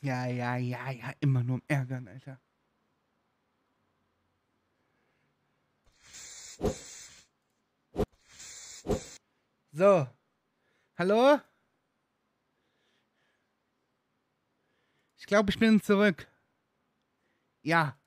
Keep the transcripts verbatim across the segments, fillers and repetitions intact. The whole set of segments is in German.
Ja, ja, ja, ja, immer nur am Ärgern, Alter. So. Hallo? Ich glaube, ich bin zurück. Ja.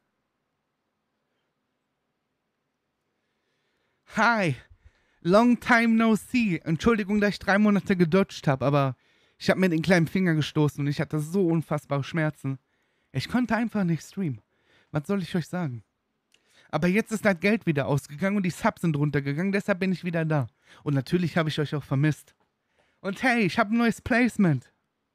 Hi. Long time no see. Entschuldigung, dass ich drei Monate gedodged habe, aber ich habe mir den kleinen Finger gestoßen und ich hatte so unfassbare Schmerzen. Ich konnte einfach nicht streamen. Was soll ich euch sagen? Aber jetzt ist das Geld wieder ausgegangen und die Subs sind runtergegangen, deshalb bin ich wieder da. Und natürlich habe ich euch auch vermisst. Und hey, ich habe ein neues Placement.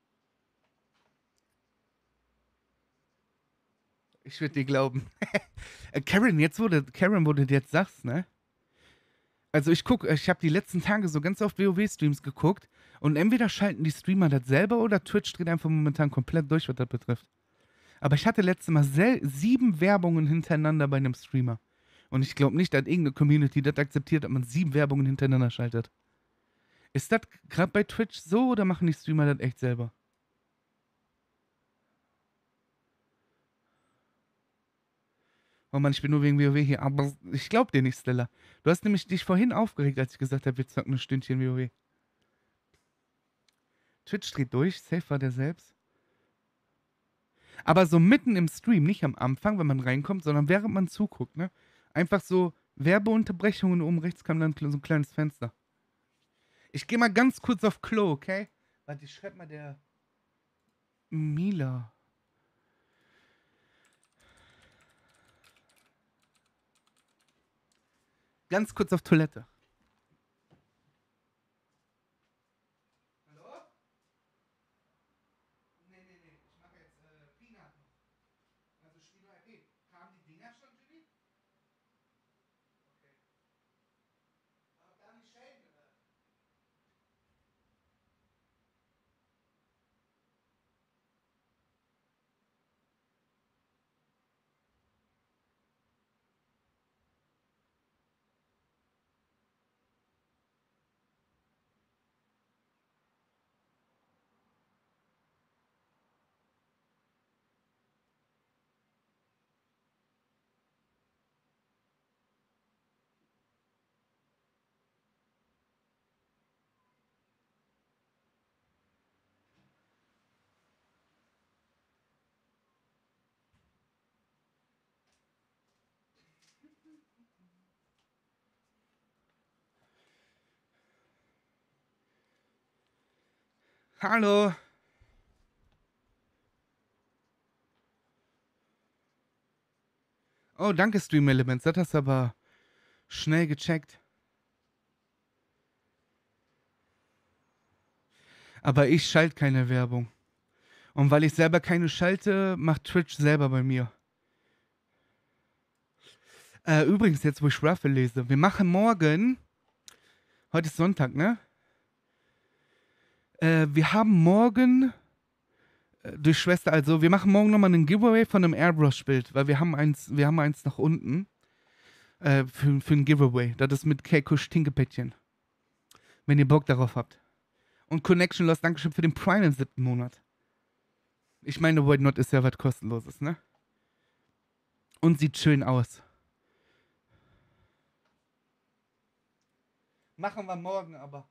Ich würde dir glauben. Äh, Karen, jetzt wurde, Karen, wo du dir jetzt sagst, ne? Also ich gucke, ich habe die letzten Tage so ganz oft WoW-Streams geguckt und entweder schalten die Streamer das selber oder Twitch dreht einfach momentan komplett durch, was das betrifft. Aber ich hatte letztes Mal sel- sieben Werbungen hintereinander bei einem Streamer. Und ich glaube nicht, dass irgendeine Community das akzeptiert, dass man sieben Werbungen hintereinander schaltet. Ist das gerade bei Twitch so oder machen die Streamer das echt selber? Oh Mann, ich bin nur wegen WoW hier. Aber ich glaub dir nicht, Stella. Du hast nämlich dich vorhin aufgeregt, als ich gesagt habe, wir zocken ein Stündchen WoW. Twitch dreht durch, safe war der selbst. Aber so mitten im Stream, nicht am Anfang, wenn man reinkommt, sondern während man zuguckt, ne? Einfach so Werbeunterbrechungen, oben rechts kam dann so ein kleines Fenster. Ich gehe mal ganz kurz auf Klo, okay? Warte, ich schreib mal der Mila. Ganz kurz auf Toilette. Hallo? Nee, nee, nee. Ich mache jetzt äh, Peanut noch. Also Spino R P. Kamen die Dinger schon, Jimmy? Okay. Aber gar nicht schäden, oder? Hallo. Oh, danke Stream Elements. Das hast du aber schnell gecheckt. Aber ich schalte keine Werbung. Und weil ich selber keine schalte, macht Twitch selber bei mir. Äh, übrigens, jetzt wo ich Ruffle lese, wir machen morgen, heute ist Sonntag, ne? Äh, wir haben morgen, äh, durch Schwester, also wir machen morgen nochmal einen Giveaway von einem Airbrush-Bild, weil wir haben eins, wir haben eins nach unten. Äh, für, für ein Giveaway. Das ist mit Keikush Tinkepäckchen. Wenn ihr Bock darauf habt. Und Connection Lost, Dankeschön für den Prime im siebten Monat. Ich meine, Void Not ist ja was kostenloses, ne? Und sieht schön aus. Machen wir morgen aber.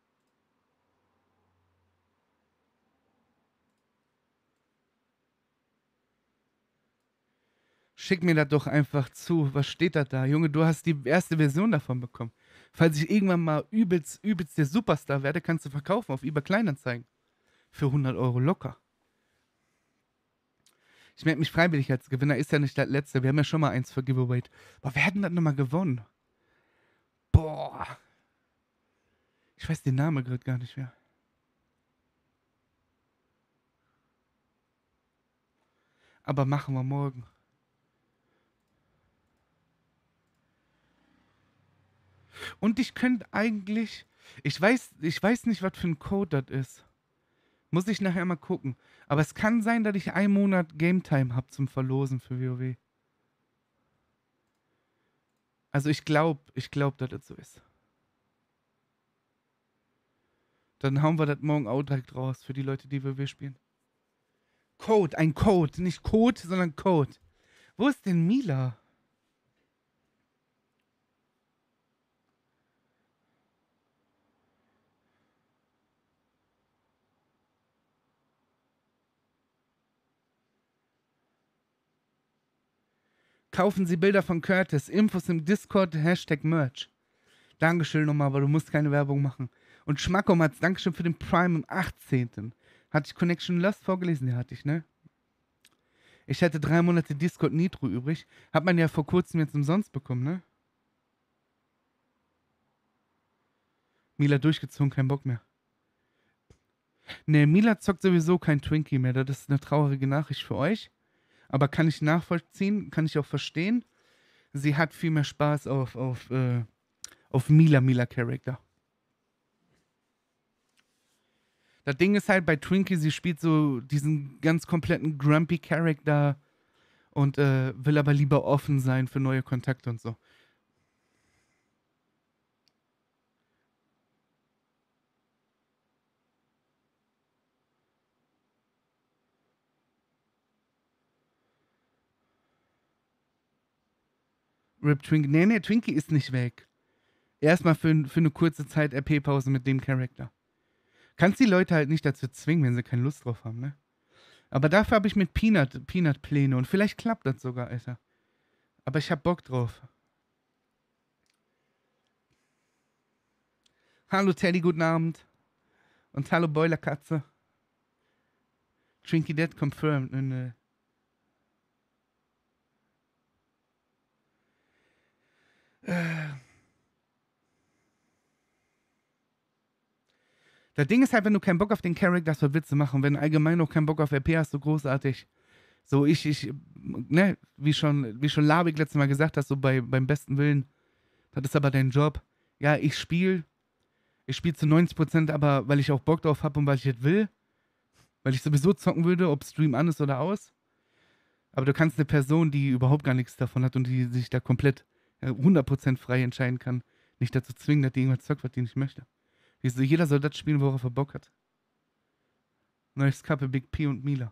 Schick mir das doch einfach zu. Was steht da da? Junge, du hast die erste Version davon bekommen. Falls ich irgendwann mal übelst, übelst der Superstar werde, kannst du verkaufen auf eBay Kleinanzeigen. Für hundert Euro locker. Ich melde mich freiwillig als Gewinner. Ist ja nicht das letzte. Wir haben ja schon mal eins für Giveaway. Aber wer hat denn das nochmal gewonnen? Boah. Ich weiß den Namen gerade gar nicht mehr. Aber machen wir morgen. Und ich könnte eigentlich. Ich weiß, ich weiß nicht, was für ein Code das ist. Muss ich nachher mal gucken. Aber es kann sein, dass ich einen Monat Game Time habe zum Verlosen für WoW. Also ich glaube, ich glaube, dass das so ist. Dann hauen wir das morgen auch direkt raus für die Leute, die WoW spielen. Code, ein Code. Nicht Code, sondern Code. Wo ist denn Mila? Kaufen Sie Bilder von Curtis. Infos im Discord, Hashtag Merch. Dankeschön nochmal, aber du musst keine Werbung machen. Und Schmackomatz, Dankeschön für den Prime am achtzehnten Hatte ich Connection Lost vorgelesen? Ja, hatte ich, ne? Ich hatte drei Monate Discord Nitro übrig. Hat man ja vor kurzem jetzt umsonst bekommen, ne? Mila durchgezogen, kein Bock mehr. Ne, Mila zockt sowieso kein Twinkie mehr. Das ist eine traurige Nachricht für euch. Aber kann ich nachvollziehen, kann ich auch verstehen. Sie hat viel mehr Spaß auf, auf, äh, auf Mila, Mila Charakter. Das Ding ist halt bei Twinkie, sie spielt so diesen ganz kompletten Grumpy Charakter und äh, will aber lieber offen sein für neue Kontakte und so. Rip Twinkie. Nee, nee, Twinkie ist nicht weg. Erstmal für, für eine kurze Zeit R P-Pause mit dem Charakter. Kannst die Leute halt nicht dazu zwingen, wenn sie keine Lust drauf haben, ne? Aber dafür habe ich mit Peanut, Peanut Pläne und vielleicht klappt das sogar, Alter. Aber ich hab Bock drauf. Hallo Teddy, guten Abend. Und hallo Boilerkatze. Twinkie Dead confirmed. Nö. Äh. Das Ding ist halt, wenn du keinen Bock auf den Charakter hast, was willst du machen? Wenn du allgemein noch keinen Bock auf R P hast, so großartig. So, ich, ich, ne, wie schon, wie schon Labig letztes Mal gesagt hast, so bei, beim besten Willen, das ist aber dein Job. Ja, ich spiele, ich spiele zu neunzig Prozent, aber weil ich auch Bock drauf habe und weil ich jetzt will. Weil ich sowieso zocken würde, ob Stream an ist oder aus. Aber du kannst eine Person, die überhaupt gar nichts davon hat und die sich da komplett ja, hundert Prozent frei entscheiden kann, nicht dazu zwingen, dass die irgendwas zockt, was die nicht möchte. Wieso, jeder soll das spielen, worauf er Bock hat. Neues Kappe, Big P und Mila.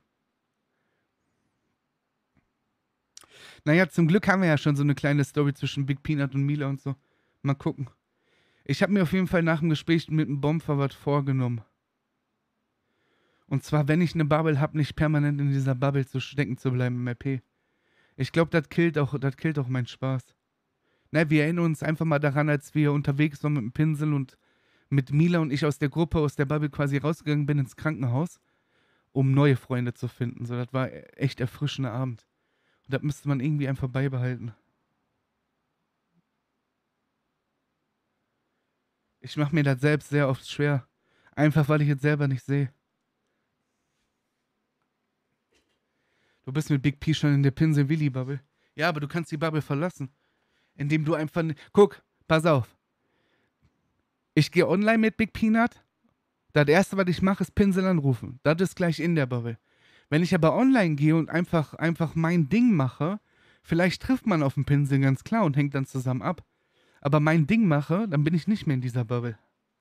Naja, zum Glück haben wir ja schon so eine kleine Story zwischen Big Peanut und Mila und so. Mal gucken. Ich habe mir auf jeden Fall nach dem Gespräch mit dem Bomber was vorgenommen. Und zwar, wenn ich eine Bubble habe, nicht permanent in dieser Bubble zu stecken zu bleiben im R P. Ich glaube, das killt auch, das killt auch meinen Spaß. Na, wir erinnern uns einfach mal daran, als wir unterwegs waren mit dem Pinsel und mit Mila und ich aus der Gruppe, aus der Bubble quasi rausgegangen bin ins Krankenhaus, um neue Freunde zu finden. So, das war echt erfrischender Abend. Und das müsste man irgendwie einfach beibehalten. Ich mache mir das selbst sehr oft schwer. Einfach, weil ich jetzt selber nicht sehe. Du bist mit Big P schon in der Pinsel-Willi-Bubble. Ja, aber du kannst die Bubble verlassen. Indem du einfach... Guck, pass auf. Ich gehe online mit Big Peanut. Das erste, was ich mache, ist Pinsel anrufen. Das ist gleich in der Bubble. Wenn ich aber online gehe und einfach, einfach mein Ding mache, vielleicht trifft man auf den Pinsel ganz klar und hängt dann zusammen ab. Aber mein Ding mache, dann bin ich nicht mehr in dieser Bubble.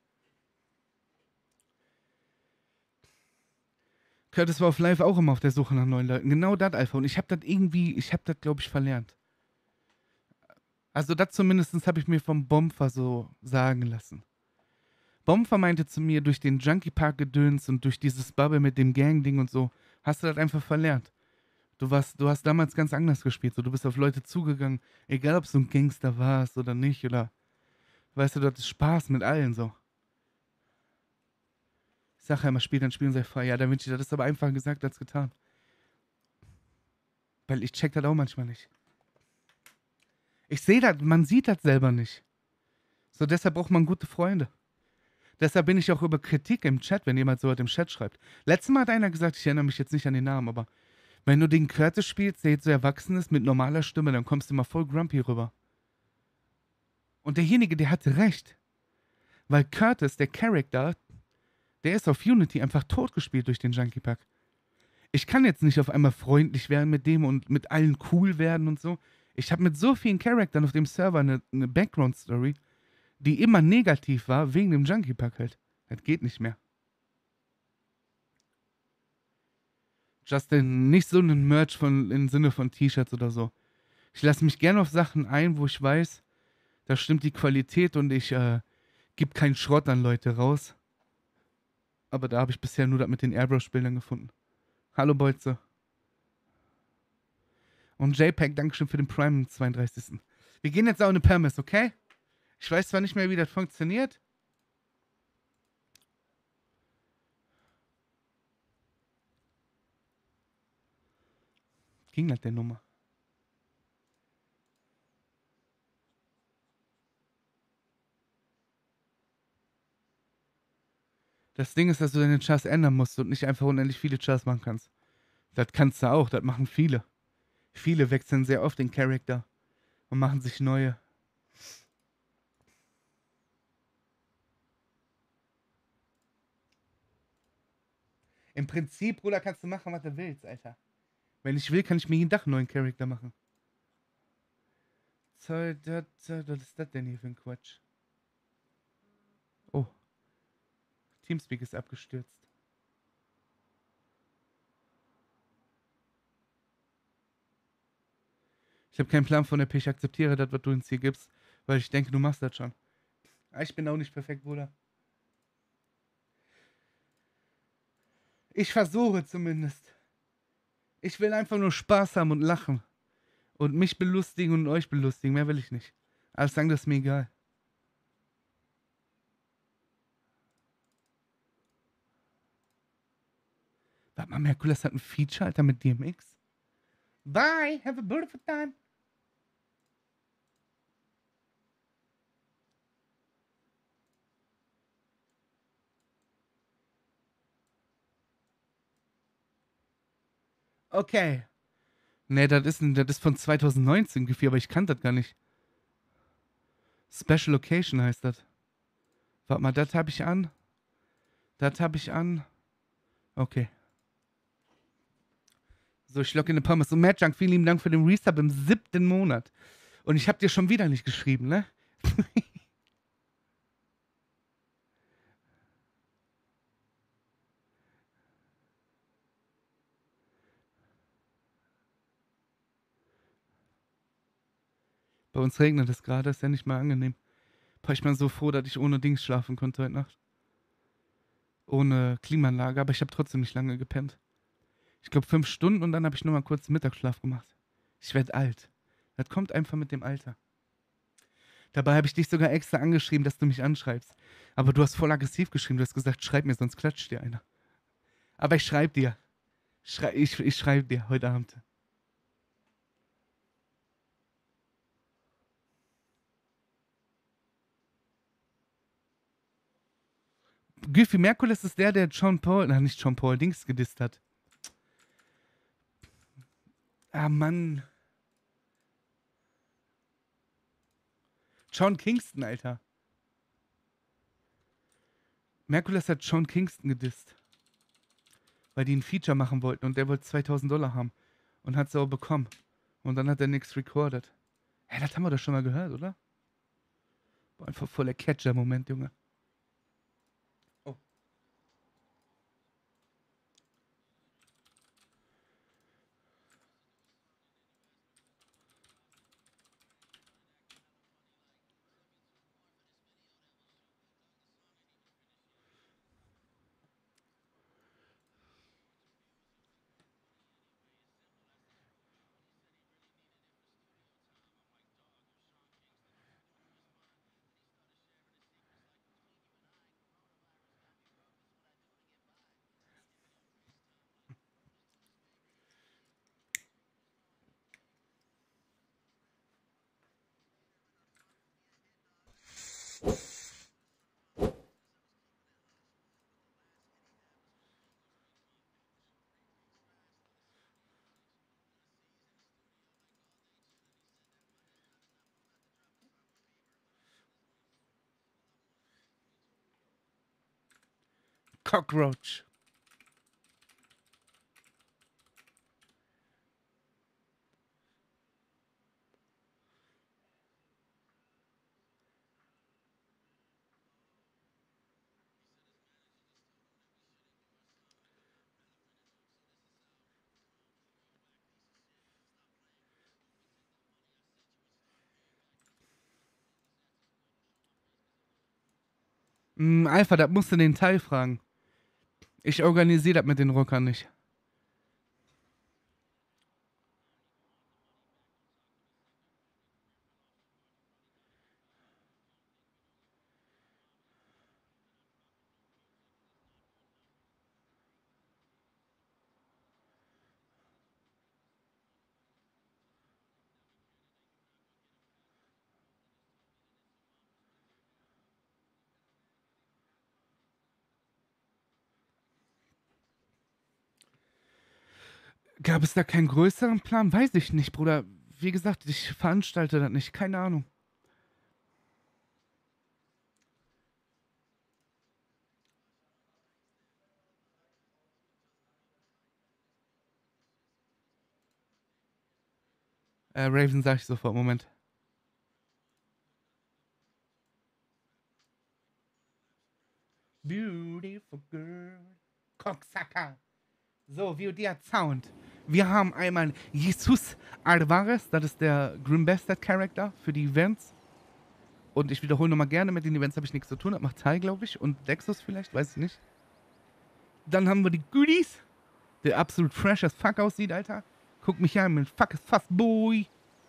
Curtis war auf Live auch immer auf der Suche nach neuen Leuten. Genau das einfach. Und ich habe das irgendwie, ich habe das, glaube ich, verlernt. Also das zumindest habe ich mir vom Bomfer so sagen lassen. Bomfer meinte zu mir, durch den Junkie Park Gedöns und durch dieses Bubble mit dem Gang-Ding und so, hast du das einfach verlernt. Du warst, du hast damals ganz anders gespielt. So, du bist auf Leute zugegangen, egal ob du ein Gangster warst oder nicht, oder weißt du, du hattest Spaß mit allen so. Ich sag ja immer, spiel dann spielen sei frei. Ja, Da Vinci, das ist aber einfacher gesagt als getan. Weil ich check das auch manchmal nicht. Ich sehe das, man sieht das selber nicht. So, deshalb braucht man gute Freunde. Deshalb bin ich auch über Kritik im Chat, wenn jemand so was im Chat schreibt. Letztes Mal hat einer gesagt, ich erinnere mich jetzt nicht an den Namen, aber wenn du den Curtis spielst, der jetzt so erwachsen ist, mit normaler Stimme, dann kommst du immer voll grumpy rüber. Und derjenige, der hatte recht. Weil Curtis, der Charakter, der ist auf Unity einfach totgespielt durch den Junkie Pack. Ich kann jetzt nicht auf einmal freundlich werden mit dem und mit allen cool werden und so. Ich habe mit so vielen Charaktern auf dem Server eine, eine Background-Story, die immer negativ war, wegen dem Junkie Pack halt. Das geht nicht mehr. Justin, nicht so einen Merch von, im Sinne von T-Shirts oder so. Ich lasse mich gerne auf Sachen ein, wo ich weiß, da stimmt die Qualität und ich äh, gebe keinen Schrott an Leute raus. Aber da habe ich bisher nur das mit den Airbrush-Bildern gefunden. Hallo Bolze. Und JPEG, Dankeschön für den Prime am zweiunddreißigsten Wir gehen jetzt auch in eine Permis, okay? Ich weiß zwar nicht mehr, wie das funktioniert. Ging das der Nummer? Das Ding ist, dass du deine Chars ändern musst und nicht einfach unendlich viele Chars machen kannst. Das kannst du auch, das machen viele. Viele wechseln sehr oft den Charakter und machen sich neue. Im Prinzip, Bruder, kannst du machen, was du willst, Alter. Wenn ich will, kann ich mir jeden Tag einen neuen Charakter machen. Was ist das denn hier für ein Quatsch? Oh. Teamspeak ist abgestürzt. Ich habe keinen Plan von der P. Ich akzeptiere das, was du uns hier gibst, weil ich denke, du machst das schon. Ich bin auch nicht perfekt, Bruder. Ich versuche zumindest. Ich will einfach nur Spaß haben und lachen. Und mich belustigen und euch belustigen. Mehr will ich nicht. Alles sagen, das ist mir egal. Warte mal, Merkulas hat ein Feature, Alter, mit D M X. Bye, have a beautiful time. Okay. Ne, das ist, das ist von zweitausendneunzehn Gefühl, aber ich kann das gar nicht. Special Location heißt das. Warte mal, das habe ich an. Das habe ich an. Okay. So, ich logge in eine Pommes. Und Mad Junk, vielen lieben Dank für den Resub im siebten Monat. Und ich habe dir schon wieder nicht geschrieben, ne? Bei uns regnet es gerade, ist ja nicht mal angenehm. War ich mal so froh, dass ich ohne Dings schlafen konnte heute Nacht. Ohne Klimaanlage, aber ich habe trotzdem nicht lange gepennt. Ich glaube fünf Stunden und dann habe ich nur mal kurz Mittagsschlaf gemacht. Ich werde alt. Das kommt einfach mit dem Alter. Dabei habe ich dich sogar extra angeschrieben, dass du mich anschreibst. Aber du hast voll aggressiv geschrieben. Du hast gesagt, schreib mir, sonst klatscht dir einer. Aber ich schreibe dir. Schrei ich ich schreibe dir heute Abend. Giffy Merkulis ist der, der John Paul, na nicht John Paul, Dings gedisst hat. Ah, Mann. John Kingston, Alter. Merkulis hat John Kingston gedisst. Weil die ein Feature machen wollten und der wollte zweitausend Dollar haben. Und hat es auch bekommen. Und dann hat er nichts recorded. Hä, das haben wir doch schon mal gehört, oder? Boah, einfach voller Catcher-Moment, Junge. Oh. Cockroach. Mm, Alpha, das musst du den Teil fragen. Ich organisiere das mit den Rockern nicht. Gab es da keinen größeren Plan? Weiß ich nicht, Bruder. Wie gesagt, ich veranstalte das nicht. Keine Ahnung. Äh, Raven sag ich sofort. Moment. Beautiful girl. Cocksucker. So, V O D hat Sound. Wir haben einmal Jesus Alvarez, das ist der Grim Bastard Charakter für die Events. Und ich wiederhole nochmal gerne, mit den Events habe ich nichts zu tun, das macht Teil, glaube ich. Und Dexus vielleicht, weiß ich nicht. Dann haben wir die Goodies, der absolut fresh as fuck aussieht, Alter. Guck mich an, mit fuck is fast boy.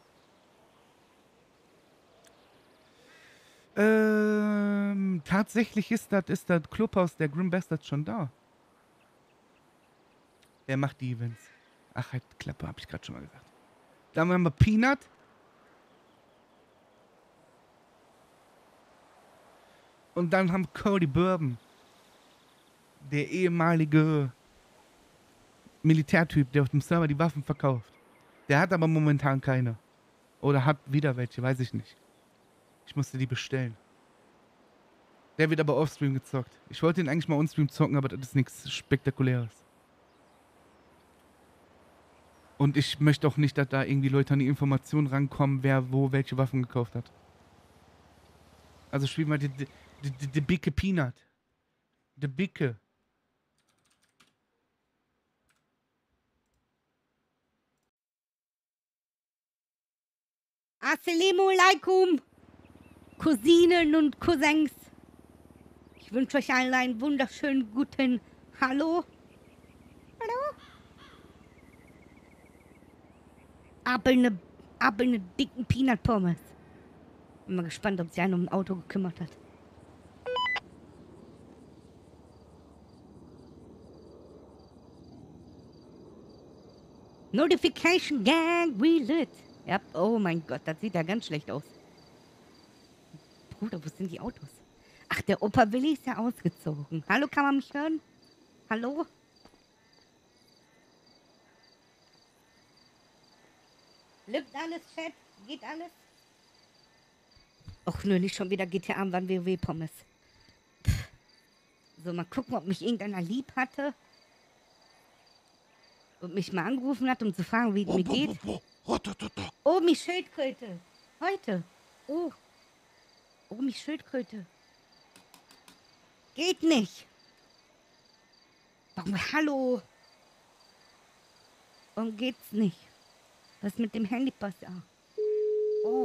Ähm, tatsächlich ist das ist das Clubhaus der Grim Bastard schon da. Er macht die Events. Ach, halt Klappe, hab ich gerade schon mal gesagt. Dann haben wir Peanut. Und dann haben Cody Bourbon. Der ehemalige Militärtyp, der auf dem Server die Waffen verkauft. Der hat aber momentan keine. Oder hat wieder welche, weiß ich nicht. Ich musste die bestellen. Der wird aber offstream gezockt. Ich wollte ihn eigentlich mal onstream zocken, aber das ist nichts Spektakuläres. Und ich möchte auch nicht, dass da irgendwie Leute an die Informationen rankommen, wer wo welche Waffen gekauft hat. Also spiel mal die, die, die, die Bicke Peanut. Die Bicke. Assalamu alaikum, Cousinen und Cousins. Ich wünsche euch allen einen wunderschönen guten Hallo. Hallo? Ab in ne, ab in ne dicken Peanut Pommes. Bin mal gespannt, ob sich einer um ein Auto gekümmert hat. Notification Gang relit. Ja, oh mein Gott, das sieht ja ganz schlecht aus. Bruder, wo sind die Autos? Ach, der Opa Willi ist ja ausgezogen. Hallo, kann man mich hören? Hallo? Lübt alles, Chat? Geht alles? Och nö, nicht schon wieder G T A und dann WoW-Pommes. So, mal gucken, ob mich irgendeiner lieb hatte. Und mich mal angerufen hat, um zu fragen, wie es mir geht. Oh, mich Schildkröte. Heute. Oh. Oh, mich Schildkröte. Geht nicht. Warum? Hallo. Warum geht's nicht? Was mit dem Handy passiert? Oh.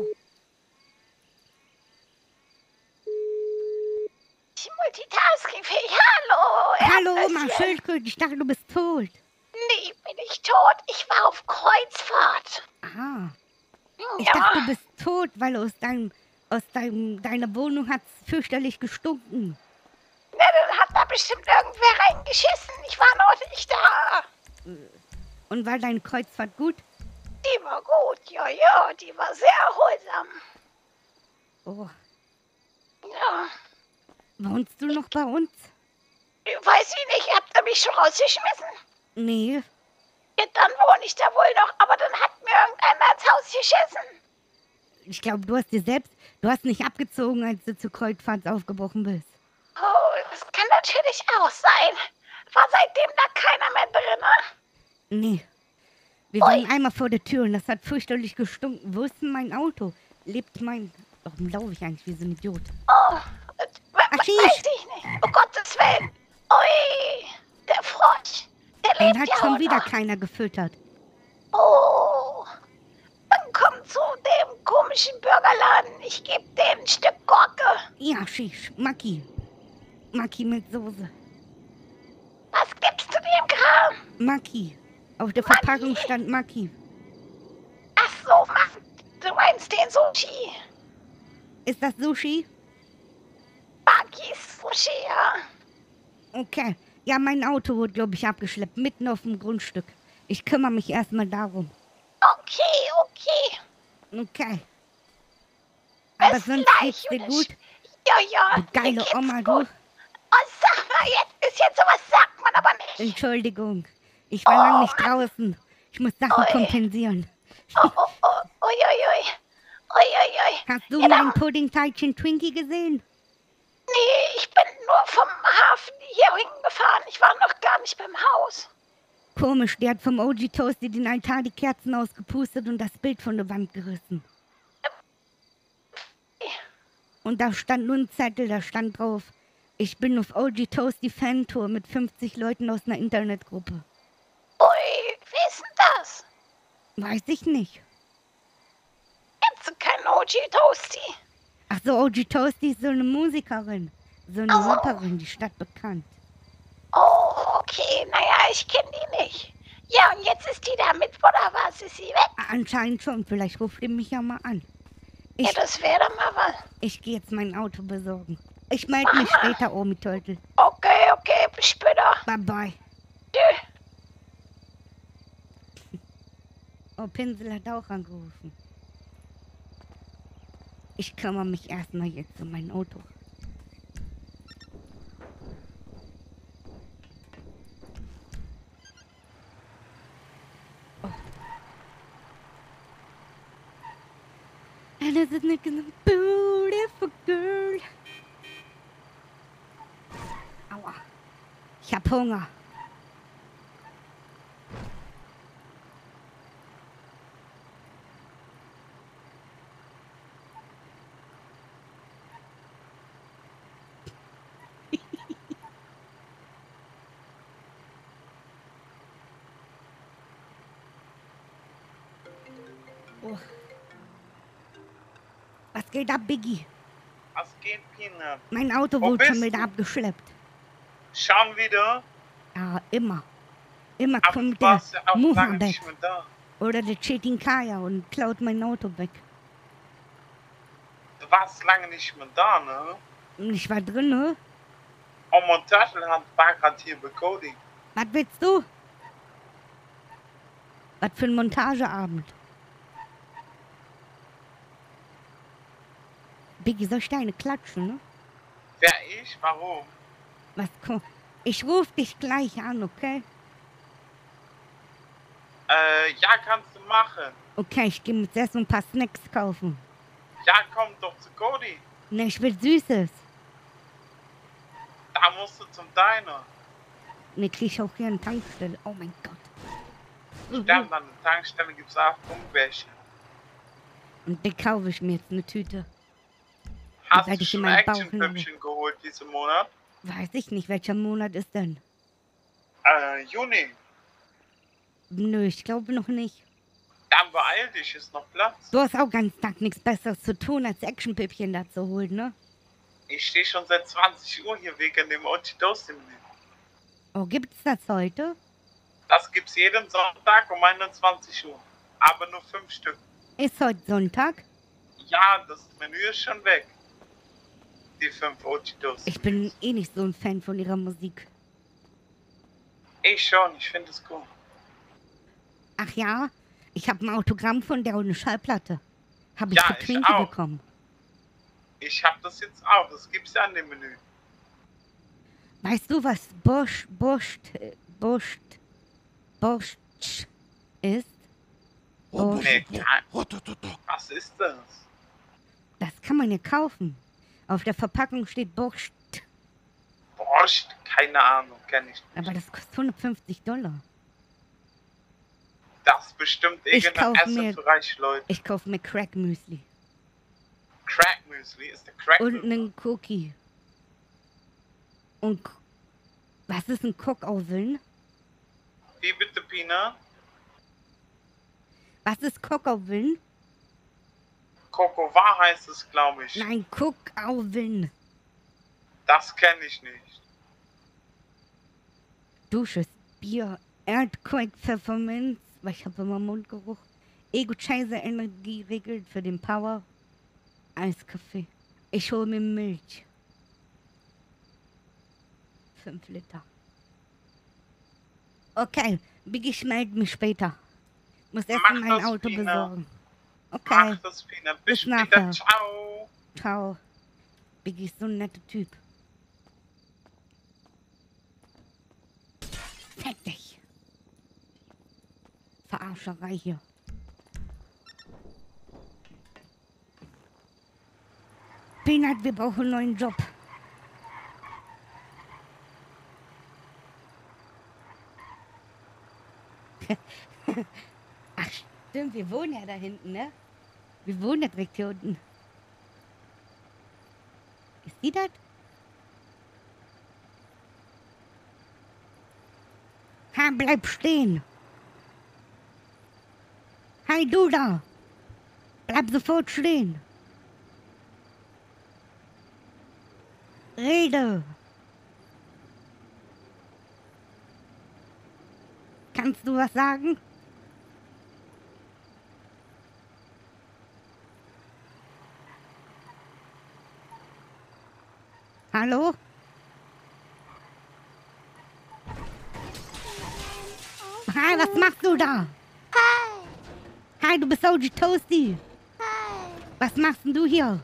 Multitasking-fähig. Hallo. Hallo, mal Schildkröte. Ich dachte, du bist tot. Nee, bin ich tot. Ich war auf Kreuzfahrt. Ah. Ich Ja. dachte, du bist tot, weil aus deinem, aus deinem, deiner Wohnung hat's fürchterlich gestunken. Na, dann hat da bestimmt irgendwer reingeschissen. Ich war noch nicht da. Und war deine Kreuzfahrt gut? Die war gut. Ja, ja, die war sehr erholsam. Oh. Ja. Wohnst du noch bei uns? Weiß ich nicht. Habt ihr mich schon rausgeschmissen? Nee. Ja, dann wohne ich da wohl noch. Aber dann hat mir irgendeiner ins Haus geschissen. Ich glaube, du hast dir selbst, du hast nicht abgezogen, als du zur Kreuzfahrt aufgebrochen bist. Oh, das kann natürlich auch sein. War seitdem da keiner mehr drin, ne? Nee. Wir Ui. waren einmal vor der Tür und das hat fürchterlich gestunken. Wo ist denn mein Auto? Lebt mein... Warum laufe ich eigentlich wie so ein Idiot? Oh, das Ach, weiß ich nicht. Um Gottes Willen. Ui, der Frosch. Der Den lebt hat ja schon auch wieder noch. keiner gefüttert. Oh, dann komm zu dem komischen Burgerladen. Ich gebe dir ein Stück Gurke. Ja, Shish, Maki. Maki mit Soße. Was gibst du dem Kram? Maki. Auf der Maki. Verpackung stand Maki. Ach so, Mann. Du meinst den Sushi. Ist das Sushi? Makis Sushi, ja. Okay. Ja, mein Auto wurde, glaube ich, abgeschleppt. Mitten auf dem Grundstück. Ich kümmere mich erstmal darum. Okay, okay. Okay. Aber Bis sonst gleich, geht's dir Judith. gut? Ja, ja. Du mir geile geht's Oma, gut. du. Oh, sag mal, jetzt ist jetzt sowas sagt man aber nicht. Entschuldigung. Ich war Oh, lang nicht Mann. draußen. Ich muss Sachen Ui. kompensieren. Oh, oh, oh, ui, ui, ui. Ui, ui, ui. Hast du Ja, meinen dann- Puddingteilchen Twinkie gesehen? Nee, ich bin nur vom Hafen hier hingefahren. Ich war noch gar nicht beim Haus. Komisch, der hat vom O G Toasty den Altar die Kerzen ausgepustet und das Bild von der Wand gerissen. Und da stand nur ein Zettel, da stand drauf: Ich bin auf O G Toasty Fan-Tour mit fünfzig Leuten aus einer Internetgruppe. Ui, wie ist denn das? Weiß ich nicht. Kennst du keinen O G Toasty? Ach so, O G Toasty ist so eine Musikerin. So eine Oh. Rapperin, die stadtbekannt. Oh, okay, naja, ich kenne die nicht. Ja, und jetzt ist die da mit, oder was? Ist sie weg? Anscheinend schon, vielleicht ruft ihr mich ja mal an. Ja, Ich, das wäre doch mal was. ich gehe jetzt mein Auto besorgen. Ich melde mich später, Omi Turtle. Okay, okay, bis später. Bye bye. Tschüss. Oh, Pinsel hat auch angerufen. Ich kümmere mich erstmal jetzt um mein Auto. Oh. And isn't it a beautiful girl? Aua. Ich hab Hunger. Oh. Was geht ab, Biggie? Was geht, Peanut? Mein Auto Wo wurde schon bist wieder du? abgeschleppt. Schon wieder? Ja, immer. Immer Aber kommt du der warst ja auch lange Mohammed nicht mehr da. oder der Chetinkaya und klaut mein Auto weg. Du warst lange nicht mehr da, ne? Und ich war drin, ne? Oh, mein Turtle hat war grad hier bei Cody. Was willst du? Was für ein Montageabend. Biggie, soll ich deine klatschen, ne? Wer ich? Warum? Was ko- Ich ruf dich gleich an, okay? Äh, ja, kannst du machen. Okay, ich gehe jetzt erst ein paar Snacks kaufen. Ja, komm doch zu Cody. Ne, ich will Süßes. Da musst du zum Diner. Ne, krieg ich auch hier eine Tankstelle. Oh mein Gott. Stimmt, an der Tankstelle gibt's auch Gummibärchen. Und die kaufe ich mir jetzt eine Tüte. Hast Seit du ich in schon meinen Bauch Actionpüppchen geholt diesen Monat? Weiß ich nicht, welcher Monat ist denn? Äh, Juni. Nö, ich glaube noch nicht. Dann beeil dich, ist noch Platz. Du hast auch ganz Tag nichts Besseres zu tun, als Actionpüppchen da zu holen, ne? Ich stehe schon seit zwanzig Uhr hier wegen dem O G Toasty Menü. Oh, gibt's das heute? Das gibt's jeden Sonntag um einundzwanzig Uhr. Aber nur fünf Stück. Ist heute Sonntag? Ja, das Menü ist schon weg. Die fünf O G Toasty. Ich bin eh nicht so ein Fan von ihrer Musik. Ich schon, ich finde es cool. Ach ja? Ich habe ein Autogramm von der und eine Schallplatte. Habe ich Ja, für ich Twinkie auch. bekommen. Ich hab das jetzt auch, das gibt's ja an dem Menü. Weißt du, was Bosch, Bosch, Bosch, Bosch ist? Bosch. Nee, kein- was ist das? Das kann man ja kaufen. Auf der Verpackung steht Bosch. Borscht? Keine Ahnung, kenne ich nicht. Aber das kostet hundertfünfzig Dollar. Das ist bestimmt Ich irgendein kauf Essen mir- für reiche Leute. Ich kaufe mir Crack-Müsli. Crack-Müsli, ist der Crack Und einen Cookie. Und K- was ist ein Cookauvillen? Wie bitte, Pina? Was ist Cookauvillen? Cocoa heißt es, glaube ich. Nein, Cookauvillen. Das kenne ich nicht. Dusche, Bier, Earthquake, Pfefferminz, weil ich habe immer Mundgeruch. Ego-Chaser Energie regelt für den Power. Eiskaffee. Ich hole mir Milch. Fünf Liter. Okay, Biggie, ich melde mich später. Muss erst Mach mein das, Auto Pina. besorgen. Okay, Mach das, Pina. Bis Bis später. nachher. Ciao. ciao. Biggie ist so ein netter Typ. Fick dich. Verarscherei hier. Peanut, wir brauchen einen neuen Job. Ach stimmt, wir wohnen ja da hinten, ne? Wir wohnen ja direkt hier unten. Ist die das? Ha, bleib stehen. Hey, du da. Bleib sofort stehen. Rede. Kannst du was sagen? Hallo? Hi, was machst du da? Hi. Hi, du bist O G Toasty. Hi. Was machst denn du hier?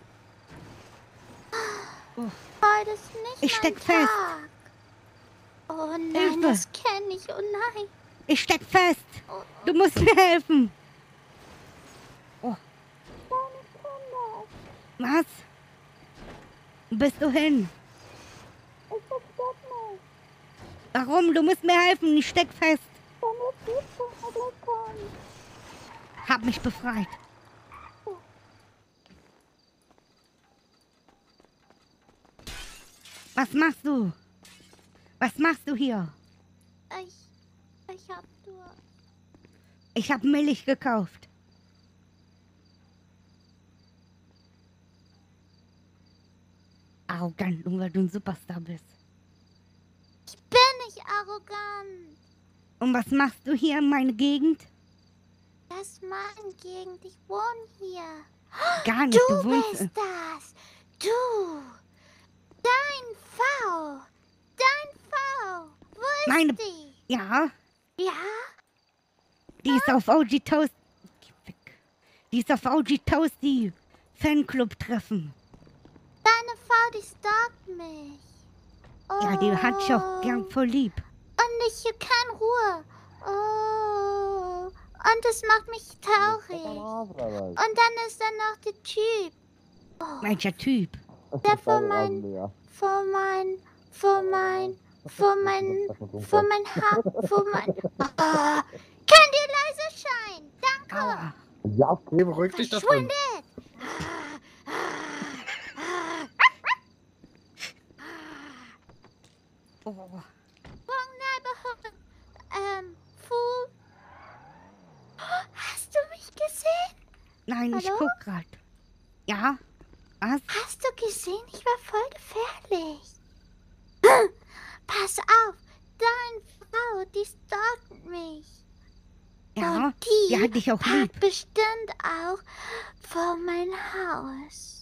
Heute ist nicht Ich mein steck fest. Tag. Oh nein, Hilfe. das kenne ich. Oh nein. Ich steck fest. Oh, Du musst mir helfen. Oh, nein, ich kann das. was? Wo bist du hin? Ich versteck mich. Warum? Du musst mir helfen. Ich steck fest. Dann ist gut, dass ich kommen. Hab mich befreit. Was machst du? Was machst du hier? Ich, ich hab nur... Ich hab Milch gekauft. Arrogant, nur weil du ein Superstar bist. Ich bin nicht arrogant. Und was machst du hier in meiner Gegend? Das ist meine Gegend. Ich wohne hier. Gar nicht, Du du wohnst... bist das. Du. Dein V. Dein V. Wo ist Meine- die? Ja, Ja? die ist auf O G Toast... Geh weg. Die ist auf O G Toasty Fanclub-Treffen. Deine V, die stalkt mich. Oh. Ja, die hat dich auch gern voll lieb. Und ich hier keine Ruhe. Oh. Und das macht mich traurig. Und dann ist da noch der Typ. Welcher Typ? Der vor mein, vor mein, vor mein, vor mein, vor mein Haar, vor mein... Ah, kann dir leise scheinen. Danke. Aua. Ja, okay, beruhig dich davon. Verschwindet. Oh. Wrong neighborhood. Ähm, Fool. Hast du mich gesehen? Nein, ich Hallo? guck grad. Ja? Was? Hast du gesehen? Ich war voll gefährlich. Pass auf. Deine Frau, die stalkt mich. Ja, Und die, die hat dich auch lieb. hat bestimmt auch vor mein Haus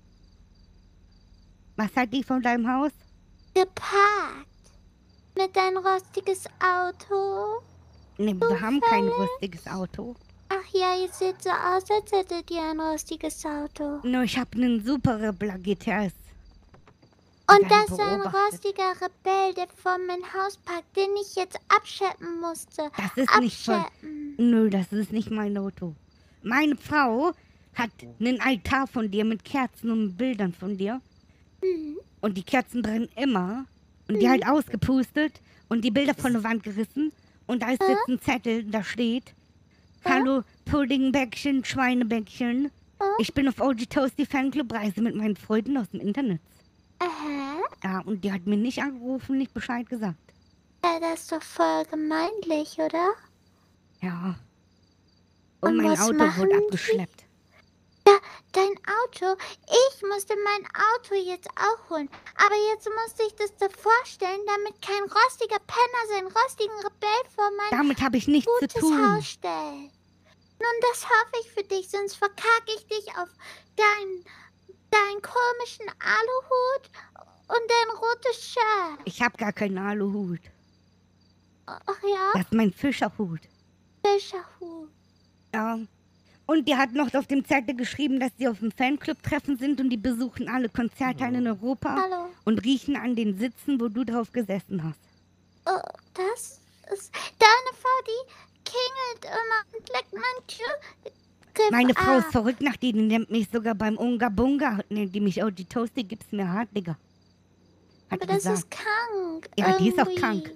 Was hat die von deinem Haus? geparkt. Mit dein rostiges Auto. Ne, wir haben kein rüstiges Auto. Ach ja, ihr seht so aus, als hättet ihr ein rostiges Auto. Nur ich hab einen super Rebler G T S. Und Wir das haben ist ein beobachtet. rostiger Rebell, der vor mein Haus parkt, den ich jetzt abschleppen musste. Das ist nicht von... Abschleppen. Nö, das ist nicht mein Auto. Meine Frau hat einen Altar von dir mit Kerzen und Bildern von dir. Mhm. Und die Kerzen brennen immer. Und die halt ausgepustet und die Bilder von der Wand gerissen. Und da ist jetzt ein Zettel, da steht: Hallo, Puddingbäckchen, Schweinebäckchen. Ich bin auf O G Toasty Fanclub Reise mit meinen Freunden aus dem Internet. Aha. Ja, und die hat mir nicht angerufen, nicht Bescheid gesagt. Ja, das ist doch voll gemeinlich, oder? Ja. Und, Und mein was Auto machen wurde die? abgeschleppt. dein Auto. Ich musste mein Auto jetzt auch holen. Aber jetzt musste ich das da vorstellen, damit kein rostiger Penner seinen rostigen Rebell vor mein Damit habe ich nichts zu gutes tun. Haus stellt. Nun, das hoffe ich für dich, sonst verkacke ich dich auf deinen deinen komischen Aluhut und dein rotes Shirt. Ich habe gar keinen Aluhut. Ach ja, Das ist mein Fischerhut. Fischerhut. Ja. Und die hat noch auf dem Zettel geschrieben, dass sie auf dem Fanclub-Treffen sind und die besuchen alle Konzerte in Europa Hallo. und riechen an den Sitzen, wo du drauf gesessen hast. Oh, das ist... Deine Frau, die klingelt immer und leckt meine Tür. Griff Meine Frau ab. ist verrückt nach dir, die nennt mich sogar beim Unga Bunga, nennt die mich, oh, die Toasty gibt's mir hart, Digga. Hat Aber die das gesagt. ist krank. Ja, die ist auch irgendwie. krank.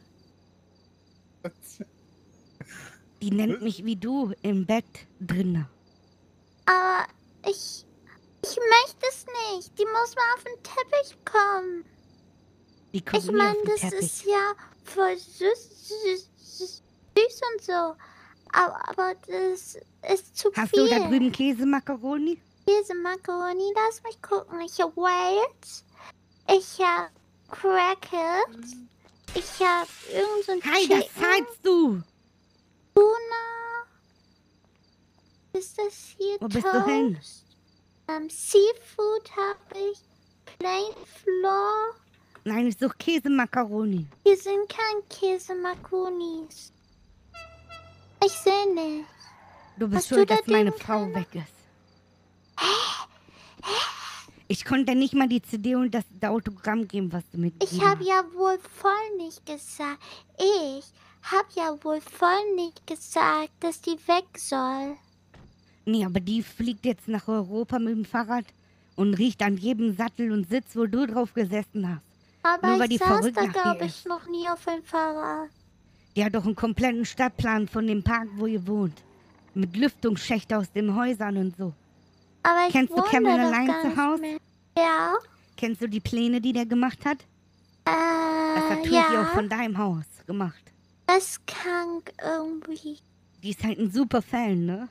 Die nennt mich wie du im Bett drinne. Aber ich... Ich möchte es nicht. Die muss mal auf den Teppich kommen. Die kommt Ich nie meine, auf den das Teppich. ist ja voll süß, süß, süß, süß und so. Aber, aber das ist zu Hast viel. du da drüben Käsemakaroni? Diese Macaroni, lass mich gucken. Ich hab Wales. Ich hab Crackers. Ich hab irgend so ein Hey, das Chicken. zahlst du! Tuna. Ist das hier Wo bist Toast? du hin? Ähm, Seafood hab ich. Plain Floor. Nein, ich suche Käsemakaroni. Hier sind kein Käse-Macaronis. Ich sehe nicht. Du bist Hast du schuld, da dass meine den Frau Keller? weg ist. Ich konnte nicht mal die C D und das, das Autogramm geben, was du mitgegeben Ich habe hast. ja wohl voll nicht gesagt. Ich habe ja wohl voll nicht gesagt, dass die weg soll. Nee, aber die fliegt jetzt nach Europa mit dem Fahrrad und riecht an jedem Sattel und Sitz, wo du drauf gesessen hast. Aber Nur weil ich die saß verrückt da, nach dir glaube ich, ist. noch nie auf dem Fahrrad. Die hat doch einen kompletten Stadtplan von dem Park, wo ihr wohnt. Mit Lüftungsschächte aus den Häusern und so. Aber ich Kennst du wohne Cameron da doch allein gar zu nicht Haus? mehr. Ja. Kennst du die Pläne, die der gemacht hat? Das hat Äh, Twinkie auch ja. von deinem Haus gemacht. Das ist krank irgendwie. Die ist halt ein super Fan, ne?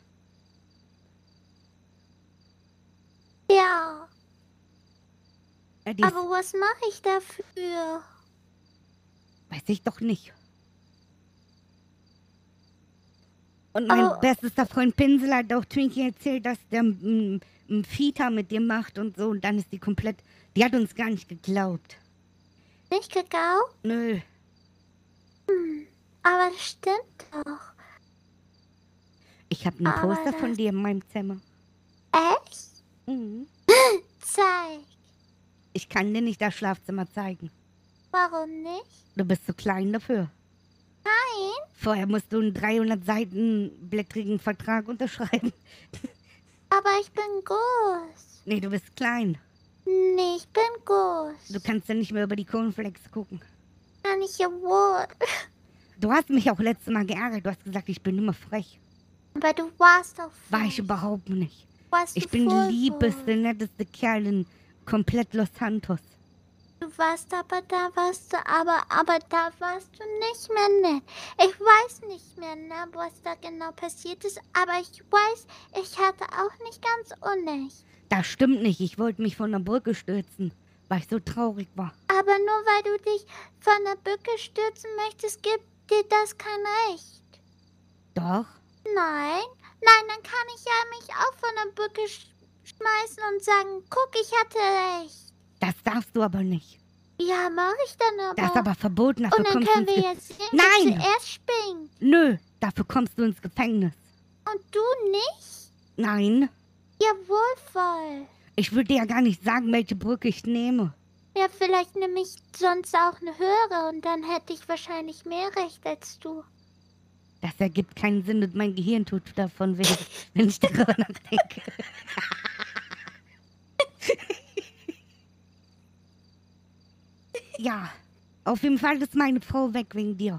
Ja. Ja, die ist, Aber was mache ich dafür? weiß ich doch nicht. Und mein Aber- bestester Freund Pinsel hat auch Twinkie erzählt, dass der ein Fita mit dir macht und so. Und dann ist die komplett... Die hat uns gar nicht geglaubt. Nicht geglaubt? Nö. Aber das stimmt doch. Ich habe ein Aber Poster von das- dir in meinem Zimmer. Echt? Mhm. Zeig. Ich kann dir nicht das Schlafzimmer zeigen. Warum nicht? Du bist zu klein dafür. Nein. Vorher musst du einen dreihundert Seiten blättrigen Vertrag unterschreiben. Aber ich bin groß. Nee, du bist klein. Nee, ich bin groß. Du kannst ja nicht mehr über die Cornflakes gucken. Kann ich ja wohl. Du hast mich auch letztes Mal geärgert. Du hast gesagt, ich bin immer frech. Aber du warst doch War voll. ich überhaupt nicht. Warst Ich du bin voll der liebeste, voll. netteste Kerl in komplett Los Santos. Du warst aber da warst du, aber, aber da warst du nicht mehr nett. Ich weiß nicht mehr, ne, was da genau passiert ist, aber ich weiß, ich hatte auch nicht ganz Unrecht. Das stimmt nicht. Ich wollte mich von der Brücke stürzen, weil ich so traurig war. Aber nur weil du dich von der Brücke stürzen möchtest, gibt dir das kein Recht. Doch. Nein, nein, dann kann ich ja mich auch von der Brücke sch schmeißen und sagen, guck, ich hatte recht. Das darfst du aber nicht. Ja, mache ich dann aber. Das ist aber verboten. Dafür und dann kommst du können ins wir Ge jetzt sehen, Nein! zuerst springen. Nö, dafür kommst du ins Gefängnis. Und du nicht? Nein, Jawohl, voll. ich würde dir ja gar nicht sagen, welche Brücke ich nehme. Ja, vielleicht nehme ich sonst auch eine höhere und dann hätte ich wahrscheinlich mehr Recht als du. Das ergibt keinen Sinn und mein Gehirn tut davon weh, wenn ich darüber nachdenke. Ja, auf jeden Fall ist meine Frau weg wegen dir.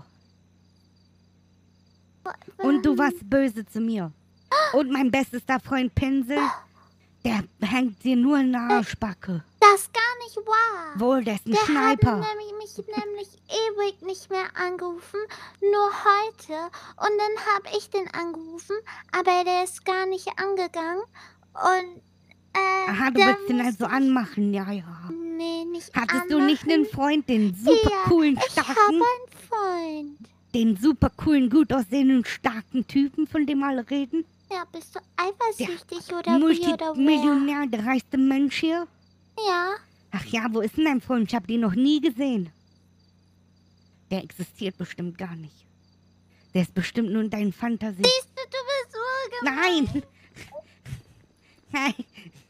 Und du warst böse zu mir. Und mein bestester Freund Pinsel, der hängt dir nur in der Arschbacke. Das ist gar nicht wahr. Wohl, der ist ein Der hat Sniper. nämlich, mich nämlich ewig nicht mehr angerufen, nur heute. Und dann habe ich den angerufen, aber der ist gar nicht angegangen. Und Äh, Aha, du da willst den muss also ich- anmachen, ja, ja. Nee, nicht Hattest du nicht einen anmachen. Freund, den super Ja, coolen, ich habe starken, einen Freund. den super coolen, gut aussehenden, starken Typen, von dem alle reden? Ja, bist du eifersüchtig oder wie oder wer? Multimillionär, der reichste Mensch hier? Ja. Ach ja, wo ist denn dein Freund? Ich habe den noch nie gesehen. Der existiert bestimmt gar nicht. Der ist bestimmt nur in deinen Fantasien. Siehst du, du bist urgemein. Nein! Nein!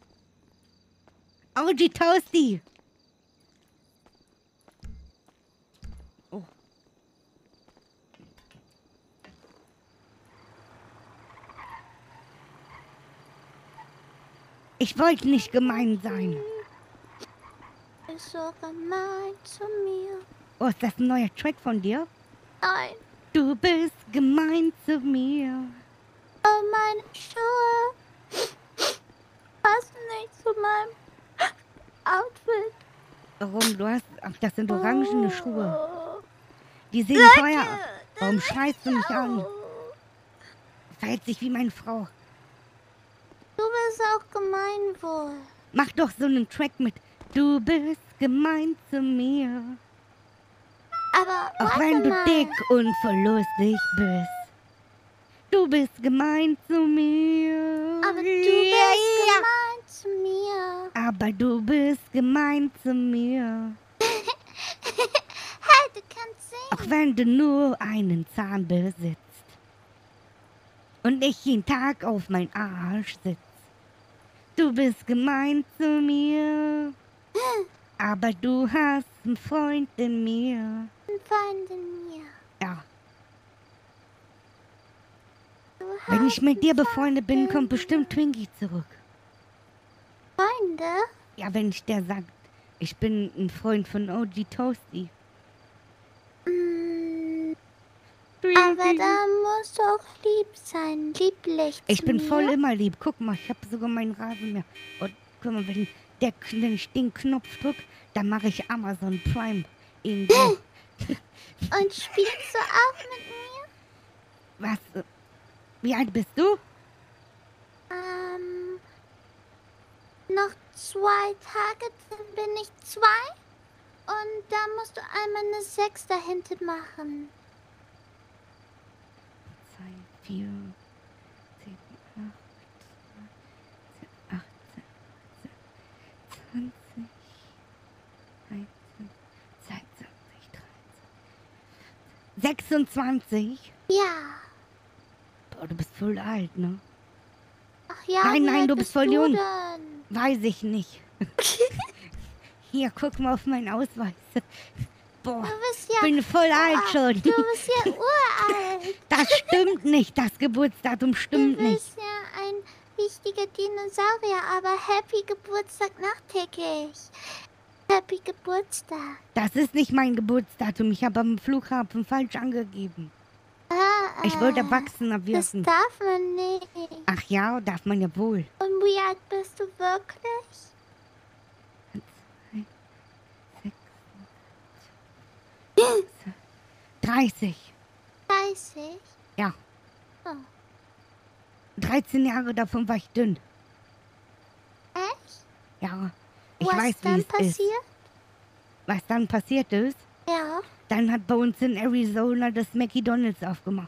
O G Toasty! Oh. Ich wollte nicht gemein sein. Du bist so gemein zu mir. Oh, ist das ein neuer Track von dir? Nein. Du bist gemein zu mir. Oh, meine Schuhe passen nicht zu meinem Outfit. Warum? Du hast... Ach, das sind orangene Schuhe. Oh. Die sehen teuer aus. Warum schreist du mich an? Oh. Verhält sich wie meine Frau. Du bist auch gemein wohl. Mach doch so einen Track mit Du bist gemein zu mir. Aber Auch warte wenn du mal. dick und verlustig bist. Du bist gemein zu mir. Aber du Ja, bist ja. gemein zu mir. Aber du bist gemein zu mir. Hey, du kannst singen. Auch wenn du nur einen Zahn besitzt. Und ich jeden Tag auf mein Arsch sitz. Du bist gemein zu mir. Aber du hast einen Freund in mir. Ein Freund in mir. Ja. Du Wenn ich hast mit dir einen befreundet bin, Freund kommt in bestimmt Twinkie zurück. Freunde? Ja, wenn ich der sagt, ich bin ein Freund von O G Toasty. Mm, aber da musst du auch lieb sein. Lieblich Ich zu bin mir. voll immer lieb. Guck mal, ich habe sogar meinen Rasenmäher. Und guck mal, wenn, der, wenn ich den Knopf drück, dann mache ich Amazon Prime. Irgendwo. Und spielst du auch mit mir? Was? äh, Wie alt bist du? Ähm, noch zwei Tage, dann bin ich zwei. Und da musst du einmal eine Sechs dahinter machen. zwei, vier, zehn, acht, achtzehn, zwanzig, dreizehn, zweiundzwanzig, dreizehn, sechsundzwanzig? Ja. Boah, du bist voll alt, ne? Ach ja, Nein, wie nein, alt du bist bist voll du jung. denn? Weiß ich nicht. Hier, guck mal auf meinen Ausweis. Boah, Du bist ich ja... bin voll alt Ach, schon. Du bist ja uralt. Das stimmt nicht, das Geburtsdatum Du stimmt nicht. bist ja ein wichtiger Dinosaurier, aber Happy Geburtstag nachträglich. Happy Geburtstag. Das ist nicht mein Geburtsdatum, ich habe am Flughafen falsch angegeben. Ah, Ich wollte ah, Erwachsener Das wirken. darf man nicht. Ach ja, darf man ja wohl. Und wie alt bist du wirklich? dreißig. dreißig? Ja. Oh. dreizehn Jahre davon war ich dünn. Echt? Ja. Ich Was weiß, wie dann es ist. passiert? Was dann passiert ist, Ja. dann hat bei uns in Arizona das McDonald's aufgemacht.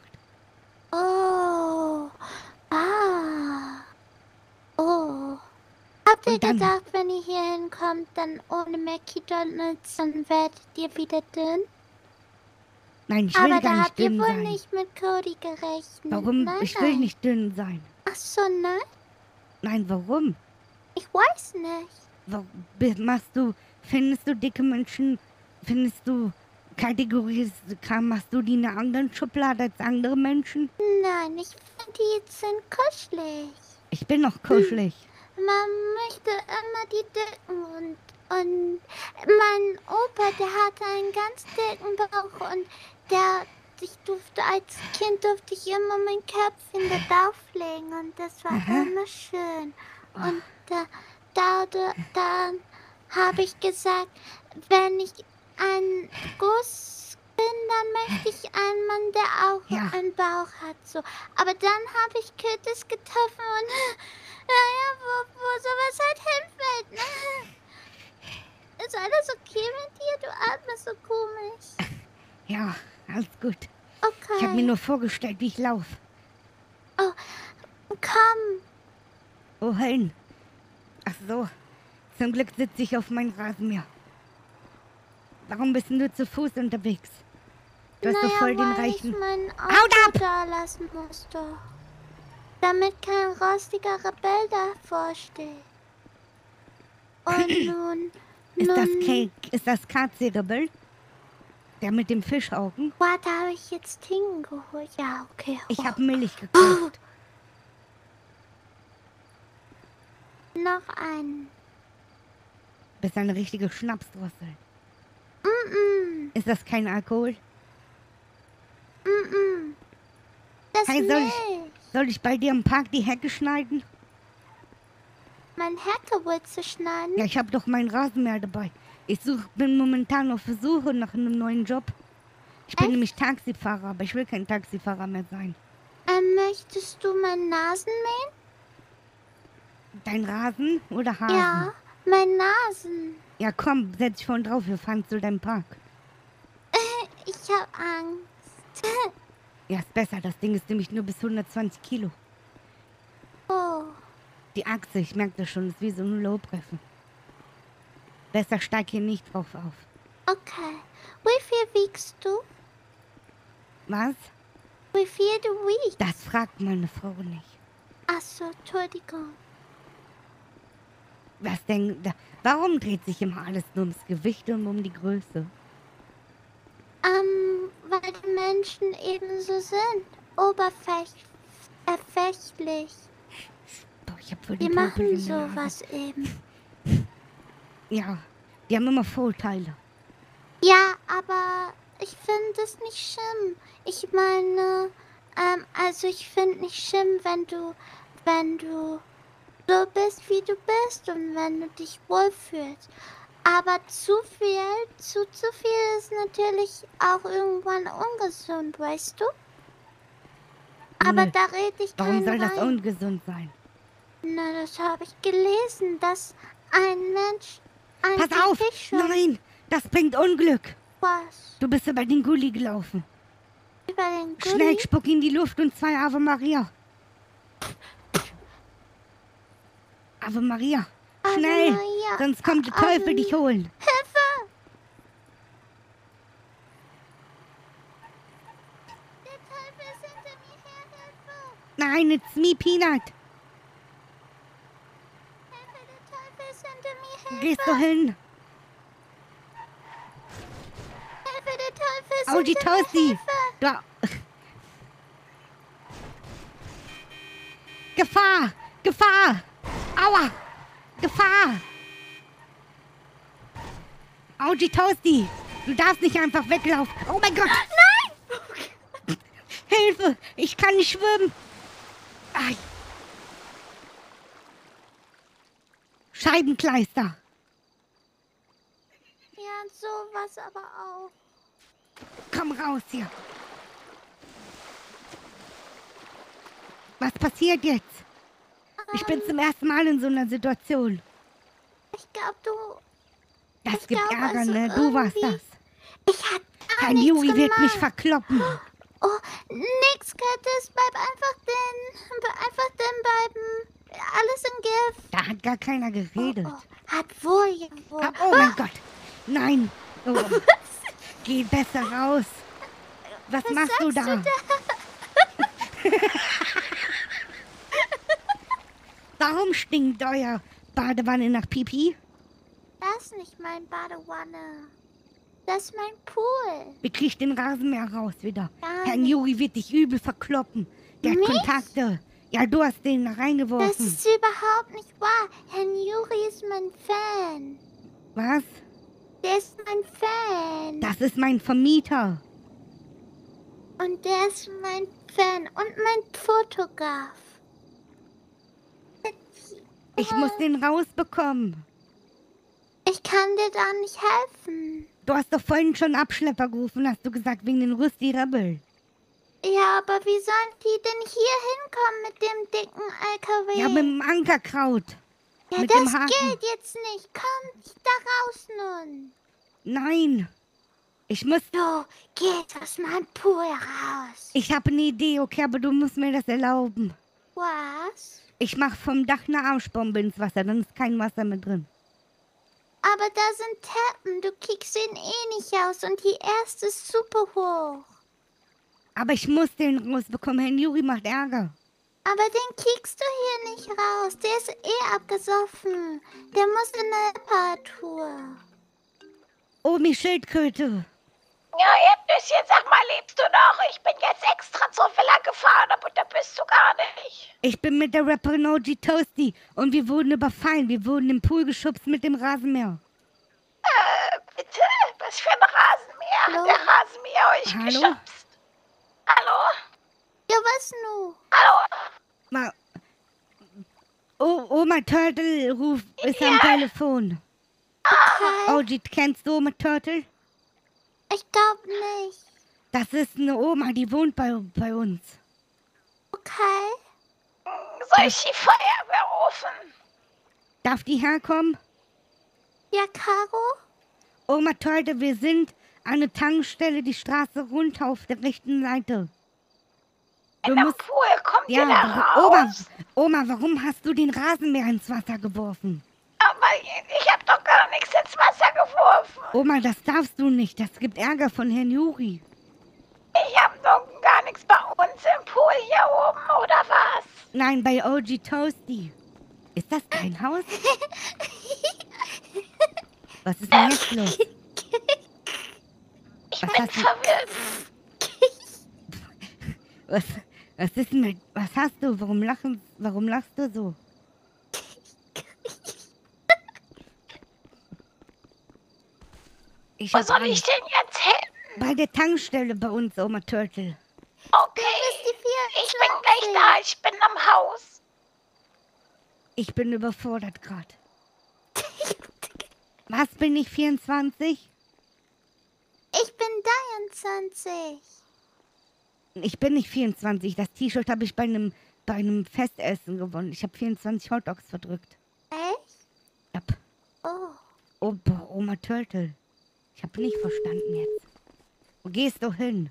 Oh. Ah. Oh. Habt ihr Und dann- gedacht, wenn ihr hier hinkommt, dann ohne McDonald's, dann werdet ihr wieder dünn? Nein, ich will Aber gar da nicht habt ihr dünn wohl sein. nicht mit Cody gerechnet. Warum? Nein, Ich will nein. nicht dünn sein. Ach so, nein? Nein, warum? Ich weiß nicht. Warum bi- machst du, findest du dicke Menschen, findest du, kategorisiert, machst du die in einer anderen Schublade als andere Menschen? Nein, ich finde die jetzt sind kuschelig. Ich bin noch kuschelig. Man möchte immer die Dicken und, und mein Opa, der hatte einen ganz dicken Bauch und der, ich durfte als Kind durfte ich immer mein Köpfchen da drauflegen und das war Aha. immer schön. Und da, da, da dann habe ich gesagt, wenn ich ein Guss bin, dann möchte ich einmal Mann, der auch Ja. einen Bauch hat, so. Aber dann habe ich Curtis getroffen und, naja, wo, wo sowas halt hinfällt, ne? Ist alles okay mit dir? Du atmest so komisch. Ja, alles gut. Okay. Ich habe mir nur vorgestellt, wie ich laufe. Oh, komm. Wohin? Ach so. Zum Glück sitze ich auf meinem Rasenmäher. Warum bist denn du zu Fuß unterwegs? Du hast naja, doch voll den weil reichen... ich mein Haut Auto ab! da lassen musste. Damit kein rostiger Rebell davor steht. Und nun... Ist das, nun... Cake, ist das K C-Rebell? Der mit dem Fischaugen? Warte, habe ich jetzt hingeholt? Ja, okay. Ich Oh. habe Milch gekauft. Noch einen. Bist eine richtige Schnapsdrossel. Mm-mm. Ist das kein Alkohol? Mm-mm. Das Hey, hey, soll Milch. ich- Soll ich bei dir im Park die Hecke schneiden? Mein Hackewurzel schneiden? Ja, ich habe doch meinen Rasenmäher dabei. Ich such, bin momentan auf der Suche nach einem neuen Job. Ich bin Echt? nämlich Taxifahrer, aber ich will kein Taxifahrer mehr sein. Ähm, möchtest du meinen Nasen mähen? Dein Rasen oder Hasen? Ja, mein Nasen. Ja, komm, setz dich vorn drauf, wir fahren zu deinem Park. Ich hab Angst. Ja, ist besser, das Ding ist nämlich nur bis hundertzwanzig Kilo. Oh, Die Achse, ich merke das schon, ist wie so ein Lobreffen. Besser steig hier nicht drauf auf. okay. Wie viel wiegst du? Was? Wie viel du wiegst? Das fragt meine Frau nicht. Ach so, Entschuldigung. Was denn? Da, warum dreht sich immer alles nur ums Gewicht und um die Größe? Ähm, weil die Menschen eben so sind. Oberflächlich. Boah, ich hab voll die Die Popel in machen der Nase. sowas eben. Ja, die haben immer Vorteile. Ja, aber ich finde es nicht schlimm. Ich meine, ähm, also ich finde nicht schlimm, wenn du, wenn du so bist, wie du bist und wenn du dich wohlfühlst. Aber zu viel, zu, zu viel ist natürlich auch irgendwann ungesund, weißt du? Aber Nö. da rede ich Warum keinen soll das rein. ungesund sein? Na, das habe ich gelesen, dass ein Mensch ein Pass auf! Fisch schon Nein! Das bringt Unglück! was Du bist über den Gully gelaufen. über den Gully. Schnell, spuck in die Luft und zwei Ave Maria. Ave Maria! Ave Schnell! Maria. Sonst kommt der Ave Teufel dich holen. Hilfe! Der Teufel ist hinter mir her, Hilfe! Nein, it's me, Peanut. Hilfe, der Teufel ist hinter mir her. Gehst du hin? Hilfe, der Teufel ist Oh, die hinter mir. Toasty. Hilfe! Da. Gefahr! Gefahr! Aua! Gefahr! Auji Toasty! Du darfst nicht einfach weglaufen. Oh mein Gott! Nein! Hilfe! Ich kann nicht schwimmen! Ai. Scheibenkleister! Ja, sowas aber auch. Komm raus hier! Was passiert jetzt? Ich bin zum ersten Mal in so einer Situation. Ich glaube, du... Das Ich gibt glaub, Ärger, also ne? Du warst irgendwie- das. Ich hab gar Kein nichts Yui wird mich gemacht. verkloppen. Oh, nix, Curtis. Bleib einfach denn. Einfach denn bleiben. Alles im Gift. Da hat gar keiner geredet. Oh, oh. Hat wohl, jawohl. Ah, oh mein Gott. Nein. Oh. Geh besser raus. Was, Was machst du sagst da? du da? Warum stinkt euer Badewanne nach Pipi? Das ist nicht mein Badewanne. Das ist mein Pool. Wie krieg ich den Rasenmäher raus wieder? Gar Herr nicht. Yuri wird dich übel verkloppen. Der hat Mich? Kontakte. Ja, du hast den da Das reingeworfen. ist überhaupt nicht wahr. Herr Yuri ist mein Fan. Was? Der ist mein Fan. Das ist mein Vermieter. Und der ist mein Fan und mein Fotograf. Ich muss den rausbekommen. Ich kann dir da nicht helfen. Du hast doch vorhin schon Abschlepper gerufen, hast du gesagt, wegen den Rusty Rebel. Ja, aber wie sollen die denn hier hinkommen mit dem dicken L K W? Ja, mit dem Ankerkraut. Ja, mit das dem Haken. geht jetzt nicht. Komm da raus nun. Nein. Ich muss... Du, geh jetzt aus meinem Pool raus. Ich habe eine Idee, okay, aber du musst mir das erlauben. Was? Ich mach vom Dach eine Arschbombe ins Wasser, dann ist kein Wasser mehr drin. Aber da sind Treppen. Du kriegst den eh nicht aus. Und die erste ist super hoch. Aber ich muss den rausbekommen. Herr Juri macht Ärger. Aber den kriegst du hier nicht raus. Der ist eh abgesoffen. Der muss in eine Reparatur. Oh, die Schildkröte. Ja, Erdnüsschen, sag mal, lebst du noch? Ich bin jetzt extra zur Villa gefahren, aber da bist du gar nicht. Ich bin mit der Rapperin O G Toasty und wir wurden überfallen. Wir wurden im Pool geschubst mit dem Rasenmäher. Äh, bitte? Was für ein Rasenmäher? Hallo? Hat der Rasenmäher euch Hallo? geschubst? Hallo? Ja, was nu? Hallo? Ma oh, Oma Turtle ruft, ist am Telefon. Okay. O G, kennst du Oma Turtle? Ich glaub nicht. Das ist eine Oma, die wohnt bei, bei uns. Okay. Soll ich die Feuerwehr rufen? Darf die herkommen? Ja, Caro? Oma Turtle, wir sind an der Tankstelle die Straße runter auf der rechten Seite. Du In der musst... Pool, kommt Ja, ihr da warum, Oma, raus? Oma, warum hast du den Rasenmäher ins Wasser geworfen? Aber ich, ich hab doch gar nichts ins Wasser geworfen. Oma, das darfst du nicht. Das gibt Ärger von Herrn Juri. Ich hab doch gar nichts bei uns im Pool hier oben, oder was? Nein, bei O G Toasty. Ist das dein Haus? Was ist denn jetzt los? Ich Was bin hast du- verwirrt. Was, was ist denn mit... Was hast du? Warum, lachen, warum lachst du so? Ich Wo hab soll ich Angst. denn jetzt hin? Bei der Tankstelle bei uns, Oma Turtle. Okay, die ich bin gleich da. Ich bin am Haus. Ich bin überfordert gerade. Was bin ich, vierundzwanzig? Ich bin dreiundzwanzig. Ich bin nicht vierundzwanzig. Das T-Shirt habe ich bei einem bei einem Festessen gewonnen. Ich habe vierundzwanzig Hotdogs verdrückt. Echt? Ja. Oh. Oh, boah, Oma Turtle. Ich habe nicht verstanden jetzt. Wo gehst du hin?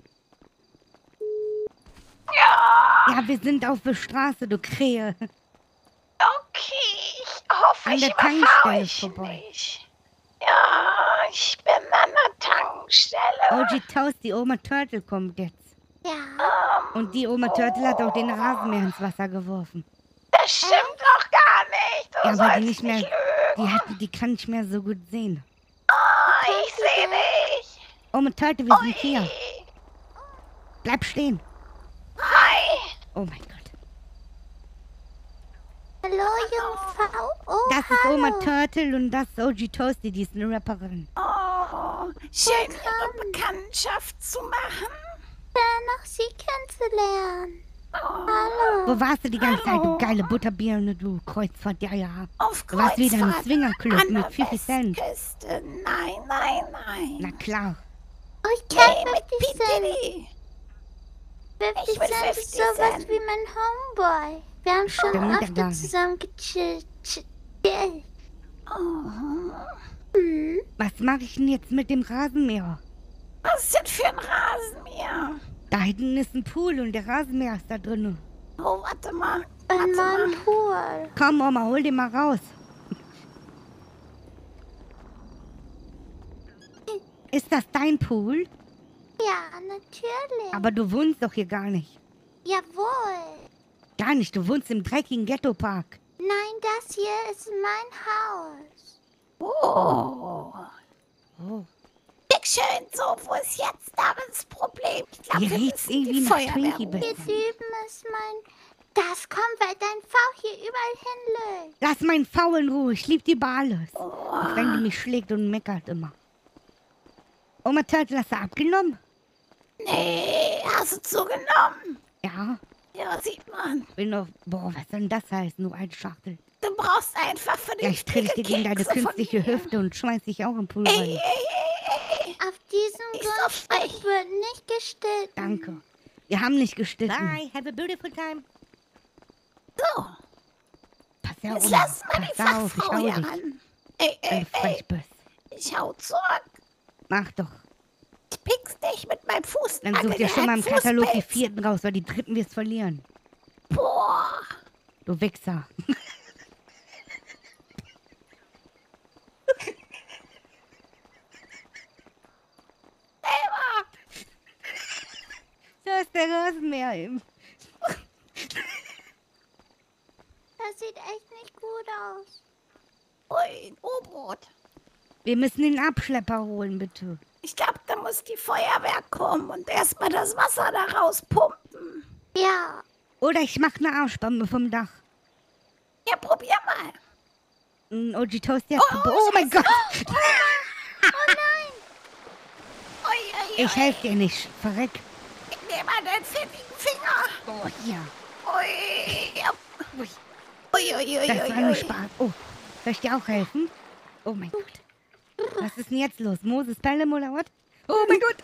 Ja, Ja, wir sind auf der Straße, du Krähe. okay. Ich hoffe, An ich der überfahre Tankstelle euch vorbei. nicht. Ja, ich bin an der Tankstelle. O G Toast, die Oma Turtle kommt jetzt. Ja. Und die Oma Turtle hat auch den Rasenmäher ins Wasser geworfen. Das stimmt doch gar nicht. Du Ja, weil sollst die nicht mehr... lügen. Die, hat, die kann nicht mehr so gut sehen. Ah, ich sehe dich. Oma Turtle, wir sind hier. Bleib stehen. Hi. Oh mein Gott. Hallo, Jungfrau. Oh, Das ist hallo. Oma Turtle und das ist O G Toasty, die ist eine Rapperin. Oh, schön, Ihre Bekanntschaft zu machen. Schön, noch Sie kennenzulernen. Oh, Hallo. Wo warst du die ganze Zeit, du geile Butterbirne, du Kreuzfahrt, ja, ja. auf Du warst wieder im Kreuzfahrt Swingerclub an mit der fifty Cent. Westküste. Nein, nein, nein. Na klar. Oh, ich kenn Nee, mit fifty P. Cent. Diddy. fifty Ich will Cent ist fifty sowas Cent. wie mein Homeboy. Wir haben schon Der nimmt er gar öfter nicht. zusammen gechillt. Chill. Oh, Hm? Was mache ich denn jetzt mit dem Rasenmäher? was ist denn für ein Rasenmäher? Da hinten ist ein Pool und der Rasenmäher ist da drin. Oh, warte mal. In Warte meinem mal. Pool. Komm, Oma, hol den mal raus. Ist das dein Pool? Ja, natürlich. Aber du wohnst doch hier gar nicht. Jawohl. Gar nicht, du wohnst im dreckigen Ghetto-Park. Nein, das hier ist mein Haus. Oh. Oh. Dick schön, so, wo ist jetzt das Problem? Ich glaube, Hier wir riecht's müssen irgendwie die nach Feuerwehr Twinkie-Bett. Hier rufen. drüben ist mein... Das kommt, weil dein V hier überall hinlöst. Lass meinen V in Ruhe, ich lieb die über alles. Oh. Auch wenn die mich schlägt und meckert immer. Oma Turtle, hast du abgenommen? Nee, hast du zugenommen? Ja, Ja, sieht man. bin doch... Boah, was soll denn das heißen, du alte Schachtel? Du brauchst einfach für den Ja, ich tritt dir gegen deine Kekse von künstliche mir. Hüfte und schmeiß dich auch im Pool Ey, rein. ey, ey, ey. Auf diesem Ist doch Grundstück frech. wird nicht gestillt. Danke. Wir haben nicht gestritten. Bye, have a beautiful time. So, Pass ja jetzt um. lass mal die Pass auf, ich Fachfrau hau hier dich. ran. Ey, Wenn ey, du ey, frech bist. ich hau zurück. Mach doch. Ich pick's dich mit meinem Fuß. Dann such dir schon mal im Katalog die vierten raus, weil die dritten wirst verlieren. Boah. Du Wichser. Da ist der Rasenmäher eben. Das sieht echt nicht gut aus. Ui, ein U-Boot. Wir müssen den Abschlepper holen, bitte. Ich glaube, da muss die Feuerwehr kommen und erstmal das Wasser da rauspumpen. Ja, Oder ich mach eine Arschbombe vom Dach. Ja, probier mal. Ein O G Toast jetzt. Oh, Oh, oh mein Gott. Ui, ui, ui. Ich helfe dir nicht. Verreck. Ich nehme mal deinen fettigen Finger. Oh, hier. Ui, ja. Ui, ui, ui, Das war ui, nur ui. Spaß. Oh, soll ich dir auch helfen? Oh mein Gott. Was ist denn jetzt los? Moses Pelham oder was? Oh mein Gott.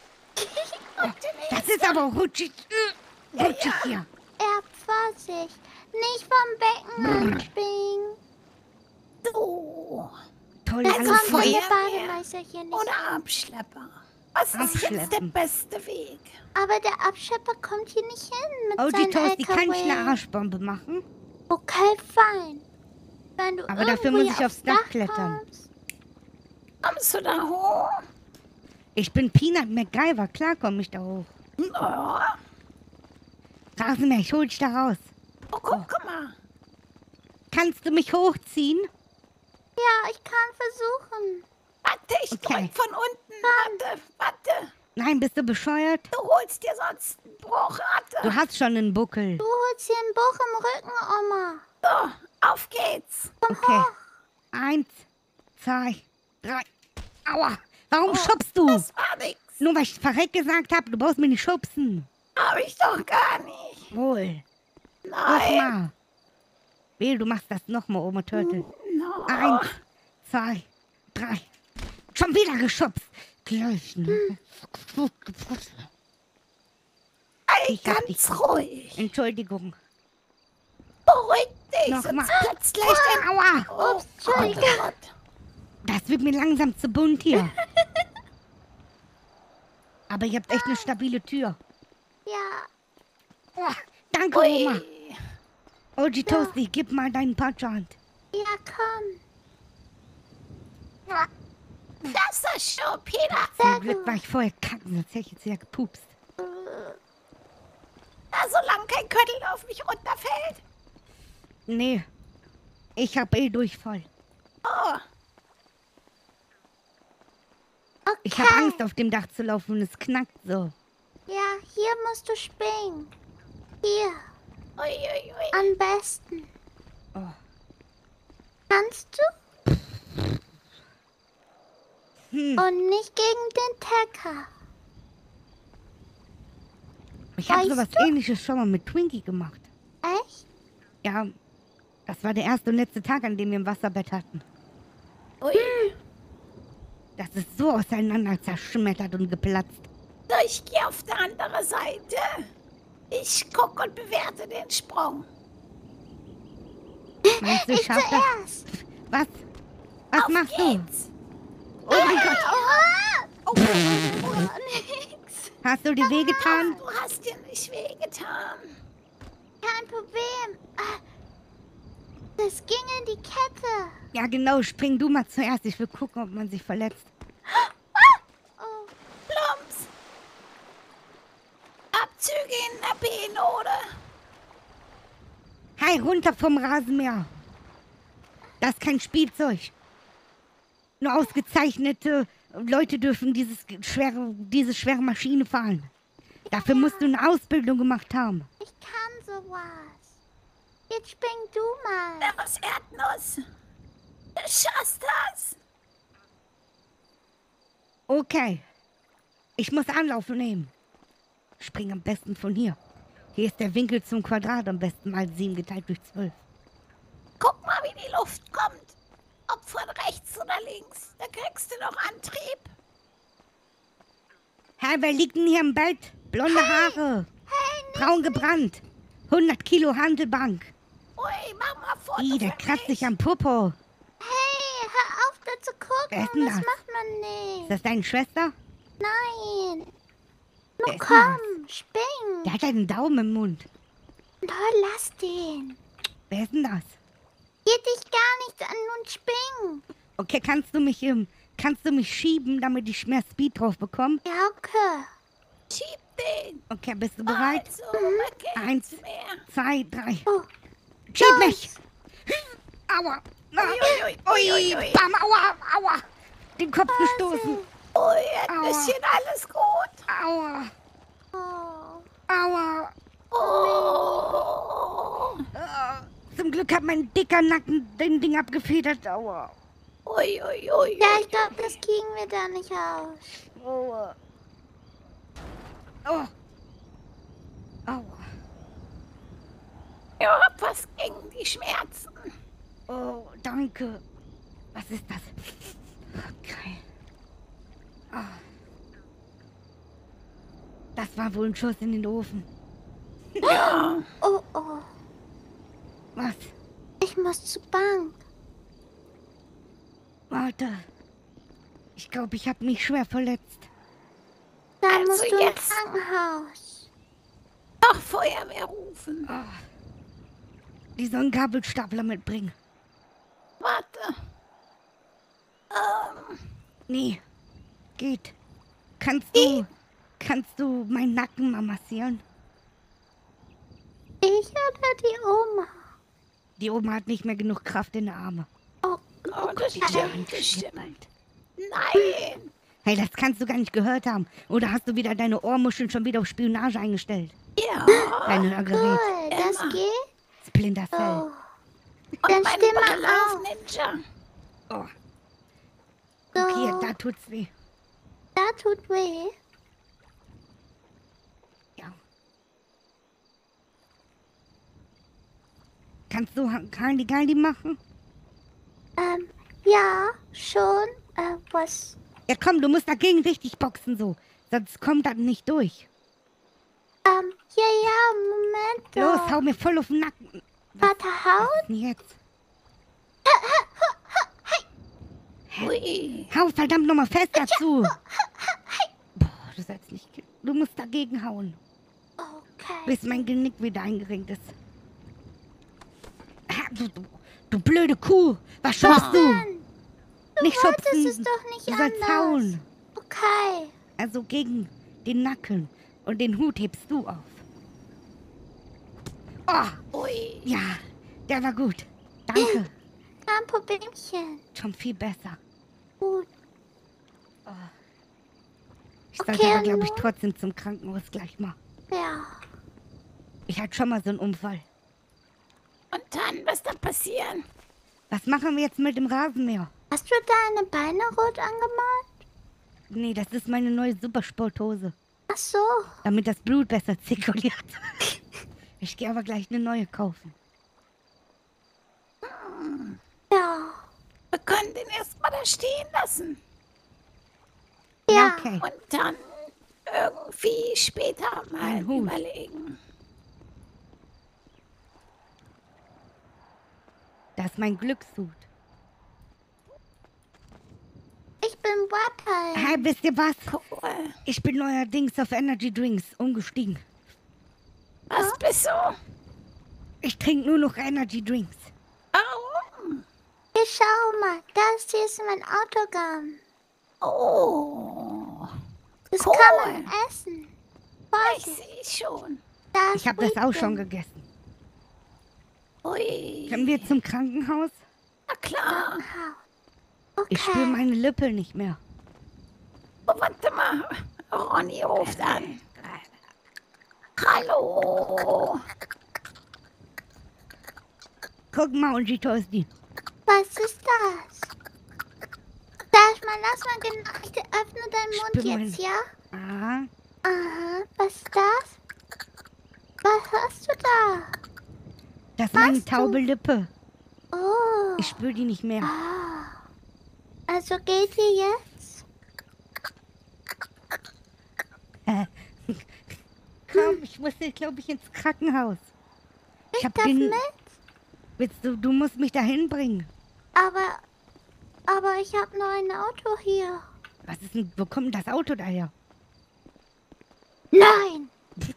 Das ist aber rutschig. äh, Rutschig hier. er Vorsicht. Nicht vom Becken anspringen. So. Toll, Da alles kommt voll. meine Feuerwehr. Bademeister hier nicht. Oder Abschlepper. Was ist jetzt der Abschleppen. beste Weg? Aber der Abschlepper kommt hier nicht hin mit O G seinem Toast, die kann ich eine L K W. Arschbombe machen. Okay, fein. Wenn du Aber dafür irgendwie muss ich aufs Dach klettern. kommst. Kommst du da hoch? Ich bin Peanut MacGyver. Klar komme ich da hoch. Oh, Rasenmäher, ich hol dich da raus. oh guck mal. Kannst du mich hochziehen? Ja, ich kann versuchen. Warte, ich Okay. drück von unten. Warte, warte. Nein, bist du bescheuert? Du holst dir sonst einen Bruch. Warte. Du hast schon einen Buckel. Du holst hier einen Buch im Rücken, Oma. So, auf geht's. Okay. Eins, zwei, drei. Aua. Warum Oh, schubst du? Das war nix. Nur weil ich verreck gesagt habe, du brauchst mir nicht schubsen. Hab ich doch gar nicht. Wohl. Nein. Nochmal. Will, du machst das nochmal, Oma Turtle. No. Eins, zwei, drei. Schon wieder geschubst. Gleich, ne? Ey, Ich hab dich. ganz ruhig. Entschuldigung. Beruhig dich, Nochmal. sonst platzt gleich dein... Aua. Oh, Entschuldigung. Gott, oh Gott. Das wird mir langsam zu bunt hier. Aber ihr habt echt eine stabile Tür. Ja, Oh, danke, Oma. Ui. O G Toasty, gib mal deinen Patschhand. ja, komm. Das ist schon, Peter. Zum Glück war ich vorher kacken, sonst hätte ich jetzt wieder gepupst. Da solange kein Köttel auf mich runterfällt. Nee, ich hab eh Durchfall. Oh, Okay. Ich hab Angst, auf dem Dach zu laufen und es knackt so. Ja, hier musst du springen. Hier, ui, ui, ui. am besten. Oh. Kannst du? Hm. Und nicht gegen den Tecker. Ich habe Weißt sowas du? Ähnliches schon mal mit Twinkie gemacht. Echt? Ja, das war der erste und letzte Tag, an dem wir ein Wasserbett hatten. Ui. Das ist so auseinander zerschmettert und geplatzt. So, ich gehe auf die andere Seite. Ich guck und bewerte den Sprung. Meinst du, ich Ich schaff das? zuerst. Was? Was auf machst du? geht's. Oh mein Gott, Oh, oh, oh, nix. hast du dir wehgetan? Du hast dir nicht wehgetan. Kein Problem. Ah, das ging in die Kette. Ja genau, spring du mal zuerst. Ich will gucken, ob man sich verletzt. Oh, Plumps. Abzüge in der Benode. Hey, runter vom Rasenmäher. Das ist kein Spielzeug. Nur ausgezeichnete Leute dürfen dieses schwere, diese schwere Maschine fahren. Dafür musst du eine Ausbildung gemacht haben. ich kann sowas. Jetzt spring du mal. Servus, Erdnuss. Du schaffst das. Okay. Ich muss Anlauf nehmen. Spring am besten von hier. Hier ist der Winkel zum Quadrat am besten mal sieben geteilt durch zwölf. Guck mal, wie die Luft kommt. Ob von rechts oder links. Da kriegst du noch Antrieb. Hey, wer liegt denn hier im Bett? Blonde Haare. Braun gebrannt. hundert Kilo Handelbank. Ui, mach mal Foto Ih, der für kratzt mich. sich am Popo. Hey, hör auf, da zu Wer ist gucken. denn Das das? macht man Ist nicht. das deine Schwester? Nein. Wer Nun ist denn komm, spring. Der hat einen Daumen im Mund. Toll, lass den. Wer ist denn das? Geht dich gar nichts an, nun spring. Okay, kannst du mich ähm, kannst du mich schieben, damit ich mehr Speed drauf bekomme? Ja, okay. Schieb den. Okay, bist du bereit? Also, okay, Eins, mehr. zwei, drei. Oh, Schieb los. mich! Aua! Na, Ui, ui, ui, ui, ui. Bam, aua, aua! Den Kopf gestoßen. Ui, ein Aua. bisschen alles gut. Aua, Oh. aua. Oh. Ah, zum Glück hat mein dicker Nacken den Ding abgefedert. Aua. Ui, ui, ui. Ja, ich glaube, das kriegen wir da nicht aus. Aua. Oh. Aua. Ich hab was gegen die Schmerzen. Oh, danke. Was ist das? Okay. Ah. Das war wohl ein Schuss in den Ofen. Ja. Oh, oh. Was? Ich muss zur Bank. Warte. Ich glaube, ich habe mich schwer verletzt. Da Also musst du jetzt. ins Krankenhaus. Doch Feuerwehr rufen. Ah. Die sollen einen Gabelstapler mitbringen. Warte. Ähm, Nee. Geht. Kannst du... Kannst du meinen Nacken mal massieren? Ich oder die Oma? Die Oma hat nicht mehr genug Kraft in den Armen. Oh, oh, das Die stimmt, das stirbt stimmt. bald. Nein. Hey, das kannst du gar nicht gehört haben. Oder hast du wieder deine Ohrmuscheln schon wieder auf Spionage eingestellt? Ja. Dein Hörgerät. cool. Das Emma. geht? Splinter Cell. Oh. Und Dann mein steh mal Ballers auf. Ninja. Oh. Guck So. hier, da tut's weh. Da tut weh. Ja. Kannst du Halligalli machen? Ähm, ja, schon. Äh, was? Ja komm, du musst dagegen richtig boxen so. Sonst kommt das nicht durch. Ähm, ja, ja, Moment. Los, doch. hau mir voll auf den Nacken. Vater, Was haut? ist denn jetzt? Ui. Hau verdammt nochmal fest dazu. Boah, du sollst nicht... ge- Du musst dagegen hauen, Okay. bis mein Genick wieder eingerenkt ist. Ah, Du, du, du blöde Kuh, was schaust du? Mann, Nicht du wolltest schubsen. es doch nicht Du sollst anders. hauen. Okay. Also gegen den Nacken. Und den Hut hebst du auf. Oh, Ui. ja, der war gut. Danke. Kein Problemchen. Schon viel besser. Gut. Ich sollte Okay, aber, glaube ich, nun? trotzdem zum Krankenhaus gleich mal. Ja. Ich hatte schon mal so einen Unfall. Und dann, was da passieren? Was machen wir jetzt mit dem Rasenmäher? Hast du deine Beine rot angemalt? Nee, das ist meine neue Supersporthose. Ach so. Damit das Blut besser zirkuliert. Ich gehe aber gleich eine neue kaufen. Ja. Wir können den erstmal da stehen lassen. Ja. Okay. Und dann irgendwie später mal Ein Hut. überlegen. Das ist mein Glückshut. Ich bin Wappel. Hey, wisst ihr was? Cool. Ich bin neuerdings auf Energy Drinks umgestiegen. Was bist du? Ich trinke nur noch Energy Drinks. Warum? Hier, schau mal. Das hier ist mein Autogramm. Oh. Das Cool. kann man essen. Ich Vorsicht. sehe schon. Da Ich ist habe das auch Weekend. schon gegessen. Ui. Können wir zum Krankenhaus? Na klar. Okay. Ich spüre meine Lippe nicht mehr. Oh, warte mal. Ronny ruft an. Hallo. Guck mal, und die Toasty. Was ist das? Darf man lass mal genau. Ich öffne deinen Mund Spür jetzt, mein- ja? Ah, Aha. Was ist das? Was hast du da? das ist meine Was du? taube Lippe. Oh. Ich spüre die nicht mehr. Ah. Also geht ihr jetzt? Komm, ich muss hier, glaube ich, ins Krankenhaus. Ich, Ich hab darf den. mit, Willst du, du musst mich dahin bringen. aber, aber ich habe nur ein Auto hier. Was ist denn, wo kommt denn das Auto daher? Nein!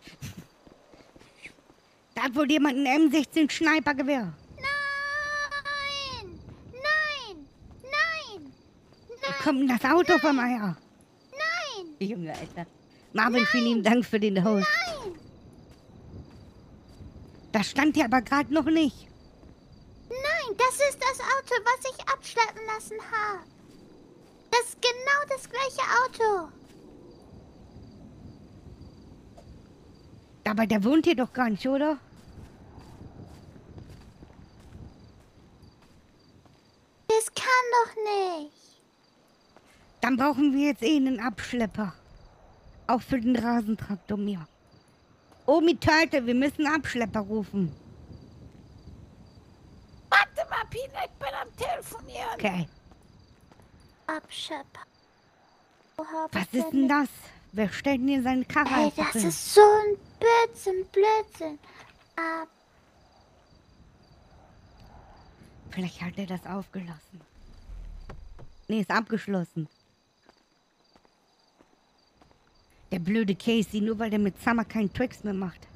Da hat wohl jemand ein M sechzehn Snipergewehr. Nein! Nein! Nein! Wo kommt denn das Auto von mir her? Nein! Junge, Alter. Marvin, vielen lieben Dank für den Host. Nein! Das stand hier aber gerade noch nicht. Nein, das ist das Auto, was ich abschleppen lassen habe. Das ist genau das gleiche Auto. Aber der wohnt hier doch gar nicht, oder? Das kann doch nicht. Dann brauchen wir jetzt eh einen Abschlepper. Auch für den Rasentraktor mir. Omi Turtle, wir müssen einen Abschlepper rufen. Warte mal, Pina, ich bin am Telefonieren. Okay. Abschlepper. Wo hab Was ich ist denn mit- das? Wer stellt denn hier seine Karre Ey, einfach das hin? ist so ein Blödsinn, Blödsinn. Ab. Vielleicht hat er das aufgelassen. Nee, ist abgeschlossen. Der blöde Casey, nur weil der mit Summer keinen Tricks mehr macht.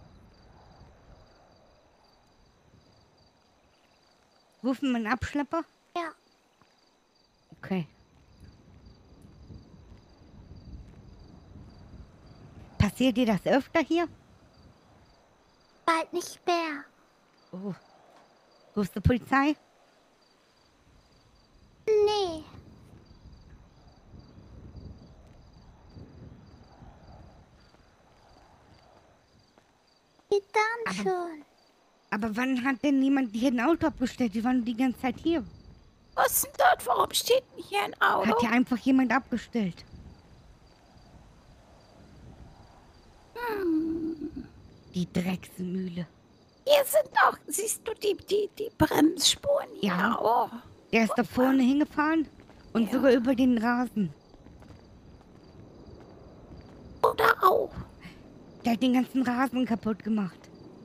Rufen wir einen Abschlepper? Ja. Okay. Passiert dir das öfter hier? Bald nicht mehr. Oh. Rufst du Polizei? Nee. Wie dann Aber- schon? Aber wann hat denn niemand hier ein Auto abgestellt? Die waren die ganze Zeit hier. Was ist denn dort? Warum steht denn hier ein Auto? Hat hier einfach jemand abgestellt. Die Drecksmühle. Hier sind auch, siehst du die, die, die Bremsspuren hier? Ja. Oh. Der ist da vorne hingefahren und Ja. sogar über den Rasen. Oder auch. Der hat den ganzen Rasen kaputt gemacht.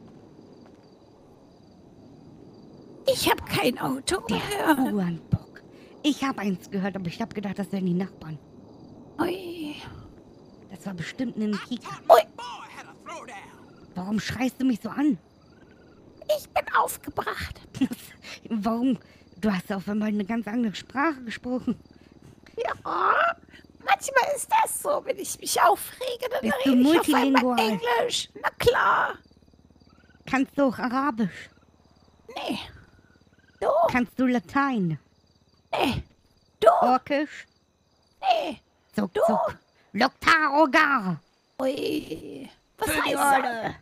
Ich habe kein Auto Der gehört. Uhrenbock. Ich habe eins gehört, aber ich habe gedacht, das wären die Nachbarn. Ui. Das war bestimmt ein Kika. Ui. Warum schreist du mich so an? Ich bin aufgebracht. Warum? Du hast auf einmal eine ganz andere Sprache gesprochen. Ja. Manchmal ist das so, wenn ich mich aufrege, dann Bist du rede ich auf einmal multilingual? Englisch. Na klar. Kannst du auch Arabisch? Nee. Du? Kannst du Latein? Nee. Du? Orkisch? Nee. Zuck, Du? zuck. Loktarogar. Ui. Was Für die heißt das? Order.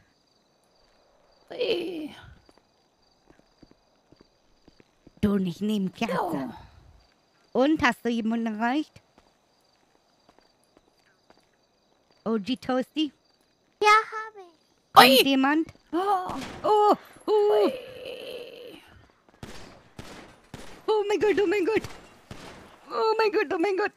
Ui. Du nicht neben Kerze. So. Und, hast du jemanden erreicht? O G Toasty? Ja, habe ich. Kommt Ui. jemand? Oh. Oh, oh, Ui. oh mein Gott, oh mein Gott. Oh mein Gott, oh mein Gott.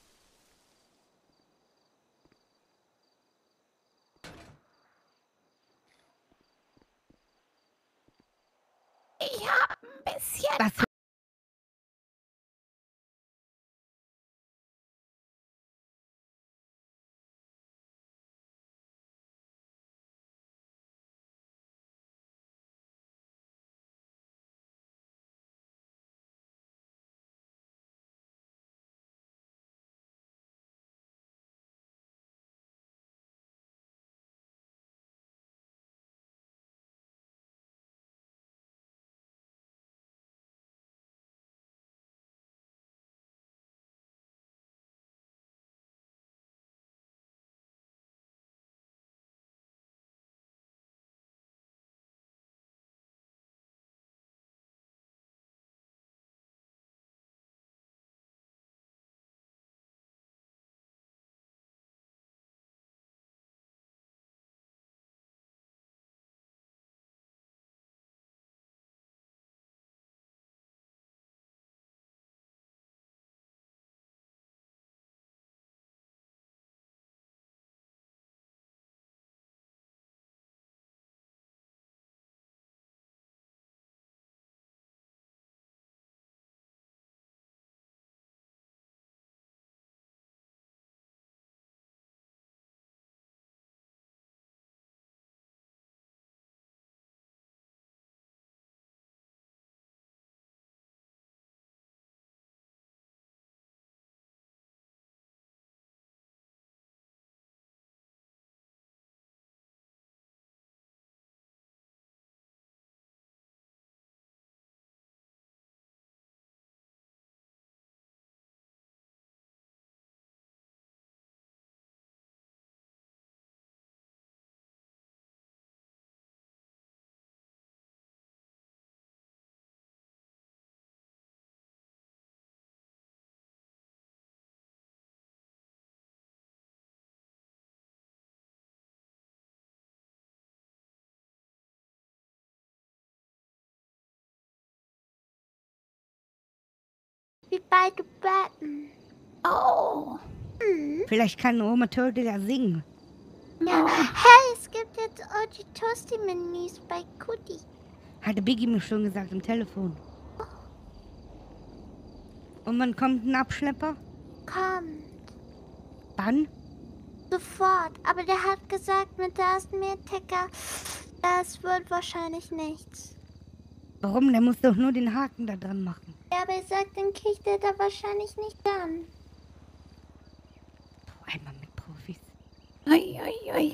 Ich hab ein bisschen Was wie beide Betten. Oh. Vielleicht kann Oma Turtle ja singen. Ja. Hey, es gibt jetzt Oji Toasty Menüs bei Kuti. Hatte Biggie mir schon gesagt im Telefon. Und wann kommt ein Abschlepper? Kommt. Wann? Sofort. Aber der hat gesagt, mit der Asthmetiker, das wird wahrscheinlich nichts. Warum? Der muss doch nur den Haken da dran machen. Ja, aber er sagt, dann kriegt er da wahrscheinlich nicht an. Boah, einmal mit Profis. Ui, ui, ui.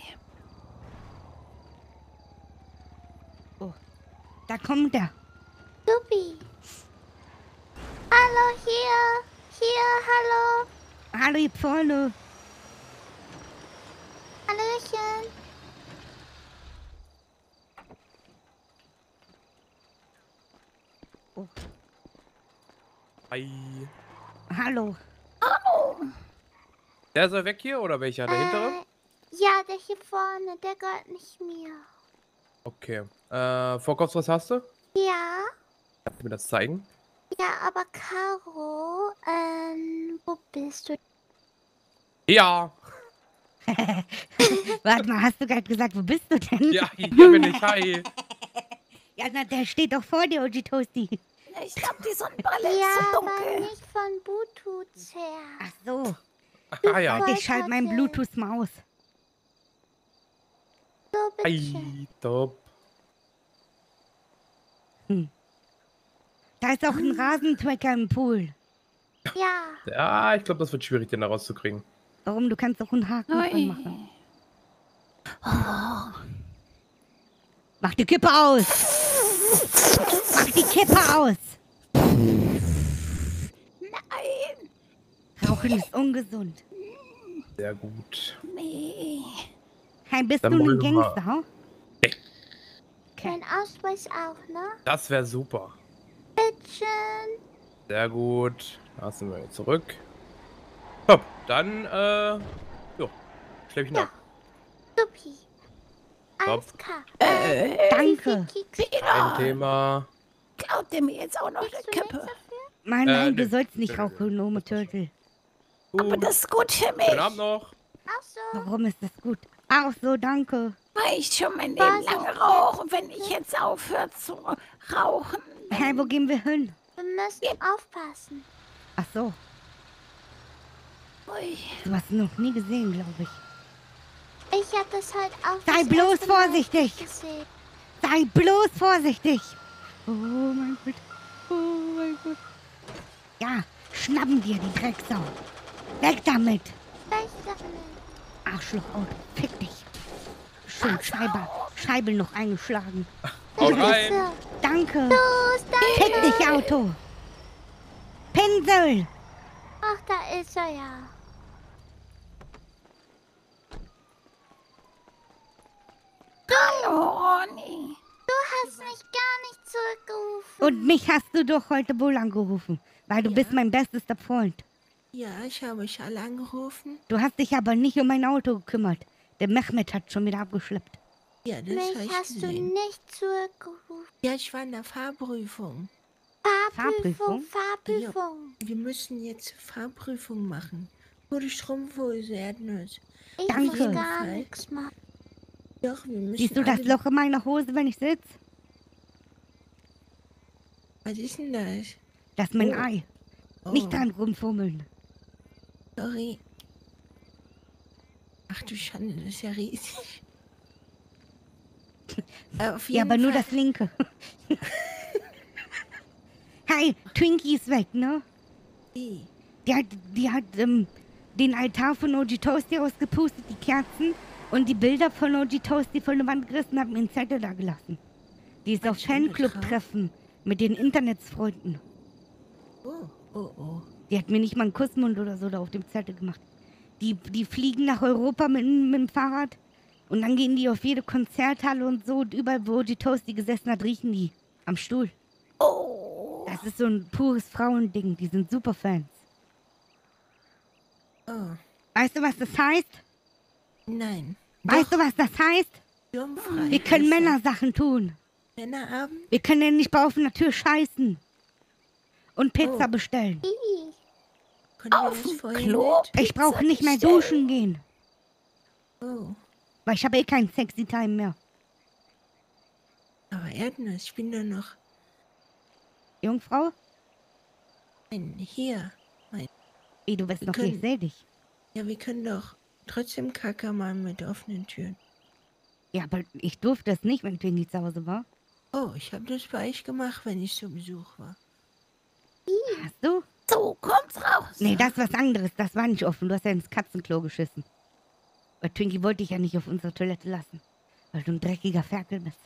Oh, da kommt er. Supi. Hallo, hier. Hier, hallo. Hallo, ihr Pfeile. Hallöchen. Oh, Hi. hallo. Der soll weg hier oder welcher? Der hintere? Äh, ja, der hier vorne, der gehört nicht mir. Okay. Äh, Vorkaufs, was hast du? Ja, Kannst du mir das zeigen? ja, aber Caro, ähm, wo bist du? Ja. Warte mal, hast du gerade gesagt, wo bist du denn? Ja, hier bin ich. Hi. Ja, na, der steht doch vor dir, Oji Toasty. Ich glaube, die Sonnenbrille ist Ja, so aber dunkel. nicht von Bluetooth her. Ach so. Ah ja. Warte, ich schalte mein Bluetooth mal aus. So, bitte. Hi. Top. Da ist auch ein Rasentracker im Pool. Ja, Ja, ich glaube, das wird schwierig, den da rauszukriegen. Warum? Du kannst auch einen Haken dran Ui. machen. Mach die Kippe aus! Mach die Kippe aus! Nein. Rauchen ist ungesund. Sehr gut. Nee. Hey, bist Dann du ein wollen wir mal- Gangster? Okay. mein Ausweis auch, ne? Das wäre super. Bitteschön. Sehr gut. Lassen wir jetzt zurück. Top. Dann, äh, jo. Schlepp ich nach. Supi. Alles klar. Äh, Danke. Keks. Kein Thema. klaut der mir jetzt auch noch eine Kriegst du nichts Kippe? dafür? Nein, Äh, nein, du nee. sollst nicht Nee, nee, rauchen, Oma Turtle. Aber Gut. das ist gut für Schönen Abend mich. noch. Ach so. Warum ist das gut? Ach so, danke. Weil ich schon mein Was? Leben lang rauche. Und wenn ich jetzt aufhöre zu rauchen, Hey, wo gehen wir hin? Wir müssen aufpassen. Ach so, ui, du hast noch nie gesehen, glaube ich. Ich hab das halt auch Sei das bloß erste Mal vorsichtig. gesehen. Sei bloß vorsichtig. Oh mein Gott. Oh mein Gott. Ja, schnappen dir die Drecksau. Weg damit. Weiß doch nicht. Arschlochauto. Fick dich. Schön Scheibe, Scheibe noch eingeschlagen. Haut So. rein. Danke. Los, danke. Fick dich, Auto. Pinsel. Ach, da ist er ja. hallo Ronny. Du hast mich gar nicht zurückgerufen. Und mich hast du doch heute wohl angerufen, weil du bist mein bestester Freund. Ja, ich habe euch alle angerufen. Du hast dich aber nicht um mein Auto gekümmert. Der Mehmet hat schon wieder abgeschleppt. Ja, das habe Mich ich hast du gesehen. nicht zurückgerufen. Ja, ich war in der Fahrprüfung. Fahrprüfung, Fahrprüfung? Fahrprüfung. Wir müssen jetzt Fahrprüfung machen. Gute Strumpfhose, Erdnuss. Ich Danke. muss gar nichts machen. Doch, wir müssen Siehst du das alle... Loch in meiner Hose, wenn ich sitze? Was ist denn das? Das ist mein Oh. Ei. Oh, Nicht dran rumfummeln. sorry. Ach du Schande, das ist ja riesig. Äh, auf Ja, jeden aber nur Fall. das linke. Hey, Twinkie ist weg, ne? Wie? Die hat, die hat ähm, den Altar von Oji Toasty rausgepustet, die Kerzen und die Bilder von Oji Toasty von der Wand gerissen, hat mir einen Zettel da gelassen. Die ist auf schon Fanclub-Treffen mit den Internetsfreunden. Oh, oh, oh. Die hat mir nicht mal einen Kussmund oder so da auf dem Zettel gemacht. Die, die fliegen nach Europa mit, mit dem Fahrrad und dann gehen die auf jede Konzerthalle und so und überall, wo Oji Toasty gesessen hat, riechen die am Stuhl. Oh, Das ist so ein pures Frauending. Die sind super Fans. Oh, Weißt du, was das heißt? nein. Weißt du, was das heißt? Sturmfrei. Wir können heißt das. Männersachen tun. Männerabend? Wir können ja nicht bei offener Tür scheißen. Und Pizza Oh. bestellen. Ih. Können wir Auf das dem vorher Klo. nicht? Ich brauche Pizza nicht mehr bestellen. duschen gehen. Oh. Weil ich habe eh keinen sexy Time mehr. Aber Erdnuss, ich bin doch noch Jungfrau? ein hier. Wie, du bist Wir noch hier, ich können- seh dich. Ja, wir können doch trotzdem Kacker machen mit offenen Türen. Ja, aber ich durfte das nicht, wenn Twinkie zu Hause war. Oh, ich habe das bei euch gemacht, wenn ich zu Besuch war. Hast du? So, kommt's raus. Nee, das ist was anderes. Das war nicht offen. Du hast ja ins Katzenklo geschissen. Weil Twinkie wollte dich ja nicht auf unsere Toilette lassen. Weil du ein dreckiger Ferkel bist.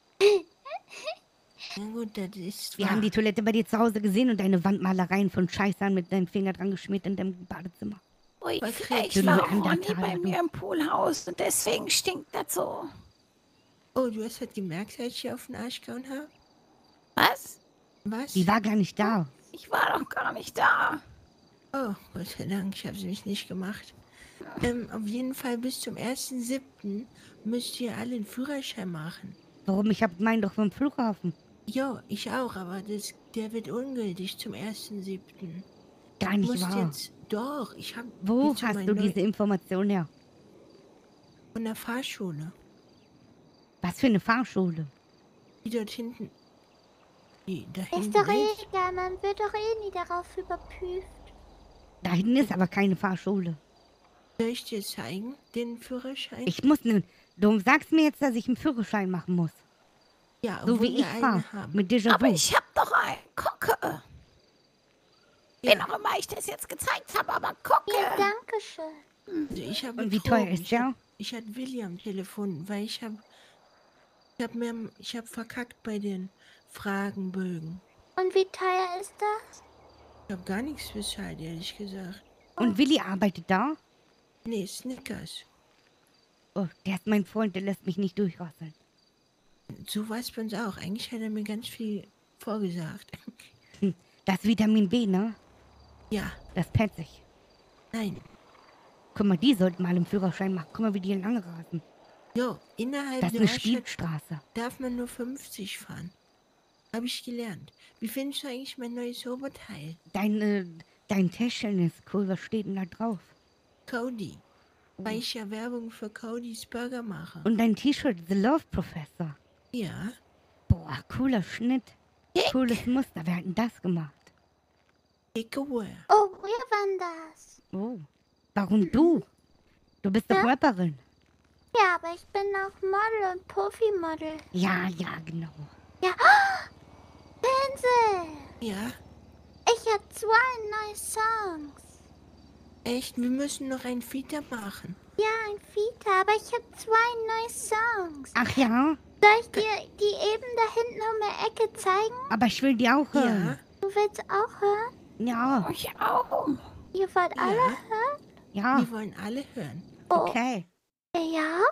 Na gut, das ist Wir wahr. haben die Toilette bei dir zu Hause gesehen und deine Wandmalereien von Scheißern mit deinem Finger dran geschmiert in deinem Badezimmer. Ui, Was vielleicht kriegst du war nur Ronny Andertaler, bei du? mir im Poolhaus und deswegen stinkt das so. Oh, du hast halt gemerkt, als ich hier auf den Arsch gehauen habe? Was? Was? Die war gar nicht da. Ich war doch gar nicht da. Oh, Gott sei Dank, ich habe sie mich nicht gemacht. Ähm, auf jeden Fall bis zum ersten siebten müsst ihr alle einen Führerschein machen. Warum? Ich hab meinen doch vom Flughafen. Ja, ich auch, aber das, der wird ungültig zum ersten siebten Gar Du nicht musst wahr. jetzt... Doch, ich habe... Wo hast du diese Information her? Von der Fahrschule. Was für eine Fahrschule? Die dort hinten... Die da hinten Ist doch eh rechts. egal, man wird doch eh nie darauf überprüft. Da hinten ist aber keine Fahrschule. Soll ich dir zeigen, den Führerschein? Ich muss ne. Du sagst mir jetzt, dass ich einen Führerschein machen muss. ja, So obwohl wie wir ich einen fahre. haben. Mit Déjà-vu. Aber ich hab doch einen. Gucke. Ja. Wen auch immer ich das jetzt gezeigt habe, aber gucke. Ja, danke schön. Also ich habe Und wie betrogen. teuer ist ich der? Hab, ich hatte Willi am Telefon, weil ich habe... Ich habe mir... Ich habe verkackt bei den Fragenbögen. Und wie teuer ist das? Ich habe gar nichts bezahlt, ehrlich gesagt. Und Willi arbeitet da? Nee, Snickers. Oh, der ist mein Freund, der lässt mich nicht durchrasseln. So war es bei uns auch. Eigentlich hat er mir ganz viel vorgesagt. Das Vitamin B, ne? Ja, Das petzig. nein. Guck mal, die sollten mal einen Führerschein machen. Guck mal, wie die lang rasen. Jo, innerhalb Das ist der eine Ortschaft Spielstraße. darf man nur fünfzig fahren. Habe ich gelernt. Wie findest du eigentlich mein neues Oberteil? Dein, äh, dein Täschchen ist cool. Was steht denn da drauf? Cody. Weil ich ja Werbung für Codys Burger mache. Und dein T-Shirt, The Love Professor. Ja, Boah, cooler Schnitt. Cooles Muster. Wer hat denn das gemacht? dicke Wear. Oh, wir waren das. Oh. Warum du? Du bist doch Ja? Rapperin. Ja, aber ich bin auch Model und Profi-Model. Ja, ja, genau. Ja. Pinsel! Ja, Ich habe zwei neue Songs. echt, wir müssen noch ein Feature machen. Ja, ein Vita, aber ich habe zwei neue Songs. Ach ja? Soll ich dir die eben da hinten um die Ecke zeigen? Aber ich will die auch Ja, hören. Du willst auch hören? Ja, Ich auch. Ihr wollt alle ja, hören? ja. wir wollen alle hören. Oh, Okay. ja?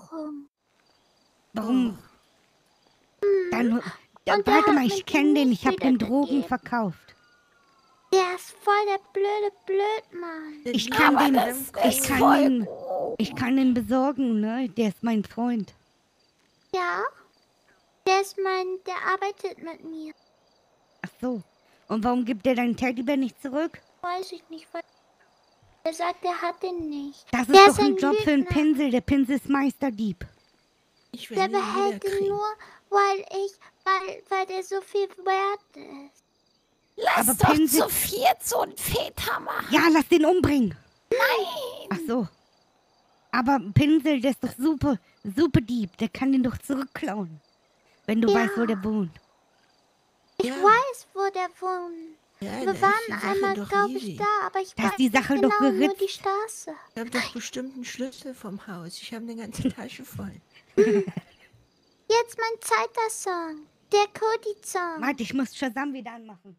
rum. Warum? Hm. Dann, dann Und der warte hat mal, mir ich die kenne den, nicht ich habe den Drogen wiedergegeben. verkauft. Der ist voll der blöde Blödmann. Ich kann Aber den, das ich ist kann voll den, gut. ich kann den besorgen, ne? Der ist mein Freund. Ja? Der ist mein, der arbeitet mit mir. Ach so. Und warum gibt der deinen Teddybär nicht zurück? Weiß ich nicht, weil er sagt, er hat den nicht. Das ist Der doch ist ein ein Job für einen Lügner. Pinsel. Der Pinsel ist Meisterdieb. Ich Der werde ihn behält ihn wiederkriegen. nur, weil ich, weil, weil der so viel wert ist. Lass Aber doch Pinsel- zu viert so einen Väter machen. Ja, lass den umbringen. Nein. Ach so. Aber Pinsel, der ist doch super, super Dieb. Der kann den doch zurückklauen. Wenn du Ja. weißt, wo der wohnt. Ich Ja. weiß, wo der wohnt. Ja, da Wir ist waren die Sache einmal, doch glaube ich, easy. da, aber ich Da ist weiß die Sache nicht doch genau, nur geritzt. die Straße. Ich habe doch bestimmt einen Schlüssel vom Haus. Ich habe eine ganze Tasche voll. Jetzt mein zweiter Song. Der Cody-Song. Warte, ich muss Shazam wieder anmachen.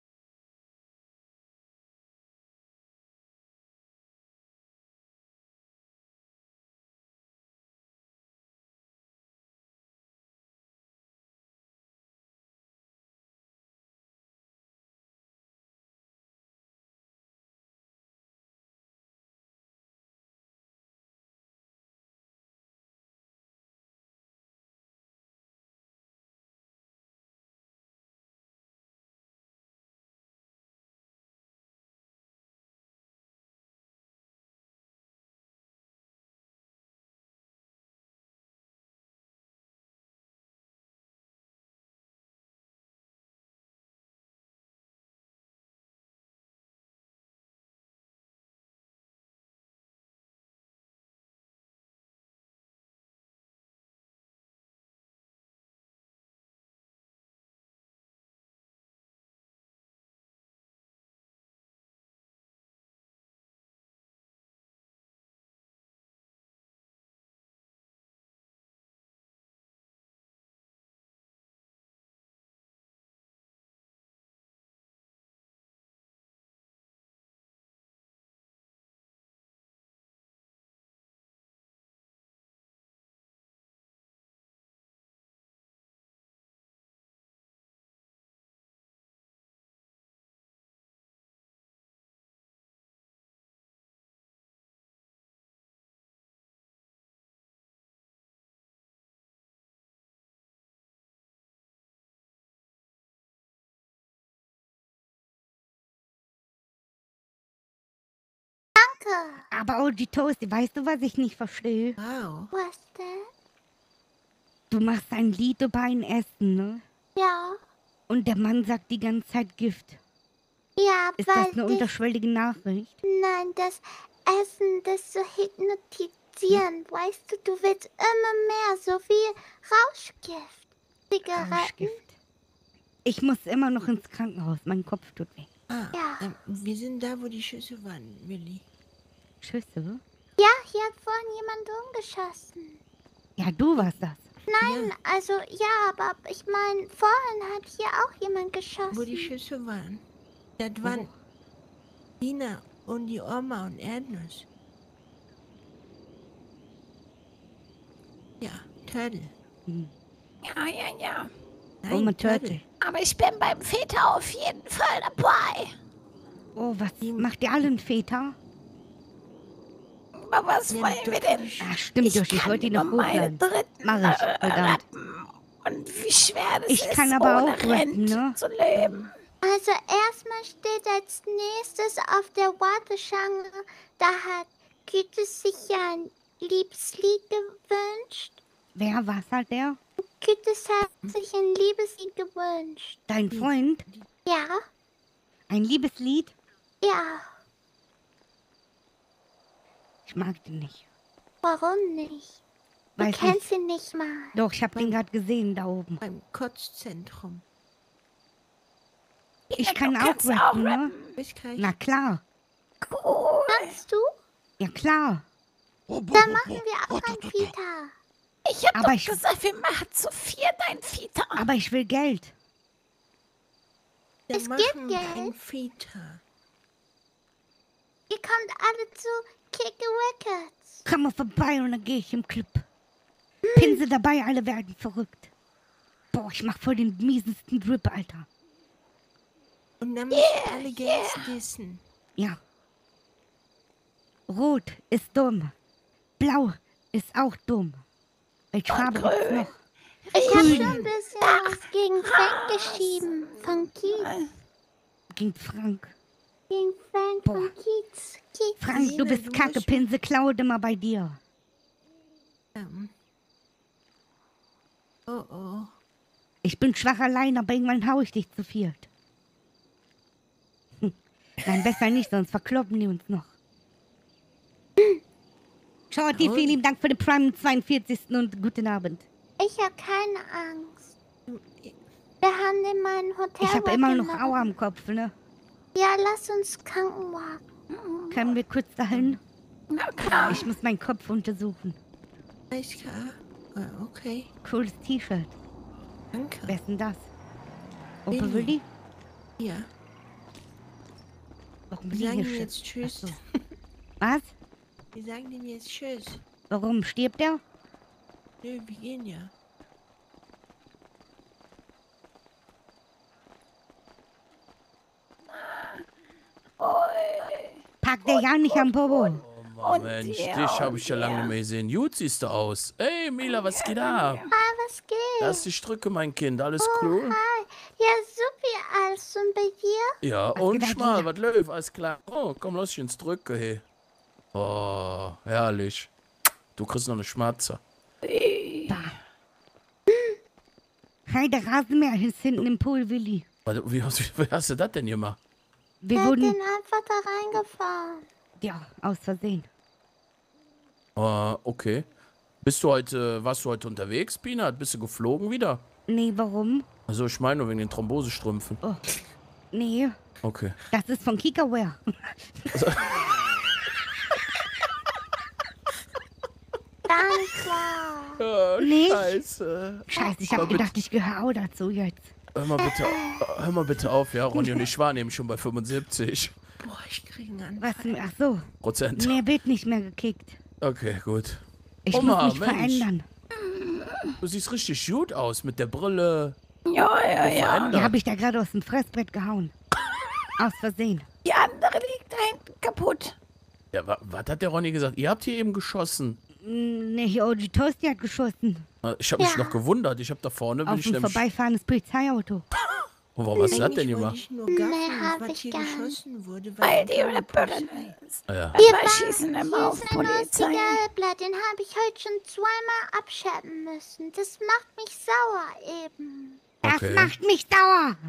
Danke. Aber Oji Toasty, weißt du, was ich nicht verstehe? Wow. Was denn? Du machst ein Lied über ein Essen, ne? Ja. Und der Mann sagt die ganze Zeit Gift. Ja, Ist weil das eine ich, zielschuldige Nachricht? nein, das Essen, das so hypnotisierend, weißt du, du willst immer mehr, so wie Rauschgift. Zigaretten. Rauschgift. Ich muss immer noch ins Krankenhaus. Mein Kopf tut weh. Ah, Ja. ähm, wir sind da, wo die Schüsse waren, Willi. Schüsse? Ja, hier hat vorhin jemand umgeschossen. Ja, du warst das. Nein, also ja, aber ich meine, vorhin hat hier auch jemand geschossen. Wo die Schüsse waren. Das waren Nina und die Oma und Erdnuss. Ja, Turtle. Hm. Ja, ja, ja. Nein, Oma Turtle. Aber ich bin beim Väter auf jeden Fall dabei. Oh, was? Macht ihr alle einen Väter? Aber was Ja, wollen wir denn? Ach, stimmt, Josh, ich kann wollte ihn nur noch meine hochladen. dritten Mach ich, heute Abend. rappen. Und wie schwer das Ich ist, kann aber ohne auch rappen, Rente ne? zu leben. Also erstmal steht als nächstes auf der Warteschlange, da hat Kütes sich ja ein Liebeslied gewünscht. Wer, was hat der? Kütes hat sich ein Liebeslied gewünscht. Dein Freund? Ja, Ein Liebeslied? ja, Ich mag den nicht. warum nicht? Du Weiß kennst ihn nicht mal. Doch, ich habe den gerade gesehen da oben. Beim Kotzzentrum. Ich Ja, kann du auch kannst rappen, auch ne? Bis gleich. Na klar. Cool. Kannst du? Ja, klar. Dann machen wir auch ein Fita. Ich hab Aber doch ich- gesagt, wir machen zu viert ein Väter. Aber ich will Geld. Dann Es machen gibt wir Geld. ein Feta. Ihr kommt alle zu Kicke Records. Komm mal vorbei und dann gehe ich im Club. Pinsel dabei, alle werden verrückt. Boah, ich mach voll den miesesten Drip, Alter. Und dann müssen yeah, alle Gangs yeah. dissen. Ja. Rot ist dumm. Blau ist auch dumm. Welche Farbe gibt's noch? Ich hab schon ein bisschen was gegen Frank geschrieben. Von Kiez. Gegen Frank. Gegen Frank Boah. von Kiez. Kiez. Frank, du bist kacke. Pinsel klaut immer bei dir. Ähm. Oh oh. Ich bin schwach allein, aber irgendwann hau ich dich zu viert. Hm. Nein, besser nicht, sonst verkloppen die uns noch. Shorty, vielen lieben Dank für den Prime zweiundvierzigsten und guten Abend. Ich hab keine Angst. Wir haben in meinem Hotel. Ich habe immer noch Aua am Kopf, ne? Ja, lass uns Krankenwagen. Können wir kurz dahin? Ich muss meinen Kopf untersuchen. Alles klar. Ah, okay. Cooles T-Shirt. Danke. Wer ist denn das? Opa Willi. Willi? Ja. Warum Wir liegen sagen hier ihm Sch- jetzt Tschüss. Ach so. Was? Wir sagen ihm jetzt Tschüss. Warum stirbt er? Nö, wir gehen ja. Packt er ja nicht am Popo. Oh Mensch, dich habe ich ja lange nicht mehr gesehen. Gut siehst du aus. Ey, Mila, was geht ab? Ah, was geht? Lass dich drücken, mein Kind. Alles cool? Hi. Ja, supi, alles. Und bei dir? Ja, Was und geht ab, schmal, Mila? was läuft? Alles klar. Oh, komm, lass dich ins Drücken, hey. Oh, herrlich. Du kriegst noch eine Schmatze. Da. Hey, der Rasenmäher ist hinten im Pool, Willi. Warte, wie, hast- wie hast du das denn gemacht? Wir Ich bin wurden... einfach da reingefahren. Ja, aus Versehen. Oh, okay. Bist du heute, warst du heute unterwegs, Peanut? Bist du geflogen wieder? Nee, warum? Also ich meine nur wegen den Thrombosestrümpfen. Oh. Nee, Okay. das ist von Kikaware. Ganz klar. Oh, Nicht? Scheiße. Scheiße, ich Aber hab bitte- gedacht, ich gehöre auch dazu jetzt. Hör mal bitte, hör mal bitte auf, ja? Ronny und ich waren eben schon bei fünfundsiebzig Boah, ich krieg einen Was? Anfall. Ach so, Prozent. mir wird nicht mehr gekickt. Okay, gut. Ich Oma, muss mich Mensch. verändern. Du siehst richtig gut aus mit der Brille. Ja, ja, ja. Die Verändert. habe ich da gerade aus dem Fressbrett gehauen. Aus Versehen. Die andere liegt da hinten kaputt. Ja, wa was hat der Ronny gesagt? Ihr habt hier eben geschossen. Ne, hier O G Toasty hat geschossen. Äh, Ich habe mich Ja. noch gewundert. Ich habe da vorne bin Auf ich ein nämlich. vorbeifahrendes Polizeiauto. Oh, warum hast du das Eigentlich denn wollte gemacht? ich nur gaffen, Nee, hab was ich hier gar nicht. geschossen wurde. Weil die keine Rebellen Polizei- Ah, ja. Ihr Manchmal schießen immer auf Polizei. Zigarettenblatt, den habe ich heute schon zweimal abschatten müssen. Das macht mich sauer eben. Das Okay. macht mich sauer.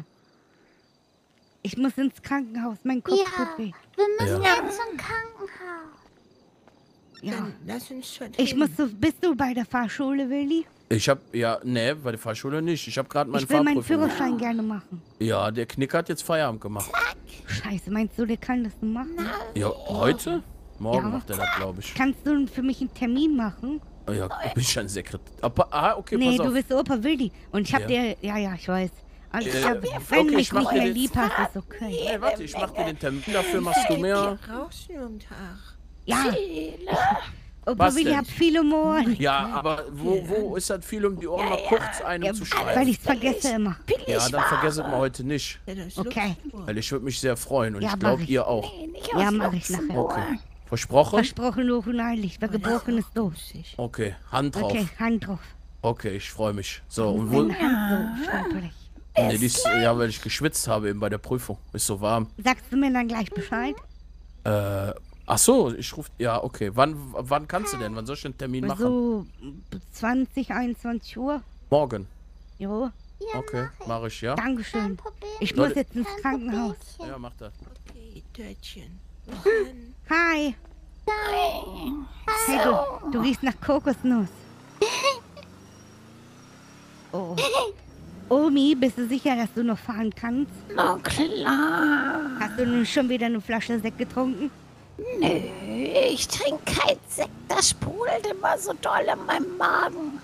Ich muss ins Krankenhaus. Mein Kopf Ja, tut weh. wir müssen Ja. jetzt zum Krankenhaus. Ja. Dann lass uns schon Ich hin. muss so, bist du bei der Fahrschule, Willi? Ich habe ja, nee, bei der Fahrschule nicht. Ich habe gerade meine Ich will meinen Fahrprüfung. Führerschein gerne machen. Ja, der Knick hat jetzt Feierabend gemacht. Scheiße, meinst du, der kann das nur machen? Ja, heute? Morgen Ja. macht er das, glaube ich. Kannst du für mich einen Termin machen? Ah, ja, bin ich ein Sekretär. Aber, ah, okay, Nee, pass du auf. bist Opa Willi. Und ich hab Ja. dir... Ja, ja, ich weiß. Also, Äh, ich hab, okay, wenn du ich mich mach nicht dir mehr den- lieb hast, ist okay. Nee, warte, ich mach dir den Termin. Dafür machst du mehr. Rauchst nur am Tag. Ja, Opa Was Willi denn? hat viel Humor. Ja, aber wo, wo ist das viel um die Ohren, mal kurz einem Ja, zu weil schreiben? ich's vergesse immer. Ja, dann vergesst mal heute nicht. Ja, das Okay. Luxemburg. Weil ich würde mich sehr freuen und Ja, ich mach glaube, ich. ihr auch. Ja, mach ich nachher. Okay. Versprochen? Versprochen, hoch und heilig. Wer gebrochen ist, doof. Lustig. Okay, Hand drauf. Okay, Hand drauf. Okay, ich freue mich. So, und wo. Deine Hand so schnuppelig. Nee, dies, ja, weil ich geschwitzt habe eben bei der Prüfung. Ist so warm. Sagst du mir dann gleich Bescheid? Äh, ach so, ich ruf. Ja, okay. Wann, wann kannst du denn? Wann soll ich den Termin machen? So zwanzig, einundzwanzig Uhr. Morgen. Jo, Ja, Okay, mach ich. mache ich, ja? Kein Dankeschön. Problem. Ich muss Leute- jetzt ins Kein Krankenhaus. Problemchen. Ja, mach das. Okay, Törtchen. Bis dann. Hi. Hey, du, du riechst nach Kokosnuss. Oh. Omi, bist du sicher, dass du noch fahren kannst? Na klar. Hast du nun schon wieder eine Flasche Sekt getrunken? Nö, ich trinke kein Sekt. Das sprudelt immer so doll in meinem Magen.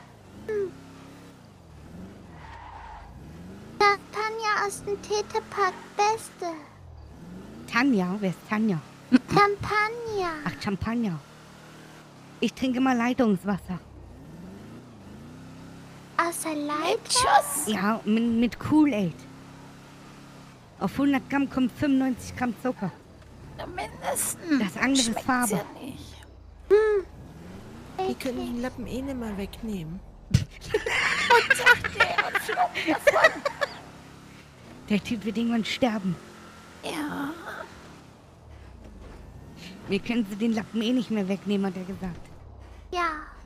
Da, Tanja aus dem Tetepark, Beste. Tanja, wer ist Tanja? Champagner. Ach, Champagner. Ich trinke mal Leitungswasser. Wasser leid? Schuss. Ja, mit, mit Kool-Aid. Auf hundert Gramm kommt fünfundneunzig Gramm Zucker. Mindestens. Das andere ist Schmeckt's Farbe. Ja nicht. Wir können den Lappen eh nicht mal wegnehmen. Und sagte er und flog davon. Der Typ wird irgendwann sterben. Ja. Mir können sie den Lappen eh nicht mehr wegnehmen, hat er gesagt. Ja.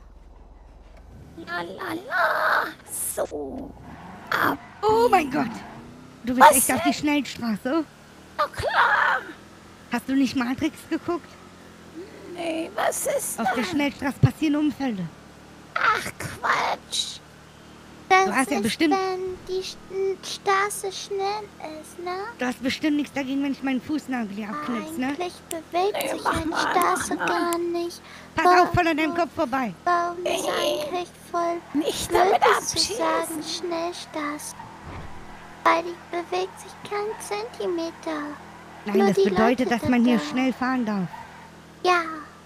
La la la. So. Ab. Oh mein Gott. Du bist Was echt auf die Schnellstraße. Na klar. Hast du nicht Matrix geguckt? Nee, was ist Auf der das? Schnellstraße passieren Unfälle. Ach, Quatsch. Das hast ja ist, bestimmt- wenn die St- Straße schnell ist, ne? Du hast bestimmt nichts dagegen, wenn ich meinen Fußnagel hier abknipse, ne? Eigentlich bewegt Nee, sich mach eine mal, Straße mach mal. gar nicht. Pass auf, voll an deinem Kopf vorbei. Warum ist eigentlich voll Nicht blöd, damit ist zu abschießen. sagen Schnellstraße? Weil die bewegt sich keinen Zentimeter. Nein, Nur das die bedeutet, Leute dass man hier da. schnell fahren darf. Ja,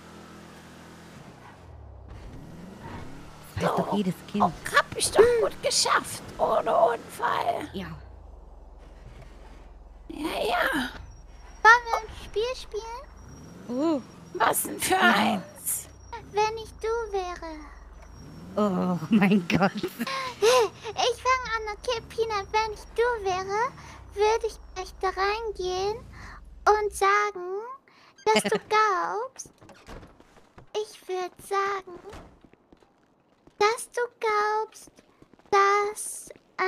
Das weiß doch jedes Kind. Oh, hab ich doch gut geschafft. Ohne Unfall. Ja. Ja, ja. wollen wir ein Spiel spielen? Oh. Was denn für eins? Wenn ich du wäre. Oh mein Gott. Ich fange an, okay, Peanut, wenn ich du wäre, würde ich gleich da reingehen und sagen, dass du glaubst. Ich würde sagen, dass du glaubst, dass,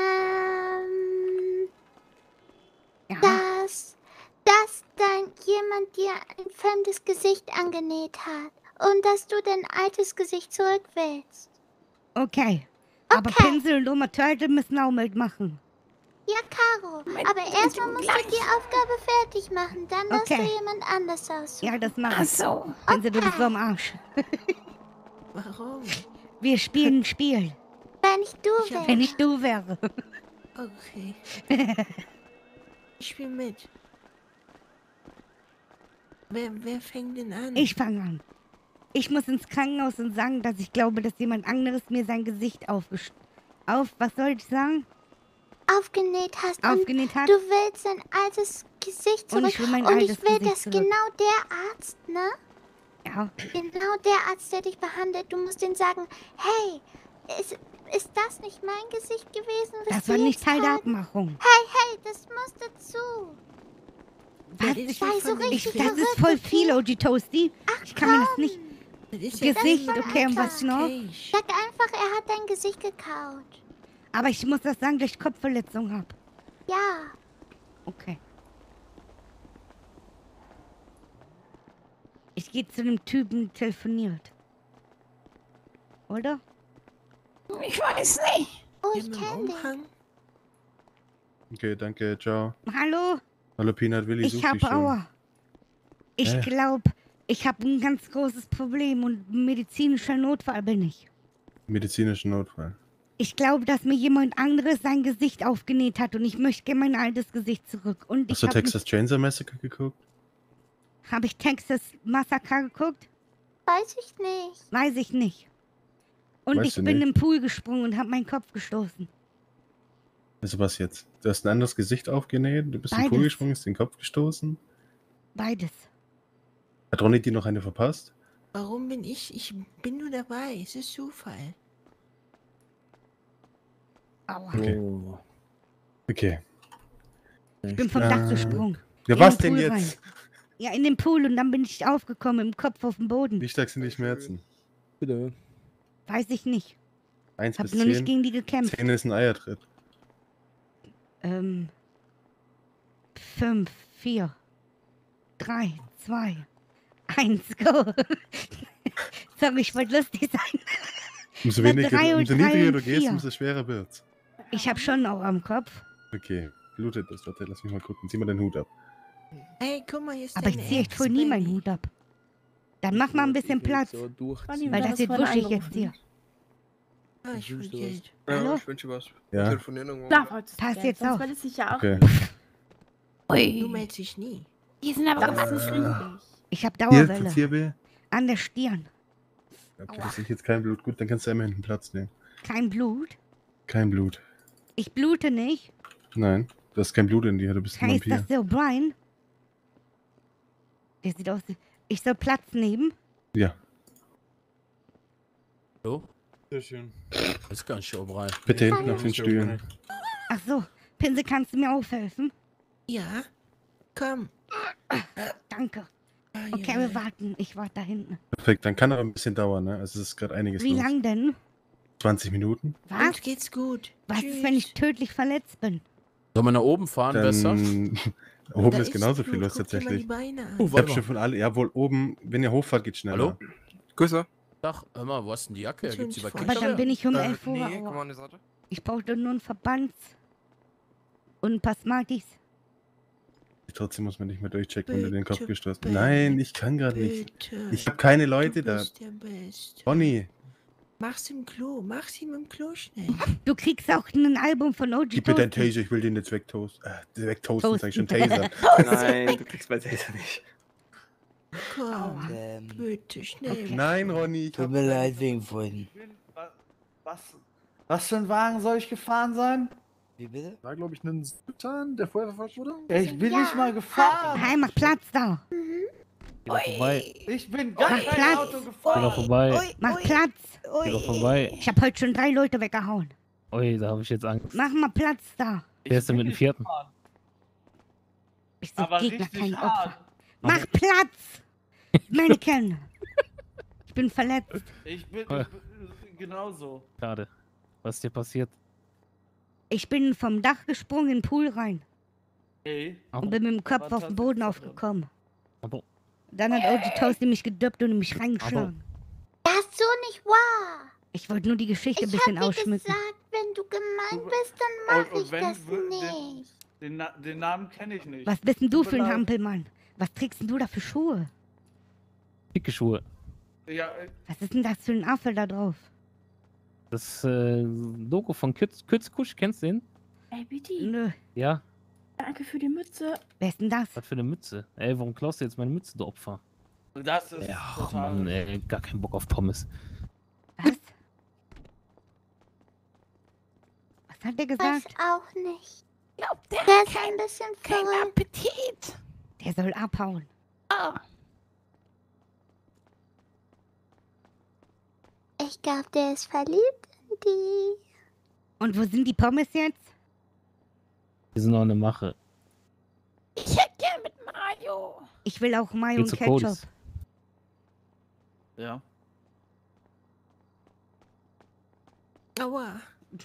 ähm, Ja. dass, dass dein jemand dir ein fremdes Gesicht angenäht hat und dass du dein altes Gesicht zurück willst. Okay. Aber Okay. Pinsel und Oma Turtle müssen auch mitmachen. Ja, Caro, Mit- aber mit erstmal dem musst du gleich. die Aufgabe fertig machen. Dann darfst Okay. du jemand anders aussuchen. Ja, das mache Ach ich. so. Pinsel, du bist so am Arsch. Warum? Wir spielen ein Spiel. Wenn ich du Ich hab- wäre. Wenn ich du wäre. Okay. Ich spiel mit. Wer, wer fängt denn an? Ich fange an. Ich muss ins Krankenhaus und sagen, dass ich glaube, dass jemand anderes mir sein Gesicht aufgest... Auf, was soll ich sagen? Aufgenäht hast. Aufgenäht hat? Und du willst dein altes Gesicht zurück. Und ich will mein und altes ich will, Gesicht dass zurück. genau der Arzt, ne? Ja. Genau der Arzt, der dich behandelt. Du musst ihm sagen, hey, ist, ist das nicht mein Gesicht gewesen? was Das du war nicht jetzt Teil der haben? Abmachung. Hey, hey, das muss dazu. Was? ist sei nicht so von den Ich, richtig das Filmen. ist voll viel, O G Toasty. Ich kann mir das nicht... Das ist Gesicht, ja okay, und was noch? Cage. Sag einfach, er hat dein Gesicht gekaut. Aber ich muss das sagen, dass ich Kopfverletzung habe. Ja. Okay. Ich gehe zu dem Typen, telefoniert. Oder? Ich weiß nicht. Oh, Der ich mit dem kenne den. Umhang? Okay, danke, ciao. Hallo? Hallo Peanut, Willi, Ich such habe dich schon. Aua. Ich Hä? glaube, ich habe ein ganz großes Problem und medizinischer Notfall bin ich. Medizinischen Notfall. Ich glaube, dass mir jemand anderes sein Gesicht aufgenäht hat und ich möchte gerne mein altes Gesicht zurück. Und Hast ich du habe Texas Chainsaw Massacre geguckt? hab ich Texas Massacre geguckt? Weiß ich nicht. Weiß ich nicht. Und Weißt ich du bin nicht? im Pool gesprungen und habe meinen Kopf gestoßen. Also was jetzt? Du hast ein anderes Gesicht aufgenäht, du bist in den Pool Beides. gesprungen, hast den Kopf gestoßen. Beides. Hat Ronny dir noch eine verpasst? Warum bin ich? Ich bin nur dabei. Es ist Zufall. Aua. Okay. Oh. Okay. Ich bin vom Dach Äh, gesprungen. Ja, In was den denn Pool jetzt? Ja, in den Pool und dann bin ich aufgekommen, im Kopf auf dem Boden. Wie stark sind die Schmerzen? Bitte. Weiß ich nicht. Eins Hab bis nur nicht zehn. gegen die gekämpft. Zehn ist ein Eiertritt. Ähm. Fünf, vier, drei, zwei, eins, go. Sorry, ich wollte lustig sein. Umso, Na, weniger, drei und umso drei niedriger und du gehst, vier. umso schwerer wird's. Ich habe schon auch am Kopf, Okay. Blutet das? Warte, lass mich mal gucken. Zieh mal den Hut ab. Hey, guck mal, hier ist aber ich deine ziehe echt Ex, voll nie meinen Benny. Hut ab. Dann mach mal ein bisschen Ich will Platz, So durchziehen. Conny, weil Du das hast wird vorhin wuschig jetzt angerufen. hier. Ah, ich Ich will wünschte Geld. Ja, Hallo? ich wünsche was. Ja. Telefonieren irgendwo. Da wolltest du Pass Geld, jetzt sonst auf. wollte ich ja auch. Okay. Du Ui. meldest dich nie. Die sind aber Das ist nicht richtig. Ich habe Hier, Dauerwelle Zierbel. an der Stirn. Okay, das ist jetzt kein Blut. Gut, dann kannst du einmal hinten Platz nehmen. Kein Blut. Kein Blut. Ich blute nicht. Nein, du hast kein Blut in dir, du bist ein Heißt Vampir. das der O'Brien? Der sieht aus. Ich soll Platz nehmen? Ja, So? Sehr schön. Das ist ganz schön breit. bitte hinten auf den Stühlen. Ach so. Pinsel, kannst du mir aufhelfen? Ja, komm. Danke. Ah, Okay, ja. wir warten. Ich warte da hinten. Perfekt, dann kann aber ein bisschen dauern, ne? Also es ist gerade einiges Wie los. lang denn? zwanzig Minuten? Was? Uns geht's gut. Was Tschüss. ist, wenn ich tödlich verletzt bin? Sollen wir nach oben fahren, besser? Dann oben Da ist genauso viel Blut. los Guck dir mal tatsächlich. die Beine an. Oh, Ich warte hab schon mal. von alle, jawohl, oben, wenn ihr hochfahrt, geht schneller. Hallo? Grüße. Sag, hör mal, wo hast denn die Jacke? Zu Gibt's die bei uns Aber vor. dann Kinder? bin ich um Äh, elf Uhr. nee, komm aber mal an die Seite. Ich brauchte nur einen Verband. Und ein paar Smarties. Trotzdem muss man nicht mehr durchchecken, wenn du den Kopf Bitte, gestoßen bitte. Nein, ich kann gerade nicht. Bitte. Ich habe keine Leute du da. bist der Beste. Bonnie, Mach's im Klo. Mach's ihm im Klo schnell. Du kriegst auch ein Album von O G gib mir deinen Toasty. Taser, ich will den jetzt wegtoasten. Äh, wegtoasten, Toasten. sag ich schon, Taser. Nein, du kriegst mein Taser nicht. Komm, Ähm, bitte, schnell. Nein, Ronny, ich tut hab mir leid wegen vorhin. Was, was für ein Wagen soll ich gefahren sein? Wie bitte? War, glaube ich, ein Sultan, der vorher verfolgt wurde. Ich bin Ja. nicht mal gefahren. Hey, mach Platz da. Geh doch vorbei. Ich bin gar Mach kein Platz. Auto Geh gefahren. doch vorbei. Ui, Mach ui, Platz. ui. Geh doch vorbei. Ich habe heute schon drei Leute weggehauen. Ui, da habe ich jetzt Angst. Mach mal Platz da. Wer ist denn mit dem vierten? Ich such Aber Gegner, richtig kein hart. Opfer. Mach Platz. Meine Kinder. Ich bin verletzt. Ich bin, ich bin genauso. Schade. Was ist dir passiert? Ich bin vom Dach gesprungen in den Pool rein. Ey, Und bin mit dem Kopf Was auf hast den du Boden jetzt aufgekommen. Aber Dann hat O G Toasty mich gedöppt und mich reingeschlagen. Das ist so nicht wahr. Ich wollte nur die Geschichte ein Ich bisschen hab dir ausschmücken. gesagt, wenn du gemein Du- bist, dann und- mach und ich wenn das wir- nicht. den, Na den Namen kenne ich nicht. Was bist denn du Tut für mir ein leid. Hampelmann? Was trägst denn du da für Schuhe? dicke Schuhe. Ja, äh, Was ist denn das für ein Affe da drauf? Das äh, Logo von Kütz, Kützkusch, kennst du den? Ey, Bitti, Nö. Ja. danke für die Mütze. Wer ist denn das? Was für eine Mütze? Ey, warum klaust du jetzt meine Mütze, du Opfer? das ist Ja, ach total... Mann, ey, gar keinen Bock auf Pommes. Was? Was hat der Weiß gesagt? auch nicht. Glaub, der Der hat ist ein bisschen keinen verrückt. Appetit. Der soll abhauen. Oh, Ich glaube, der ist verliebt in die. Und wo sind die Pommes jetzt? Die sind noch eine Mache. ich hätte gern mit Mayo. Ich will auch Mayo Geh und zu Ketchup. Codys. Ja. Aua.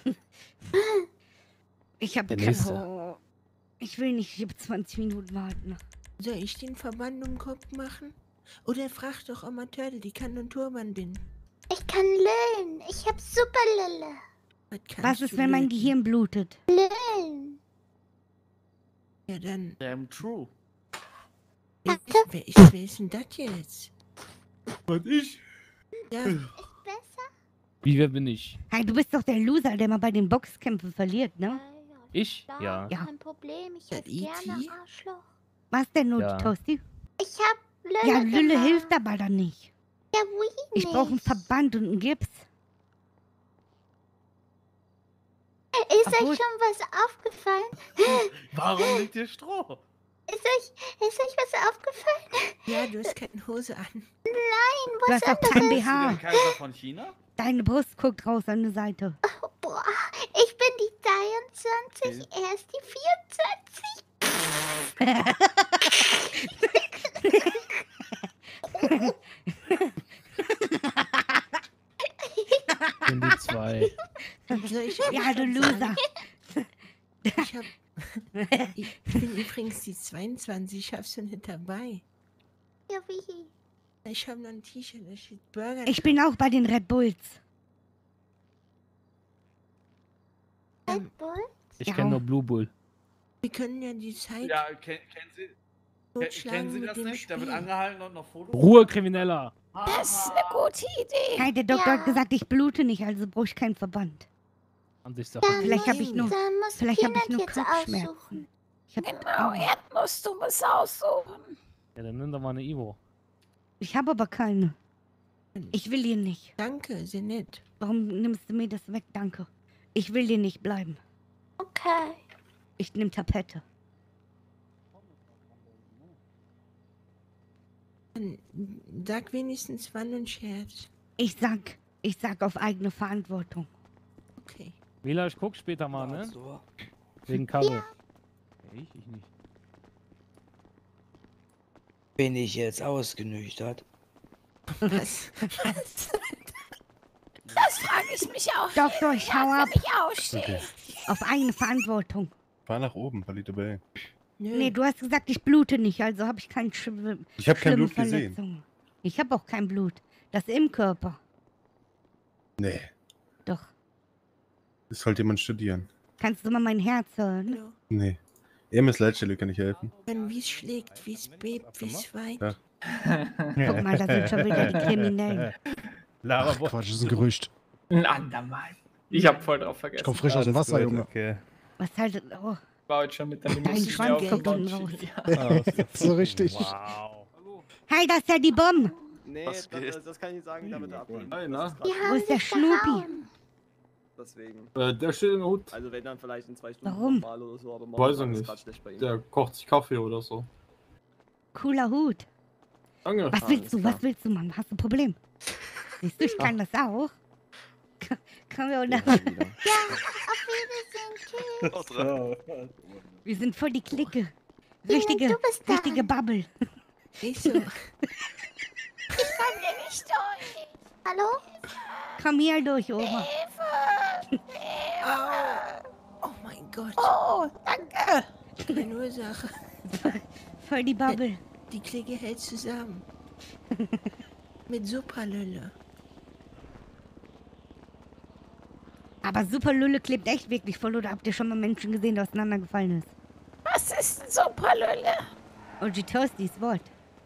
Ich habe Der kein nächste. oh, Ich will nicht hier zwanzig Minuten warten. Soll ich den Verband um den Kopf machen? Oder frag doch Amateure, die kann einen Turban binden. Ich kann lüllen. Ich hab super Lille. Was, kannst Was ist, du wenn mein löten? Gehirn blutet? Lüllen. Ja, dann. Damn true. Wer ist, wer ist, wer ist denn das jetzt? Und ich? Ja, Besser? Wie, wer bin ich? Hey, du bist doch der Loser, der mal bei den Boxkämpfen verliert, ne? Ich? Klar, Ja. Ja. Kein Problem. Ich Das hätte E gerne T? Arschloch. Was denn, Not Ja. Toasty? Ich hab Lille. Ja, Lülle gemacht. hilft aber dann nicht. Ja, wie Ich nicht? brauche einen Verband und einen Gips. Ist Obwohl- euch schon was aufgefallen? Warum liegt hier Stroh? Ist euch, ist euch was aufgefallen? ja, du hast keine Hose an. Nein, Du was hast auch kein anderes? B Bist du H. der Kaiser von China? Deine Brust guckt raus an die Seite. Boah, ich bin die dreiundzwanzig, er ist die vierundzwanzig. Sind die zwei. Soll ich Ja, du Loser. Ich hab. Ich bin übrigens die zweiundzwanzig, ich hab's schon nicht dabei. Ja, wie? Ich hab noch ein T-Shirt, da steht Burger. Ich bin auch bei den Red Bulls. Ähm, Red Bull? Ich Ja. kenne nur Blue Bull. wir können ja die Zeit Ja, ken kennen Sie, ke totschlagen kennen Sie mit das dem nicht? Da wird Spiel. angehalten und noch Fotos. Ruhe, Krimineller! Das ist eine gute Idee. Hey, der Doktor Ja. hat gesagt, ich blute nicht, also brauche ich keinen Verband. Ansichtssache. Dann Vielleicht muss- hab ich nur- Dann muss vielleicht hab ich Peanut nur jetzt Kopfschmerzen. aussuchen. Ich hab, Genau, Erdnuss, du musst aussuchen. Ja, dann nimm doch mal eine Ivo. ich habe aber keine. Ich will ihn nicht. Danke, sehr nett. Warum nimmst du mir das weg? Danke. Ich will hier nicht bleiben. Okay. Ich nehme Tapete. Dann sag wenigstens wann und Scherz. Ich sag, ich sag auf eigene Verantwortung. Okay. Mila, ich guck später mal, ne? So. Wegen Karre. Ja. Ich, ich nicht. Bin ich jetzt ausgenüchtert? Was? Was? Das frage ich mich auch. Doktor, ich hau ab. Wenn ich ausstehe. Okay. Auf eigene Verantwortung. Fahr nach oben, Palito Bay. Nö. Nee, du hast gesagt, ich blute nicht, also habe ich kein Sch Ich habe kein schlimme Blut gesehen. Verletzungen. Ich habe auch kein Blut. Das im Körper. Nee. Doch. Das sollte jemand studieren. Kannst du mal mein Herz hören? Hallo. Nee. E M S-Leitstelle kann ich helfen. Dann wie es schlägt, wie es bebt, wie es weint. Ja. Guck mal, da sind schon wieder die Kriminellen. Ach, Quatsch, das ist ein Gerücht. Ein andermal. Ich hab voll drauf vergessen. Ich komm frisch aus dem Wasser, Junge. Okay. Was halt. Oh, War heute schon mit der dein Limousine Schwanz auf der kommt unten raus. Bahn. So richtig. Wow. Hey, das ist ja die Bombe. Nee, Was das, geht? das, das kann ich nicht sagen, damit abnehmen. Hey, Das na? ist Die grad- Wo haben ist der sich Schnupi? gehauen. Deswegen. Äh, der steht in der Hut. Also wenn dann vielleicht in zwei Stunden Warum? normal oder so, aber Weiß momentan ich ist grad nicht. schlecht bei ihm. Der kocht sich Kaffee oder so. Cooler Hut. Danke. Was Ah, willst alles du? klar. Was willst du, Mann? Hast du ein Problem? Siehst du, ich kann das auch. K- Können wir unter. Ja, auf Wiedersehen, tschüss. Wir sind voll die Clique. Richtige, du bist dran. richtige Bubble. Ich so. Ich kann hier nicht durch. Hallo? Komm hier durch, Oma. Hilfe! Oh mein Gott. Oh, danke. Keine Ursache. Voll die Bubble. Die Clique hält zusammen. Mit Supralülle. Aber Super Lülle klebt echt wirklich voll. Oder habt ihr schon mal Menschen gesehen, der auseinandergefallen ist? Was ist denn Superlülle? O G Toastys Wort.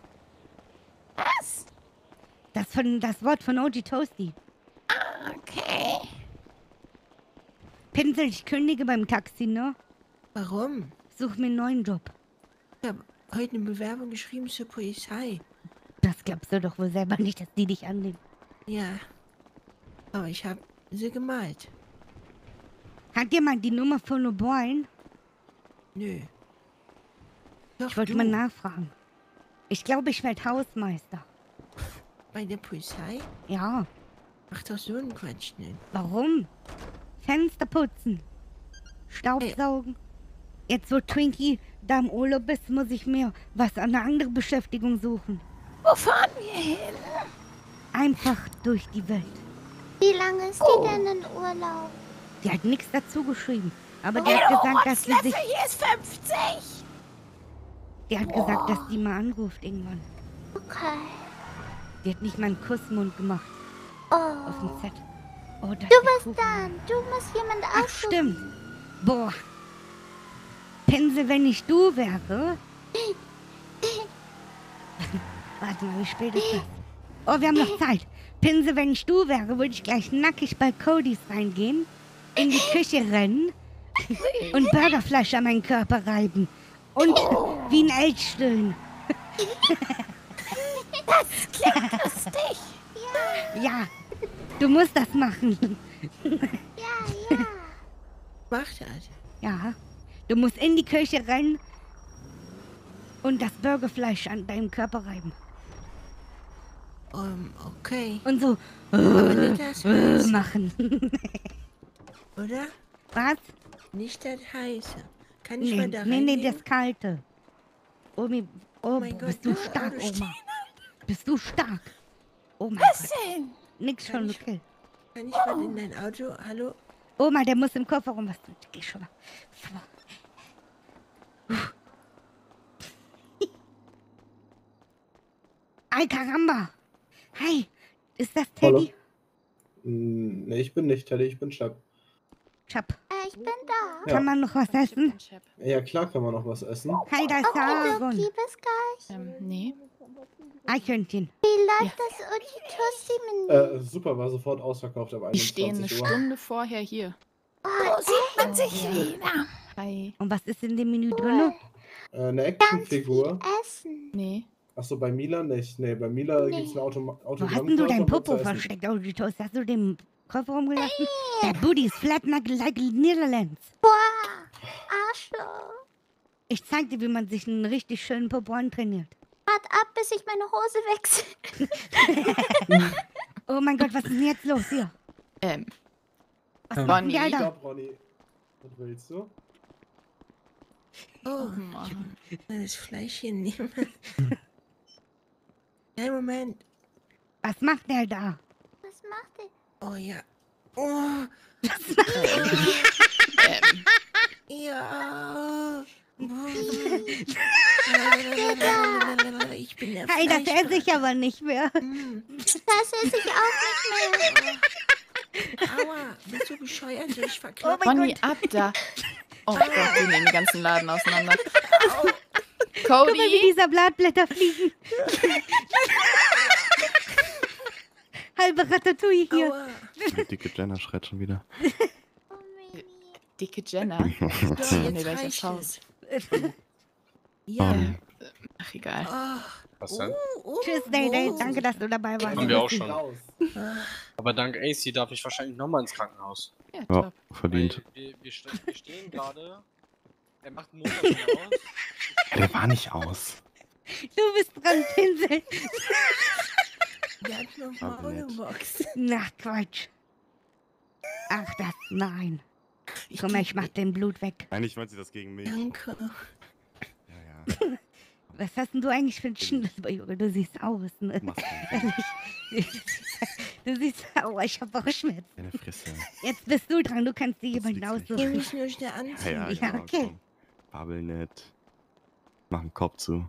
Was? Das, von, das Wort von O G Toasty. Okay. Pinsel, ich kündige beim Taxi, ne? Warum? Such mir einen neuen Job. Ich habe heute eine Bewerbung geschrieben zur Polizei. Das glaubst du doch wohl selber nicht, dass die dich annehmen. Ja. Aber ich habe sie gemalt. Hat jemand die Nummer von O'Brien? Nö. Doch, Ich wollte du. mal nachfragen. Ich glaube, ich werde Hausmeister. Bei der Polizei? Ja. Mach doch so einen Quatsch nicht. Warum? Fenster putzen. Staubsaugen. Jetzt, wo Twinkie da im Urlaub ist, muss ich mir was an eine andere Beschäftigung suchen. Wo fahren wir hin? Einfach durch die Welt. Wie lange ist die denn in Urlaub? Die hat nichts dazu geschrieben. Aber die Hey, hat du gesagt, dass sie sich... Rotzlöffel, hier ist fünfzig. Die hat gesagt, dass die mal anruft irgendwann. Okay. Die hat nicht mal einen Kussmund gemacht. Oh. Auf dem Set. Oh, das Du ist bist cool. dran. Du musst jemand Ach, aussuchen. stimmt. Boah. Pinsel, wenn ich du wäre... Warte mal, wie spät ist das? Oh, wir haben noch Zeit. Pinsel, wenn ich du wäre, würde ich gleich nackig bei Codys reingehen, in die Küche rennen und Burgerfleisch an meinen Körper reiben. Und wie ein Elch stöhnen. Das klingt lustig. Ja, du musst das machen. Ja, ja. Mach das. Ja, du musst in die Küche rennen und das Burgerfleisch an deinem Körper reiben. Um, okay. Und so Aber nicht das äh, Heiße, machen. oder? Was? Nicht das Heiße. Kann ich Nee, mal da nee, nee, reingehen? das Kalte. Omi, oh, Oh mein bist Gott, du ja, stark, oh, du Oma. Bist du stark. Oh mein Was Gott. denn? Nix schon, okay. Kann ich mal in dein Auto? Hallo? Oma, der muss im Kofferraum was tun. Geh schon mal. Ay, caramba. Hi, ist das Teddy? Mm, Nee, ich bin nicht Teddy, ich bin Chuck. Chap. Äh, ich bin da. Ja. Kann man noch was essen? Ja, klar kann man noch was essen. Hi, da ist Aaron. Okay, bis gleich. Ähm, nee. Eichhörnchen. Wie läuft das Uni-Tosti-Menü? Äh, super, war sofort ausverkauft ab Ich stehe eine einundzwanzig Uhr. Stunde vorher hier. Wo sieht man sich wieder? Hi. Und was ist in dem Menü drin? Äh, eine Actionfigur. Essen. Nee. Achso, bei Mila nicht. Nee, bei Mila Nee. gibt's eine Automa Wo hast denn du dein Autogrammkarte und Popo Pizza essen. versteckt, Auditos? Hast du den Koffer rumgelassen? Der Booty ist flat like Netherlands. Boah, Arschloch. Ich zeig dir, wie man sich einen richtig schönen Popo antrainiert. Wart ab, bis ich meine Hose wechsle. Oh mein Gott, was ist denn jetzt los hier? Ähm. Was machen die, Alter? Stopp, Ronny. Was willst du? Oh, Mann. Das Fleisch hier nehmen. Einen Moment. Was macht der da? Was macht der? Oh ja. Oh. Was macht der? ähm. Ja. Ich bin der Hey, das esse ich aber nicht mehr. Das esse ich auch nicht mehr. Aua, bist du bescheuert? Soll ich verklappen? Oh Ronny, ab da. Oh Gott, wir nehmen den ganzen Laden auseinander. Cody. Guck mal, wie dieser Blattblätter fliegen. Halbe Ratatouille hier. Die dicke Jenna schreit schon wieder. Dicke Jenna? Doch, In jetzt welches reicht Haus? Ja. Ähm, Ach, egal. Was denn? Tschüss, Day Day. Danke, dass du dabei warst. Haben wir auch schon. Ah. Aber dank A C darf ich wahrscheinlich nochmal ins Krankenhaus. Ja, Ja, top. verdient. Weil wir, wir, ste wir stehen gerade. Er macht einen Motor nicht aus. Der war nicht aus. Du bist dran, Pinsel. Der hat noch Aber mal nett. Box. Na, Quatsch. Ach, das, nein. Guck mal, ich mach den Blut weg. Eigentlich meint sie das gegen mich. Danke. Ja, ja. Was hast denn du eigentlich für ein Schnitzel? Du siehst aus, ne? Machst Ehrlich. Du siehst aus, ich hab Bauchschmerzen. Deine Fresse. Jetzt bist du dran, du kannst dir jemanden Wir aussuchen. müssen nur schnell anziehen. Ja, ja, Ja, genau, okay. komm. Babbel nicht. Mach den Kopf zu.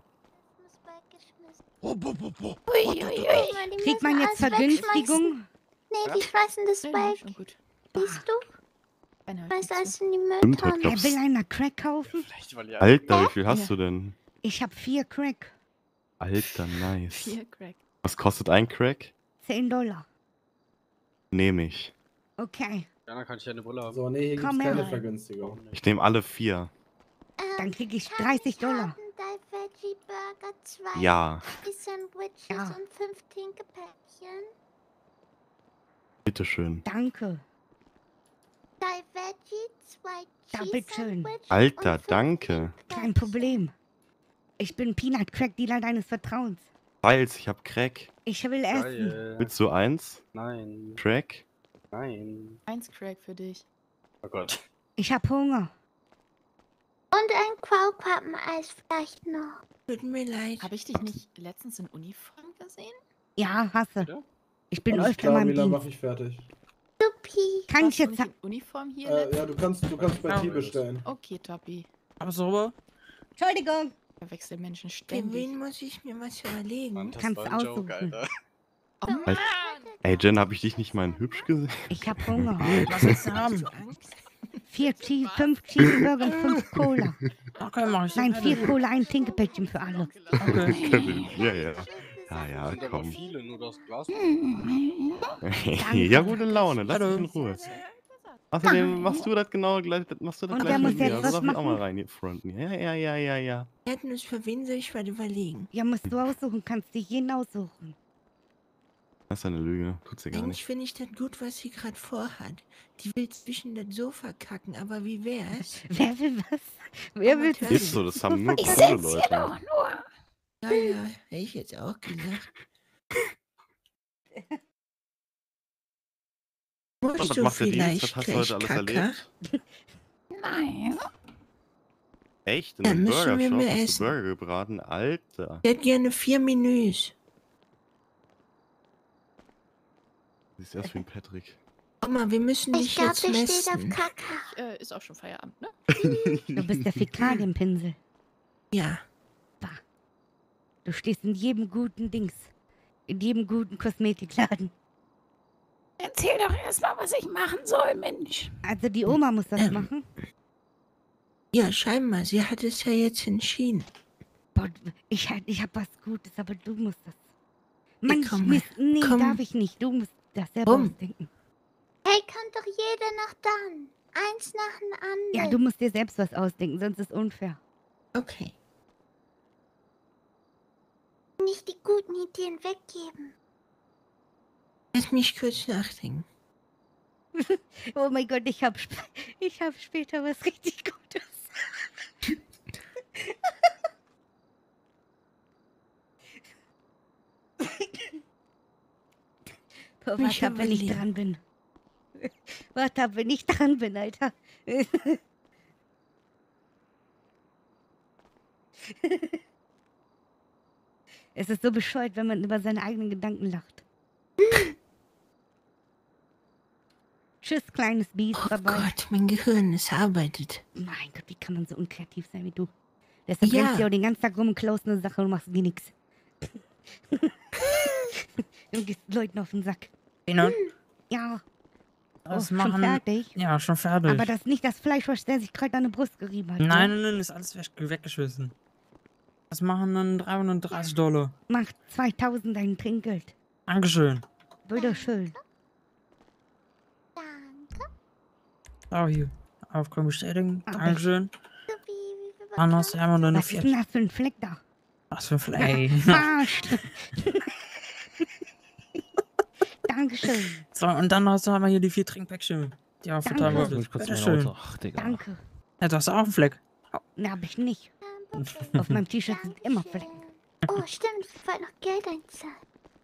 Uiuiui. Kriegt man jetzt Vergünstigung? Nee, die schmeißen das Ja, weg. schon gut. Siehst du? Eine Schmeiß Hälfte alles in die Stimmt, Mülltonne. Er will einer Crack kaufen? Vielleicht, weil ihr Alter, wie viel hast Ja. du denn? Ich hab vier Crack. Alter, nice. Vier Crack. Was kostet ein Crack? Zehn Dollar. Nehme ich. Okay, Jana, kann ich eine Bulle haben? So, nee, hier Komm gibt's her. keine Vergünstigung. Ich nehme alle vier. Ähm, dann krieg ich kann dreißig ich Dollar. haben Dein Veggie Burger, zwei Ja, die Sandwiches Ja. und fünf Tinkepäckchen. bitteschön. Danke. Dein Veggie, zwei Ja, Cheese bitteschön. Sandwiches Alter, und fünf danke. Kein Problem. Ich bin Peanut Crack Dealer deines Vertrauens. Falls, ich hab Crack. Ich will essen. Geil. Willst du eins? Nein. Crack? Nein. Eins Crack für dich. Oh Gott. Ich hab Hunger. Und ein Quaukappeneis vielleicht noch. Tut mir leid. Habe ich dich nicht letztens in Uniform gesehen? Ja, hasse. Ja? Ich bin Alles öfter klar, in meinem Milan, mach Dienst. ich fertig. Supi. Kann Warst ich du jetzt... nicht in Uniform hier Äh, letztens? ja, du kannst, du kannst bei Ja. T bestellen. Okay, Toppi. Aber sauber? Entschuldigung. Da wechseln Menschen Für ständig. wen muss ich mir was überlegen? Mann, das Kannst war ein Joke, aussuchen. Alter. Oh, Alter. Ey, Jen, hab ich dich nicht mal in hübsch gesehen? Ich hab Hunger. Was willst du haben? Hast du Angst? Vier Cheese, fünf Cheeseburger und fünf Cola. Okay, mach ich. Nein, vier Cola, ein Tinkepäckchen für alle. Okay. Ja, ja. Ja, ja, Sind aber komm. viele, nur das Glas. Ja, gute Laune, lass Hallo. mich in Ruhe. Außerdem machst du das genau gleich, machst du das Und gleich wer mit muss mir. jetzt Also was darf ich auch mal machen? rein hier fronten. Ja, ja, ja, ja, ja. Erdnuss, für wen soll ich was überlegen? Ja, musst du aussuchen, kannst dich jeden aussuchen. Das ist eine Lüge, tut sie gar Eigentlich nicht. finde ich das gut, was sie gerade vorhat. Die will zwischen das Sofa kacken, aber wie wär's? Wer will was? Wer will Amateur- Ist so, das haben nur Ich coole sitz hier Leute. doch nur. Ja, ja, hätte ich jetzt auch gesagt. Was Musst du macht der Dienst? vielleicht Was hast du gleich heute alles Kacke? erlebt? Nein. Echt? In Dann einem müssen wir Burgershop mehr hast du essen. Burger gebraten? Alter. Ich hätte gerne vier Menüs. Siehst erst wie ein Patrick. Guck mal, wir müssen Ich dich glaube, jetzt der steht auf messen. Kaka. Äh, ist auch schon Feierabend, ne? Du bist der Fäkalienpinsel. Ja. Du stehst in jedem guten Dings. In jedem guten Kosmetikladen. Erzähl doch erstmal, was ich machen soll, Mensch. Also die Oma muss das Ähm. machen. Ja, scheinbar. Sie hat es ja jetzt entschieden. Boah, ich, hab- ich hab was Gutes, aber du musst das. Mann, komm mal. Mist, nee, Komm. darf ich nicht. Du musst das selber Komm. ausdenken. Hey, kommt doch jeder nach dann. Eins nach dem anderen. Ja, du musst dir selbst was ausdenken, sonst ist unfair. Okay. Nicht die guten Ideen weggeben. Lass mich kurz nachdenken. Oh mein Gott, ich hab, sp ich hab später was richtig Gutes. Oh, warte ab, wenn ich dran bin. Warte ab, wenn ich dran bin, Alter. Es ist so bescheuert, wenn man über seine eigenen Gedanken lacht. Tschüss, kleines Biest. Oh Bye bye. Gott, mein Gehirn, es arbeitet. Mein Gott, wie kann man so unkreativ sein wie du? Deshalb Ja. rennst du auch den ganzen Tag rum und klaust eine Sache und machst dir nichts. Du gehst Leuten auf den Sack. Ihnen? Ja. Das oh, machen... schon fertig? Ja, schon fertig. Aber das ist nicht das Fleisch, was der sich gerade an der Brust gerieben hat. Nein, ne? nein, nein, ist alles weg weggeschmissen. Das machen dann dreihundertdreißig Dollar. Macht zweitausend dein Trinkgeld. Dankeschön. Bitteschön. So, hier. Aufkommen bestätigen. Dankeschön. Dann hast du einmal nur eine Was ist denn das für ein Fleck da? Was für ein Fleck? Ey. Verarscht. Dankeschön. So, und dann hast du einmal hier die vier Trinkpäckchen. Die auf Danke. verteilt Muss wurden. ich kurz Bitteschön. mein Auto- Ach, Digga. Danke. Ja, du hast auch einen Fleck. Ne, hab ich nicht. Auf meinem T-Shirt sind immer Flecken. Oh, stimmt, ich wollte noch Geld einzahlen.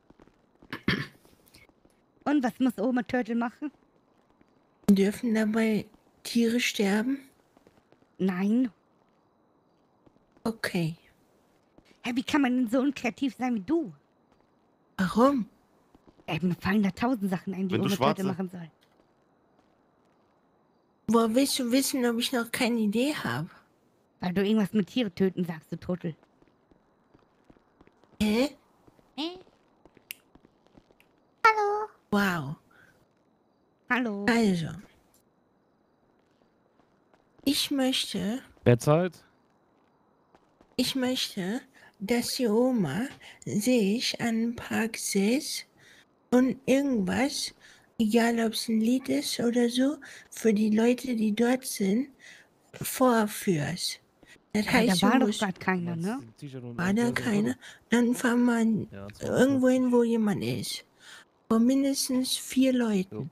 Und was muss Oma Turtle machen? Dürfen dabei Tiere sterben? Nein. Okay. Hä, wie kann man denn so unkreativ sein wie du? Warum? Ey, mir fallen da tausend Sachen ein, die Wenn du Oma Schwarze- Turtle machen soll. Woher willst du wissen, ob ich noch keine Idee habe? Weil du irgendwas mit Tiere töten sagst, du Trottel. Hä? Hä? Hallo? Wow. Hallo. Also. Ich möchte, Wer zahlt? ich möchte, dass die Oma sich an den Park setzt und irgendwas, egal ob es ein Lied ist oder so, für die Leute, die dort sind, vorführst. Das Aber heißt, da war du doch musst, gerade keiner, ne? war da keiner? Dann fahren wir an- Ja, das war irgendwo hin, wo jemand ist. Vor mindestens vier Leuten.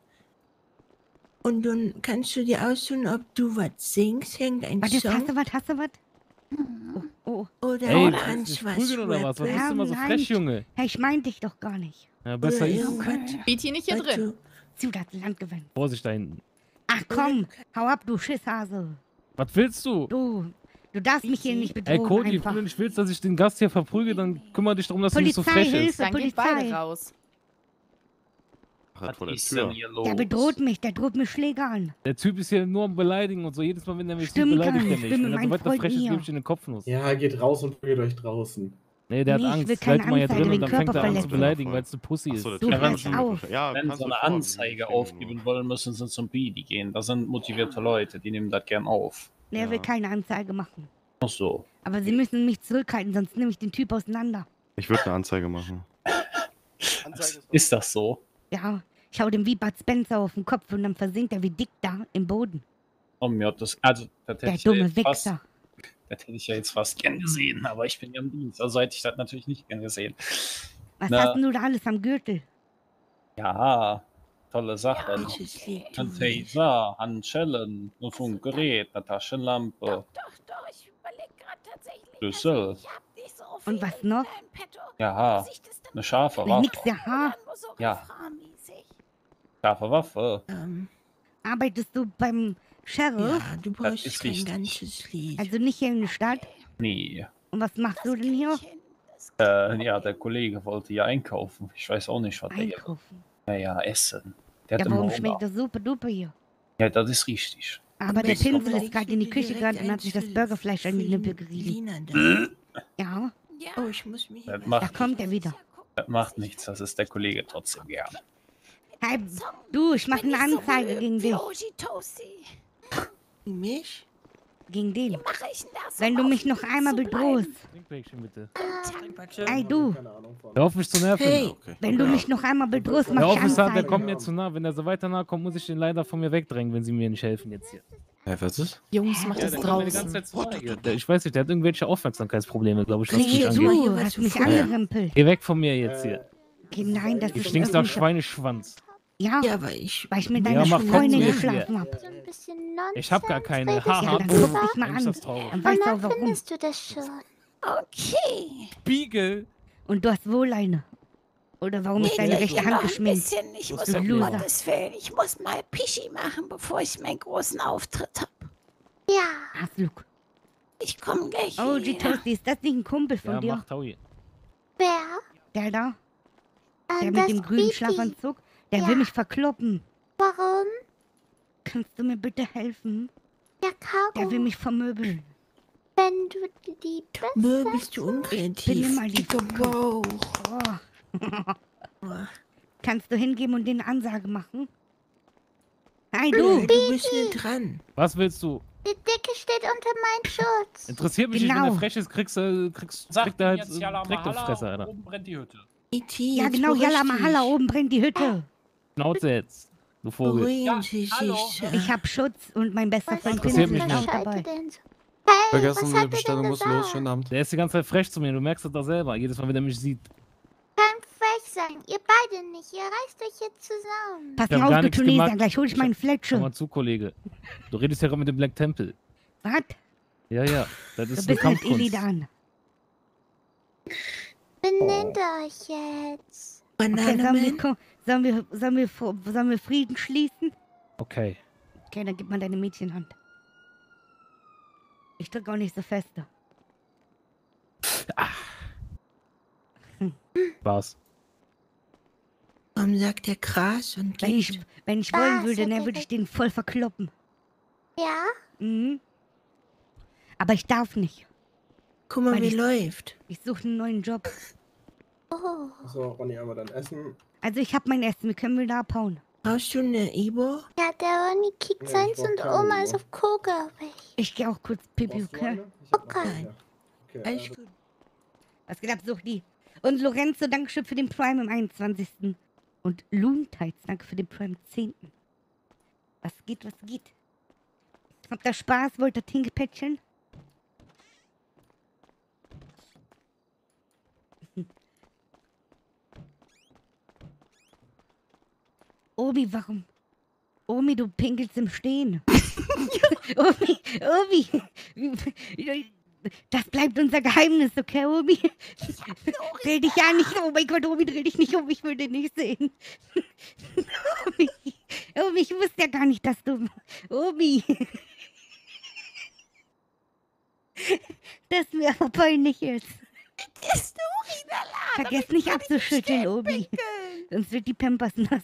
Und dann kannst du dir aussuchen, ob du was singst, irgendein Warte, Song. hast du was, hast du was? Oh, oh. Oder Ey, du du kannst nicht was prügeln oder was? Was rappen. bist du immer so nein. frech, Junge? Hey, ich mein dich doch gar nicht. Ja, besser Oder ist. irgendwas, Beat hier nicht hier was drin. du- Zu, das Land gewinnt. Vorsicht da hinten. Ach komm, hau ab, du Schisshase. Was willst du? Du, du darfst mich hier nicht bedrohen Ey, Cody, einfach. wenn du nicht willst, dass ich den Gast hier verprüge, dann kümmere dich darum, dass du nicht so Polizei, frech Hilfe. ist. Dann geht Polizei. beide raus. Hat vor der ist Tür. denn hier los? Der bedroht mich, der droht mir Schläge an. Der Typ ist hier nur am Beleidigen und so. Jedes Mal, wenn er mich sieht, Stimmt beleidigt gar er nicht. mich. Ich bin Wenn mit er so meinen weiter frech ist, Freunden gebe ich ihm den Kopfnuss. Ja, geht raus und prügelt euch draußen. Nee, der hat Nee, ich Angst. will Bleib keine mal hier Anzeige drin und wegen dann fängt er an zu Körperverletzung. beleidigen, weil es eine Pussy ist. Achso, der Du, Typ pass hat auf. Ja, Wenn kannst sie du eine fragen. Anzeige aufgeben wollen, müssen sie zum B I gehen. Das sind motivierte Leute, die nehmen das gern auf. Der Ja. will keine Anzeige machen. Ach so. Aber sie müssen mich zurückhalten, sonst nehme ich den Typ auseinander. Ich würde eine Anzeige machen. Anzeige ist Ist das so? Ja, ich hau dem wie Bud Spencer auf den Kopf und dann versinkt er wie dick da im Boden. Oh mir hat das. Also, das hätte Der ich ja dumme jetzt fast, Wichser. das hätte ich ja jetzt fast gern gesehen, aber ich bin ja im Dienst. Also hätte ich das natürlich nicht gern gesehen. Was Na. hast denn du da alles am Gürtel? Ja, tolle Sachen. Welches Lied du Ein willst. Taser, Handschellen, ein Funkgerät, eine Taschenlampe, Doch, doch, ich überlege gerade tatsächlich. Schlüssel, Ich hab nicht so Und viel was noch? in petto. ja, Muss ich das dann eine scharfe Nee, nix, Waffe. ja, ha. nur so Ja. refrainmäßig? Scharfe Waffe. Ähm, Arbeitest du beim Sheriff? ja, du Das brauchst ist kein richtig. ganzes Lied. Also nicht hier in der Stadt? Nee. Und was machst du denn hier? Äh, ja, der Kollege wollte ja einkaufen. Ich weiß auch nicht, was der hier. Einkaufen. Naja, essen. Der Ja, hat immer warum Hunger. schmeckt das super duper hier? Ja, das ist richtig. Aber der Bist Pinsel du ist gerade in die vielleicht Küche direkt gerannt und hat sich das eins Burgerfleisch an die für Nippel gerieben. Lina da? Ja, Oh, ich muss mich Das da macht, kommt er wieder. das macht nichts, das ist der Kollege trotzdem gerne. Hey, du, ich mache eine Anzeige gegen dich. Oji Toasty. mich. Gegen den. Mach ich denn das? Wenn du mich noch einmal bedrohst. Trinkpäckchen bitte. Ey, du. Hör auf mich zu nerven. Hey, Wenn du mich noch einmal bedrohst, Der mach ich Officer, der Anzeige. kommt mir zu nah. Wenn er so weiter nahe kommt, muss ich den leider von mir wegdrängen, wenn sie mir nicht helfen jetzt hier. Hä, was ist? Jungs, macht das der kommt mir die draußen. ganze Zeit zu nahe hier. Der- Ich weiß nicht, der hat irgendwelche Aufmerksamkeitsprobleme, glaube ich, was Nee, mich angeht. du was hast du mich vorher- angerempelt. Geh weg von mir jetzt hier. Okay, nein, das Du ist stinkst ein nach öffentlicher- Schweineschwanz. Ja, Ja, aber ich... weil ich mit Ja, deiner mach Freundin Kopf zu. geschlafen habe. So ein bisschen Nonsens. Ich hab gar keine. redest Haha, Ja, dann du guck da? dich mal Eigentlich an. ist das traurig. Dann Und weißt du dann auch warum. findest du das schon. Okay. Spiegel. Und du hast wohl eine. Oder warum ist deine Nee, rechte noch Hand ein geschminkt? bisschen. Ich muss Du um Loser. Gottes Willen, ich muss mal Pischi machen, bevor ich meinen großen Auftritt habe. Ja. Ach, Luke. Ich komme gleich Oh, die wieder. Toasty, ist das nicht ein Kumpel von Ja, dir? mach Taui. Wer? Der da? Ähm, Der mit das dem grünen Bibi. Schlafanzug? Der Ja. will mich verkloppen. Warum? Kannst du mir bitte helfen? Ja, Caro. Der will mich vermöbeln. Wenn du lieb bist. Bö, bist du Bin unkreativ. immer lieb. Dicker Bauch. Oh. Kannst du hingeben und den Ansage machen? Hey, Du, du! du bist nicht dran. Was willst du? Die Dicke steht unter meinem Schutz. Interessiert mich nicht, wenn Genau. du frech ist, kriegst du kriegst, Sagt kriegt er halt jetzt Jalla direkt auf Mahalla, Fresse, Alter. oben brennt die Hütte. E T, Ja, jetzt genau, beruhig Jalla dich. Mahalla, oben brennt die Hütte. Schnauze jetzt, du Vogel. Beruhigen Ja, Sie hallo. sich. Ich hab Schutz und mein bester Was Freund interessiert Pinsel mich ist auch nicht. dabei. denn so? Hey, Vergessen, was die hat er Bestellung denn muss los. gesagt? Schönen Abend. Der ist die ganze Zeit frech zu mir, du merkst das doch selber, jedes Mal, wenn er mich sieht. Kein frech sein. Ihr beide nicht. Ihr reißt euch jetzt zusammen. Pass Ich hab mal gar auf, du nichts Tunesier, gemacht. gleich hol ich Ich meinen hab- Hör Fletsche. mal zu, Kollege. Du redest ja gerade mit dem Black Temple. Was? Ja, ja, das Du ist eine bist halt Kampfkunst. Illidan. Benennt euch jetzt. Okay, Banane sollen wir, Man? ko- sollen, wir, sollen, wir, vor- sollen wir Frieden schließen? Okay. Okay, dann gib mal deine Mädchenhand. Ich drück auch nicht so fest. Was? Warum sagt der Gras und Wenn ich, geht? wenn ich Was wollen würde, hat dann er würde ich den voll verkloppen. Ja? Mhm. Aber ich darf nicht. Guck mal, weil wie ich- läuft. Ich suche einen neuen Job. Oh. So, Ronny, einmal dann essen. Also ich habe mein Essen, wir können wieder abhauen. Brauchst du eine Ibo? Ja, der Ronny kickt Nee, seins ich brauch und keine Oma Uhr. ist auf Co, glaube ich. Ich gehe auch kurz pipi, Brauchst du okay? eine? Ich hab noch Okay. eine. Okay, Alles äh, gut. Was geht ab, Suchti? Und Lorenzo, Dankeschön für den Prime im einundzwanzigsten Und Loontides, danke für den Prime im zehnten Was geht, was geht? Habt ihr Spaß? Wollt ihr Tinkepäckchen? Obi, warum? Omi, du pinkelst im Stehen. Omi, Omi. Das bleibt unser Geheimnis, okay, Omi? Dreh dich ja nicht um. Oh mein Gott, Omi, dreh dich nicht um. Ich will den nicht sehen. Omi, Omi, ich wusste ja gar nicht, dass du... Omi. Das mir aber peinlich ist. Ist du in der Lade? Vergiss nicht abzuschütteln, Omi. Sonst wird die Pampers nass.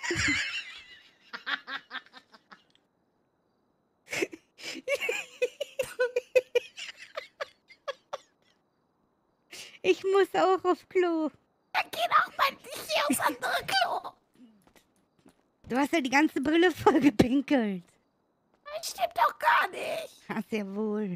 Ich muss auch auf Klo. Dann geh doch mal nicht hier aufs andere Klo. Du hast ja die ganze Brille voll gepinkelt. Das stimmt doch gar nicht. Hast ja wohl.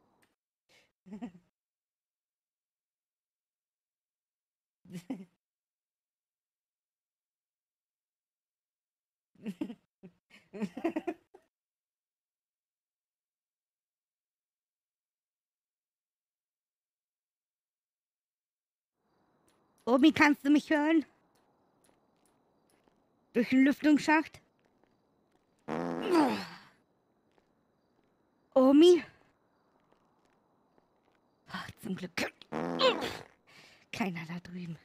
Omi, kannst du mich hören? Durch den Lüftungsschacht? Omi? Ach, zum Glück. Keiner da drüben.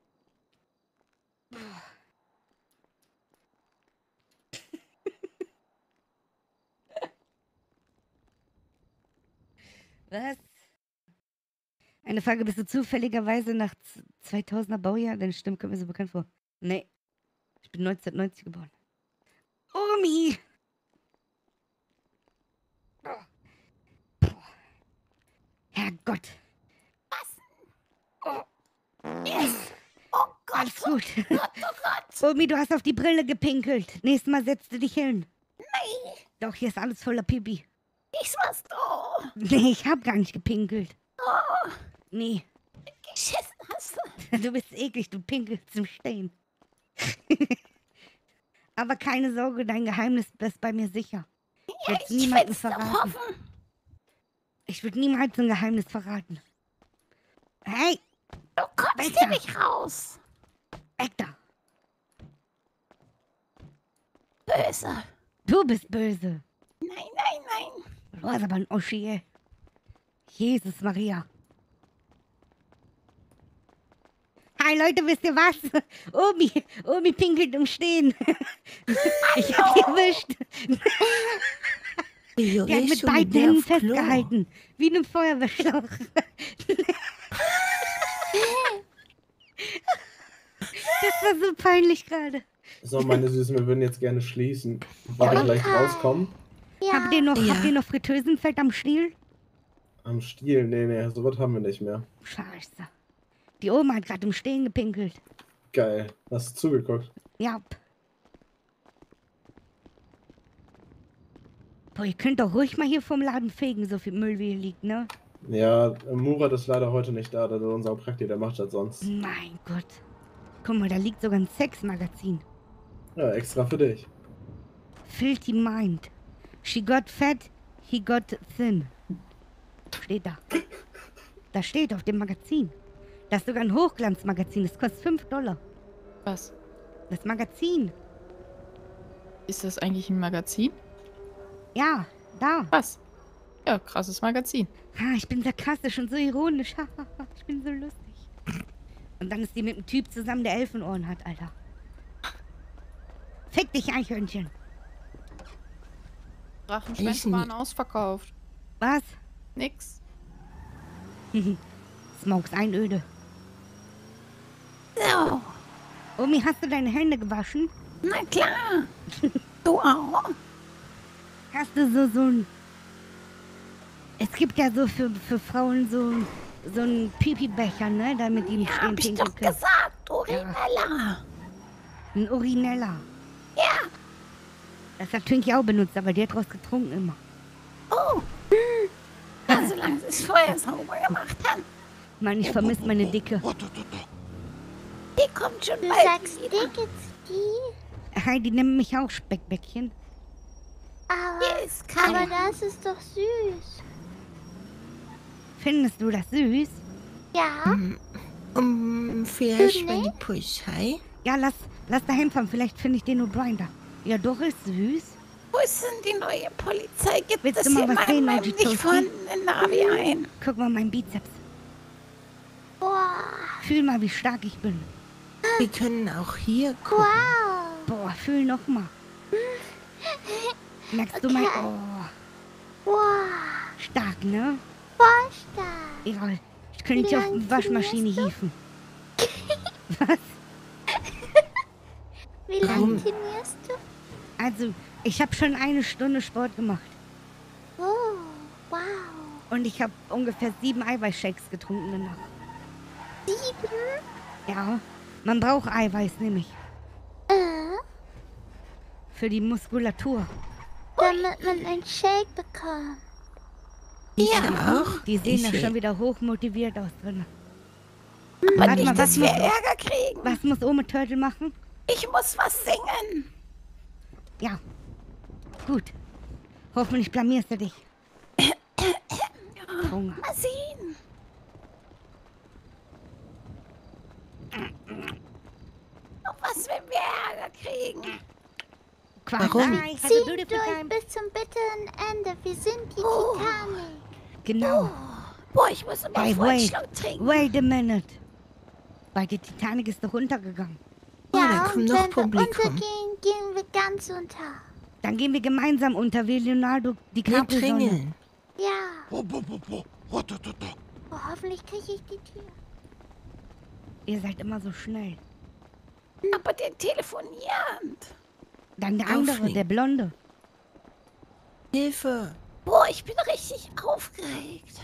Was? Eine Frage, bist du zufälligerweise nach zweitausender Baujahr? Deine Stimme kommt mir so bekannt vor. Nee. Ich bin neunzehnhundertneunzig geboren. Omi! Herrgott. Was? Oh. Yes. Oh Gott. Alles gut. Gott, oh Gott. Omi, du hast auf die Brille gepinkelt. Nächstes Mal setzt du dich hin. Nein. Doch, hier ist alles voller Pipi. Ich war's du. Nee, ich hab gar nicht gepinkelt. Oh. Nee. Geschissen hast du. Du bist eklig, du pinkelst zum Stehen. Aber keine Sorge, dein Geheimnis ist bei mir sicher. Ich Ja, werde ich niemandem will's doch verraten. hoffen. Ich würde niemals ein Geheimnis verraten. Hey! Du kommst Weg hier da. nicht raus. Weg da! böse. Du bist böse. Nein, nein, nein. Du hast aber ein Oschi, ey. Jesus Maria. Hi Leute, wisst ihr was? Omi, Omi pinkelt im Stehen. Ich hab die erwischt. Die hat mit beiden Händen festgehalten. Wie in einem Feuerwehrschlauch. Das war so peinlich gerade. So, meine Süßen, wir würden jetzt gerne schließen. Wollt ihr gleich rauskommen? Ja. Habt ihr noch, Ja. habt ihr noch Fritteusenfett am Stiel? Am Stiel? Nee, nee, sowas haben wir nicht mehr. Scheiße. Die Oma hat gerade im Stehen gepinkelt. Geil. Hast du zugeguckt? Ja. Boah, ihr könnt doch ruhig mal hier vom Laden fegen, so viel Müll wie hier liegt, ne? Ja, Murat ist leider heute nicht da, das ist unser Praktiker, der macht das sonst. Mein Gott. Guck mal, da liegt sogar ein Sexmagazin. Ja, extra für dich. Filthy Mind. She got fat, he got thin. Steht da. Das steht auf dem Magazin. Das ist sogar ein Hochglanzmagazin. Das kostet fünf Dollar. Was? Das Magazin. Ist das eigentlich ein Magazin? Ja, da. Was? Ja, krasses Magazin. Ha, ich bin sarkastisch und so ironisch. Ich bin so lustig. Und dann ist die mit einem Typ zusammen, der Elfenohren hat, Alter. Fick dich, Eichhörnchen. Drachenschwänze waren ausverkauft. Was? Nix. Smokes Einöde. So. Omi, hast du deine Hände gewaschen? Na klar. Du auch? Hast du so, so ein... Es gibt ja so für, für Frauen so, so einen Pipi-Becher, ne? Damit die im Stehen Hab ich pinkeln doch können. gesagt, Urinella. Ein Urinella. Ja. Das hat Twinkie auch benutzt, aber die hat draus getrunken immer. Oh. Ja, solange sie es vorher sauber gemacht haben. Mann, ich vermisse meine Dicke. Die kommt schon Du bald sagst wieder. Dicke die? Heidi, nimm mich auch Speckbäckchen. Aber, ist keiner. aber das ist doch süß. Findest du das süß? Ja. Um, vielleicht Du bei die nicht? Polizei? Ja, lass, lass dahin fahren. Vielleicht finde ich den O'Brien da. Ja, doch, ist süß. Wo ist denn die neue Polizei? Gibt Willst es du mal hier was mal sehen, meinem Oji nicht Toasty? vorhandenen Navi ein? Guck mal meinen Bizeps. Boah. Fühl mal, wie stark ich bin. Wir können auch hier gucken. Wow. Boah, fühl noch mal. Merkst du mein... Oh, Wow. stark, ne? Voll stark. Ja, ich könnte Wie dich auf lang die Waschmaschine trainierst hieven. Was? Wie lange Warum? trainierst du? Also, ich habe schon eine Stunde Sport gemacht. Oh, wow. Und ich habe ungefähr sieben Eiweißshakes getrunken danach. Sieben? Ja, man braucht Eiweiß nämlich. Äh, Für die Muskulatur. damit man einen Shake bekommt. Ich auch. Die sehen Ich da seh- schon wieder hochmotiviert aus drin. Aber Warte nicht, mal, was dass wir muss- Ärger kriegen. Was muss Ome Turtle machen? Ich muss was singen. Ja. Gut. Hoffentlich blamierst du dich. Hunger. Mal sehen. Noch was, wenn wir Ärger kriegen. Warum? Bye, have a Zieht beautiful durch time. bis zum bitteren Ende. Wir sind die Oh. Titanic. Genau. Boah, ich muss immer Hey, voll wait. Schluck trinken. Wait a minute. Weil die Titanic ist doch runtergegangen. Oh, da Ja, kommt und noch wenn wir Publikum. untergehen, gehen wir ganz unter. Dann gehen wir gemeinsam unter wie Leonardo Wir DiCaprio. dringeln. Ja. Oh, hoffentlich kriege ich die Tür. Ihr seid immer so schnell. Aber der telefoniert. Dann der andere, Auflegen. der Blonde. Hilfe. Boah, ich bin richtig aufgeregt.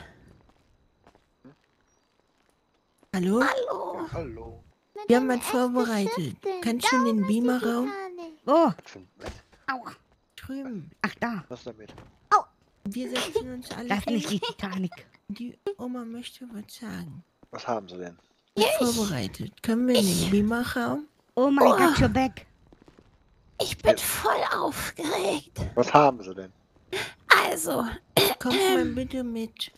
Hallo? Hallo. Hallo. Mit Wir haben einer was vorbereitet. Assistent. Kannst du in den Darum ist die Beamerraum? Titanic. Oh, Was, für- was? aua. Drüben. Ach da, Was damit? Wir setzen uns alle das ist hin. nicht die Titanic. Die Oma möchte was sagen. Was haben sie denn? Was vorbereitet. Können wir in den Beamerraum? Oh my God, your back. Ich bin voll aufgeregt. Was haben sie denn? Also, Kommt mal bitte mit.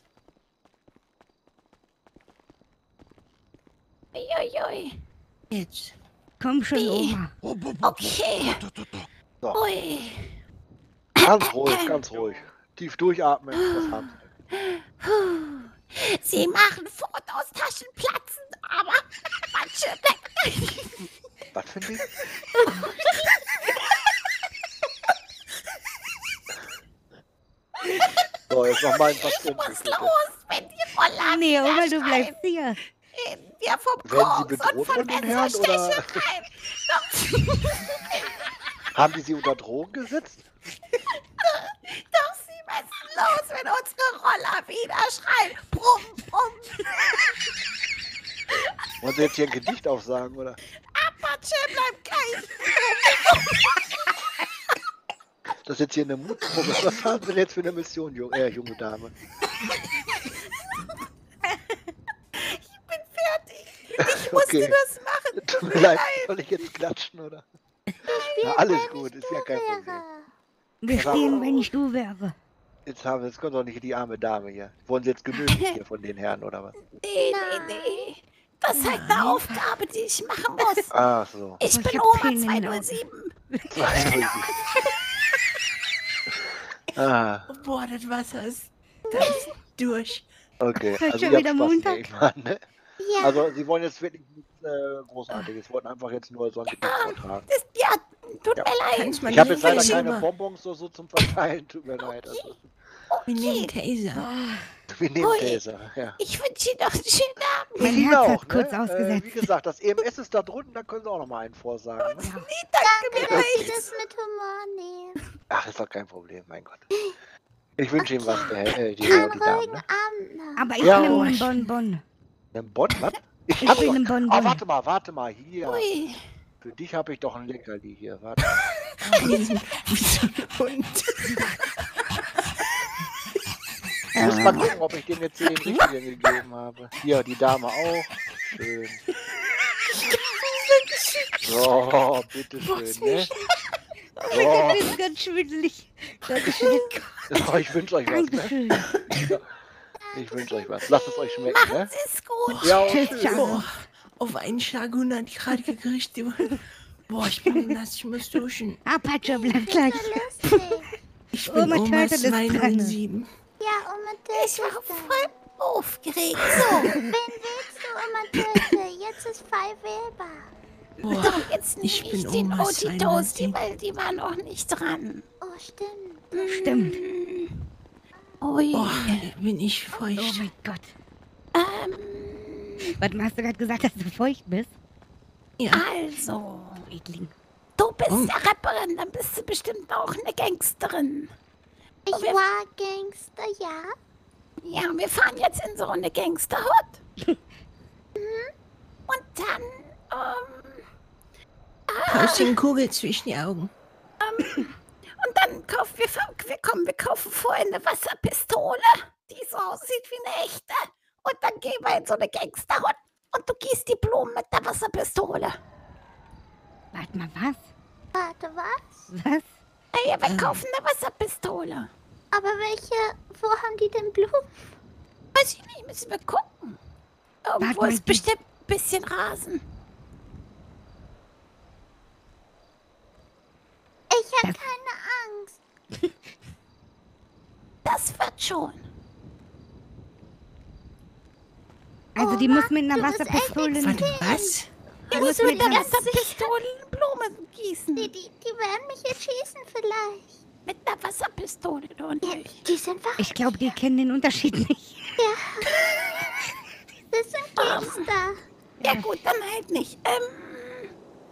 uiuiui. Jetzt. Komm schon, Wie? Oma. Okay. So. Ui. Ganz ruhig, ganz ruhig. Tief durchatmen. Das haben Puh. Sie machen Fotos, Taschen platzen, aber manche... Was für ein Ding? So, jetzt noch mal ein Patient. Ich muss los, wenn die Roller Nee, wieder Oma, du schreien. bleibst hier. Reden wir vom Werden Sie Koks bedroht und von von den Herren, Messerstechen oder? rein. Haben die Sie unter Drogen gesetzt? Doch, Sie müssen los, wenn unsere Roller wieder schreien. Brumm, brumm. Wollen Sie jetzt hier ein Gedicht aufsagen, oder? Apache, bleib gleich. Das ist jetzt hier eine Mutprobe. Was haben Sie denn jetzt für eine Mission, junge, äh, junge Dame? Ich bin fertig. Ich musste Okay. das machen. Tut mir leid, soll ich jetzt klatschen, oder? Na, alles gut, ist ja kein Problem. Wir stehen, wenn ich du wäre. Jetzt, haben, jetzt kommt doch nicht die arme Dame hier. Wurden Sie jetzt genötigt hier von den Herren, oder was? Nee, nee, nee. Das ist halt eine Aufgabe, die ich machen muss. Ach so. Ich Oh, ich bin hab Oma Tränen in den Augen. zweihundertsieben. Ah, Boah, das Wasser ist, das ist durch. okay. Heute Also schon ihr wieder habt Spaß, Montag? nehme ich mal an, ne? Ja. Also Sie wollen jetzt wirklich nichts äh, Großartiges. Sie wollten einfach jetzt nur so ein Gedicht vortragen. Das, ja, tut Ja. mir leid. Kannst mal Ich habe jetzt leider den keine Taser- Bonbons so, so zum Verteilen. Tut mir leid. Also, Wir nehmen Taser. wir nehmen Ui. Taser. Ja. Ich wünsche Ihnen noch einen schönen Abend. Mein Ihnen Herz auch, hat kurz ne? Äh, ausgesetzt. wie gesagt, das E M S ist da drunten, da können Sie auch noch mal einen vorsagen. Ne? Nee, danke mir Dass Sie nicht. das mit Humor nehmen. Ach, ist doch kein Problem, mein Gott. Ich wünsche Ihnen was, der, äh, die, Herr Einen und die Damen. ruhigen Ne? Abend noch. Aber ich Ja, nehme oh, einen ich- Bonbon. Ein Bonn, was? Ich Ich hab will doch- einen Bonbon. Ah, warte mal, warte mal, hier. Ui. Für dich habe ich doch ein Leckerli hier, warte. Und Ich muss mal gucken, ob ich dem jetzt hier den richtigen gegeben habe. Hier, die Dame auch. Schön. So, bitteschön, ne? So. Ich bin ganz schwindelig. Dankeschön. So, ich wünsche euch was, ne? Dankeschön. Ja. Ich wünsche euch was. Lasst es euch schmecken, ne? Es ist gut. Ja, und Tschüss, tschüss. ciao. boah, auf einen Schlag hundert Grad gekriegt. Boah, ich bin nass, ich muss duschen. Apache, bleib gleich. Lustig. Ich bin Oma Oma Turtle ist dran. zweihundertsieben. Ja, Oma Töte. Ich war voll aufgeregt. So, Wen willst du, Oma Töte? Jetzt ist frei wählbar. Boah, jetzt nehme ich ich, bin den Oma Otitosti, zweihundertsieben. weil die waren noch nicht dran. Oh, stimmt. Stimmt. Ui. Boah, bin ich Oh feucht. mein Gott. Ähm, Warte mal, hast du gerade gesagt, dass du feucht bist? Ja. also, Ekling. du bist Oh. ja Rapperin, dann bist du bestimmt auch eine Gangsterin. Ich wir- war Gangster, ja. Ja, wir fahren jetzt in so eine Gangsterhut. Und dann, ähm, Haust den Kugel zwischen die Augen. und dann kaufen wir, wir kommen, wir kaufen vorher eine Wasserpistole, die so aussieht wie eine echte. Und dann gehen wir in so eine Gangsterhut und du gießt die Blumen mit der Wasserpistole. Warte mal, was? Warte, was? Was? Ja, wir kaufen eine Wasserpistole. Aber welche, wo haben die denn Blumen? Weiß ich nicht, müssen wir gucken. Irgendwo mal, ist die- bestimmt ein bisschen Rasen. Ich habe keine Angst. Das wird schon. Also die Oma, muss mit einer du bist echt Wasserpistole... Warte, was? Du muss musst mit mit der einer- Wasserpistole Blumen gießen. Die, die, die werden mich jetzt schießen vielleicht. Mit einer Wasserpistole, du und Ja, ich. die sind wach. Ich glaube, die kennen den Unterschied nicht. Ja. Das sind Gangster. Ja gut, dann halt nicht. Ähm,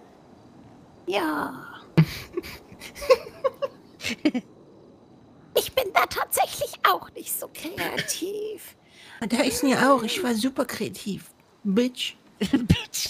ja. Ich bin da tatsächlich auch nicht so kreativ. Da ist mir auch. Ich war super kreativ. Bitch. Bitch.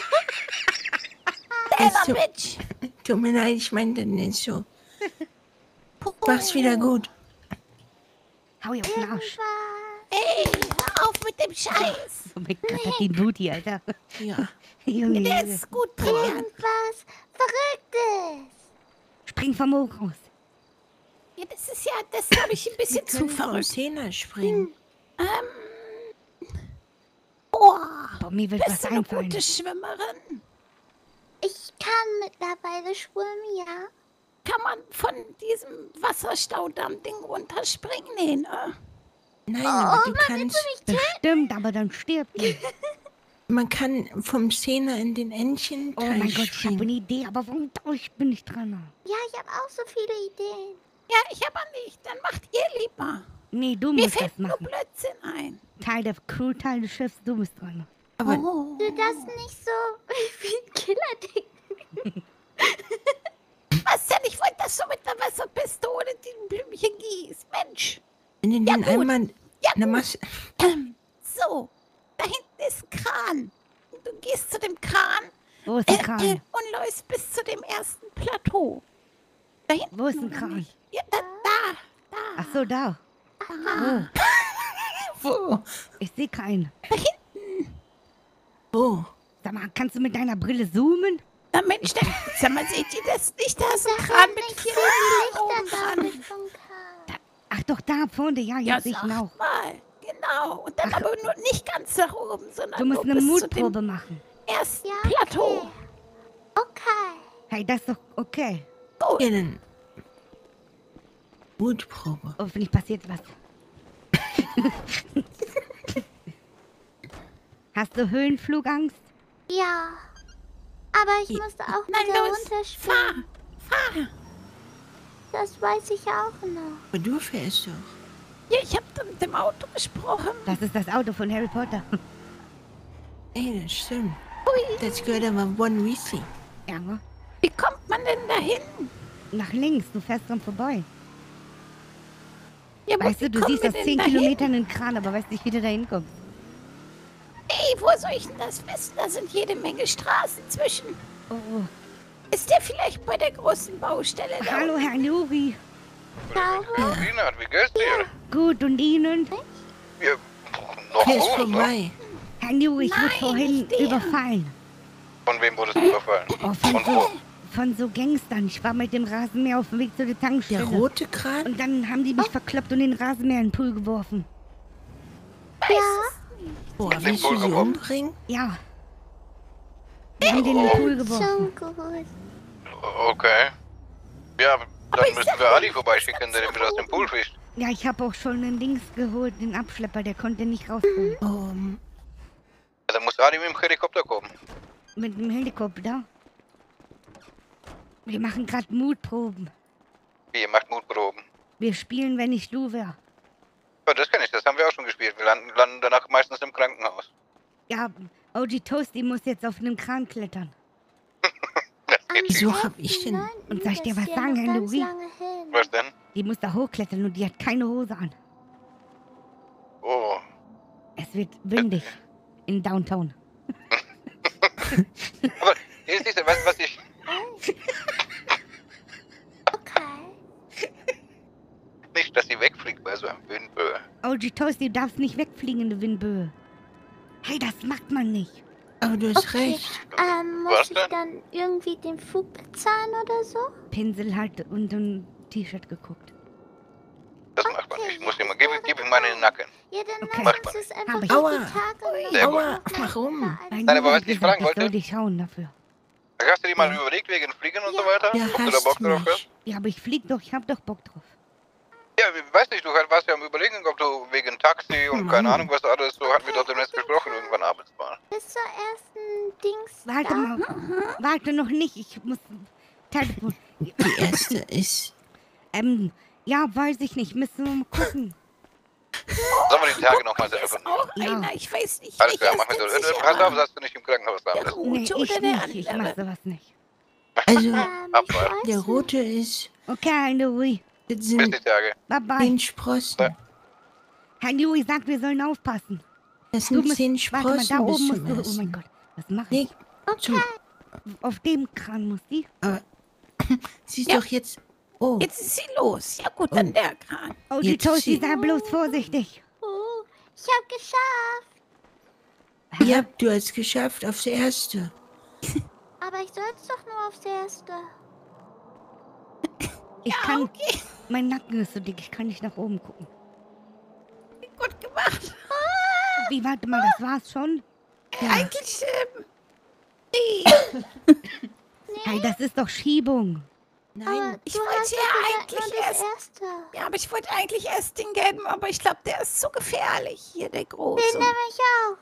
Selber so- Bitch. Tut mir leid, ich meinte das nicht so. Mach's wieder gut. Hau ihr auf den Arsch. Ey, hör auf mit dem Scheiß. Oh mein Gott, hat die einen Booty, Alter. Ja. Junge, Der Junge. ist gut trainiert. Irgendwas Verrücktes. Spring vom Hoch raus. Ja, das ist ja, das glaube ich ein bisschen zu Können vom verrückt. Zehner springen. Ähm, boah, Boah, mir wird bist was du eine einfallen. gute Schwimmerin? Ich kann mittlerweile schwimmen, ja. kann man von diesem Wasserstaudamm-Ding runterspringen. Nee, ne? Nein, Oh, aber du Mann, kannst. willst du mich Bestimmt, aber dann stirbt die. Man kann vom Zehner in den Entchen Oh mein Gott, ich habe eine Idee, aber warum ich bin nicht dran? Ja, ich habe auch so viele Ideen. Ja, ich aber nicht. Dann macht ihr lieber. Nee, du Mir musst das fällt nur machen. Blödsinn ein. Teil der Crew, Teil des Schiffs, du bist dran. Aber Oh. Du das nicht so wie ein Killer-Ding. Was denn? Ich wollte, dass du mit der Wasserpistole die Blümchen gießt. Mensch. wenn du Ja, den gut. einmal Ja, eine gut. Masse. So, da hinten ist ein Kran. Du gehst zu dem Kran Wo ist ein Kran? äh, und läufst bis zu dem ersten Plateau. Da hinten. Wo ist ein oder Kran? nicht? Ja, da, da, da. Ach so, da. da. Wo? Ich sehe keinen. Da hinten. Wo? Sag mal, kannst du mit deiner Brille zoomen? Na Mensch, da, sag mal, seht ihr das nicht? Da ist ein Kran mit vier oben dran. Ach doch, da vorne, ja, Ja, jetzt sehe ich ihn sag auch. mal. Genau. Und dann aber nur nicht ganz nach oben, sondern Du musst nur eine bis zu dem Mutprobe machen. ersten Plateau. Okay. Hey, das ist doch okay. Gut. Ja, dann. Mutprobe. Hoffentlich passiert was. Hast du Höhenflugangst? Ja. Aber ich musste auch Nein, wieder los. runterspringen. Fahr, fahr. Das weiß ich auch noch. Aber du fährst doch. Ja, ich hab da mit dem Auto gesprochen. Das ist das Auto von Harry Potter. Ey, das stimmt. Das gehört aber One Weasley. Ja, Wie kommt man denn dahin? nach links, du fährst dran vorbei. Ja, aber Weißt wie du, du kommen siehst wir aus denn zehn dahin? Kilometern einen Kran, aber weißt nicht, wie du da hinkommst. Ey, wo soll ich denn das wissen? Da sind jede Menge Straßen zwischen. Oh. Ist der vielleicht bei der großen Baustelle da? Hallo, Herr Nuri. Reinhard, wie geht's dir? Gut, und Ihnen? Ja, noch Der ist gut, ne? vorbei. Herr Nuri, ich wurde Nein, vorhin nicht der. überfallen. Von wem wurdest du überfallen? Oh, von, Von so, wo? von so Gangstern. Ich war mit dem Rasenmäher auf dem Weg zu der Tankstelle. Der rote Kran? Und dann haben die mich verkloppt und den Rasenmäher in den Pool geworfen. Ja. Boah, Den willst du Pool sie geworfen? umbringen? Ja. Die haben den in den Pool geworfen. Schon gut. Okay. Ja, dann ich müssen sag wir doch Ali nicht, vorbeischicken, der den wieder aus dem Pool fischt. Ja, ich habe auch schon den Dings geholt, den Abschlepper, der konnte nicht rausholen. Um, Ja, dann muss Ali mit dem Helikopter kommen. Mit dem Helikopter. Wir machen gerade Mutproben. Wie, ihr macht Mutproben. Wir spielen, wenn ich du wär. Ja, das kenne ich, das haben wir auch schon gespielt. Wir landen, landen danach meistens im Krankenhaus. Ja, O G Toasty muss jetzt auf einem Kran klettern. Das geht nicht. wieso hab ich denn? Und soll ich dir Das was ist ja sagen, noch Herr ganz Louis? lange hin. Was denn? Die muss da hochklettern und die hat keine Hose an. Oh. Es wird windig in Downtown. Aber hier ist diese, was, was ich... Okay. Nicht, dass sie wegfliegt bei so einem Windböe. O G Toasty, du darfst nicht wegfliegen in der Windböe. Hey, das macht man nicht. Aber du hast Okay. recht. Ähm, muss Was ich denn? dann irgendwie den Flug bezahlen oder so? Pinsel halt und ein T-Shirt geguckt. Das macht man nicht. Ich muss immer, gib, gib ihm mal in den Nacken. Ja, dann Okay. lass Macht man uns das Hab einfach ich. durch Aua. die Tage Sehr gut. Aua, warum? Nein, Nein, aber was wie ich gesagt, fragen wollte- Ich soll dich schauen dafür. Hast du dir mal überlegt wegen Fliegen und so weiter? Ja, Ob du da Bock hast drauf mich. hast? Ja, aber ich flieg doch, ich hab doch Bock drauf. Ja, ich weiß nicht, du warst ja am Überlegen, ob du wegen Taxi und keine Ahnung was alles, so hatten wir doch demnächst gesprochen, irgendwann abends mal. bis zur ersten Dings Warte da. mal, warte noch nicht, ich muss Telefon. Die erste ist. Ähm, ja, weiß ich nicht, müssen wir mal gucken. Sollen wir die Tage nochmal telefonieren? Auch Ja. einer, ich weiß nicht. Alles klar, welcher mach mir ist so. denn Äh, Pass auf, sicherer? dass du nicht im Krankenhaus Der landest. rote Nee, ich oder der nicht, ich mach andere? sowas nicht. Also, Ähm, ich Abfahrt. weiß der nicht. rote ist. Okay, Herr Louis, Das Bis sind die Tage. bye bye. zehn Sprossen. Herr Louis sagt, wir sollen aufpassen. Das Du sind musst, zehn warte mal, da Sprossen bis oben zum musst du, oh ersten. mein Gott, was mache Nee, ich? zum, Auf dem Kran muss die? aber sie ist Ja. doch jetzt. Oh, Jetzt ist sie los. Ja gut, dann der Kran. Oh, die Jetzt Toasty, sie- sei bloß vorsichtig. Oh, ich hab geschafft. ja, du hast geschafft aufs erste. Aber ich soll's doch nur aufs erste. Ich kann, mein Nacken ist so dick, ich kann nicht nach oben gucken. Gut gemacht. Wie, warte mal, das war's schon? Ja. Eigentlich, ähm, nee. Hey, das ist doch Schiebung. Nein, ich du wollte hast ja ja eigentlich nur das erst. erste. Ja, aber ich wollte eigentlich erst den gelben, aber ich glaube, der ist zu gefährlich. Hier, der große. Den nehme ich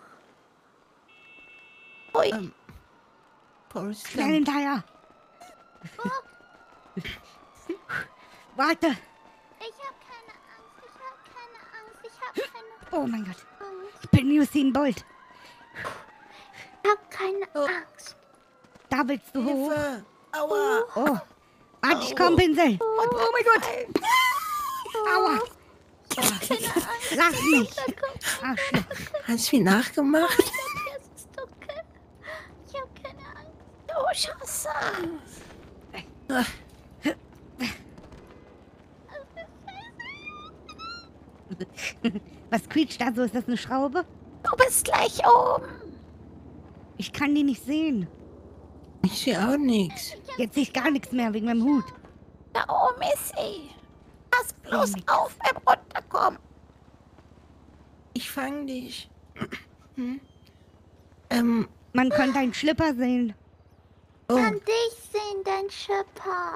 auch. Ui. Ähm, Forrest Schnell Gump. hinterher. Warte. Ich habe keine Angst. Ich habe keine Angst. Ich habe keine Oh mein Gott. Angst. Ich bin Usain Bolt. Ich habe keine Angst. Da willst du hoch. Hilfe. Aua. Oh. Warte, ich komm, Pinsel. Oh, Oh mein Gott. Aua. Lass mich. Arschloch. Hast du ihn nachgemacht? Das ist okay. Ich habe keine Angst. Oh, Scheiße. Was quietscht da so? Ist das eine Schraube? Du bist gleich oben. Ich kann die nicht sehen. Ich sehe auch nichts. Jetzt sehe ich gar nichts mehr wegen meinem Hut. Da oben ist sie. Pass bloß auf beim Runterkommen. Ich fang dich. Hm? Ähm. Man kann deinen Schlipper sehen. Oh. Kann dich sehen, dein Schöpfer.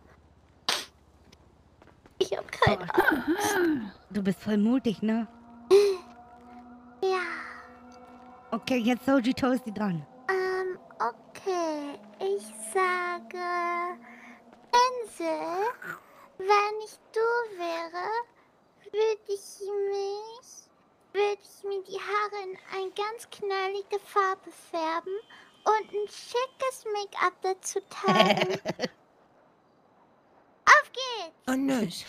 Ich habe keine Angst. Du bist voll mutig, ne? Ja. Okay, jetzt Soji Toasty dran. Ähm, okay. Ich sage, Pinsel, wenn ich du wäre, würde ich mich, würde ich mir die Haare in eine ganz knallige Farbe färben und ein schickes Make-up dazu tragen. Auf geht's! Oh, nös.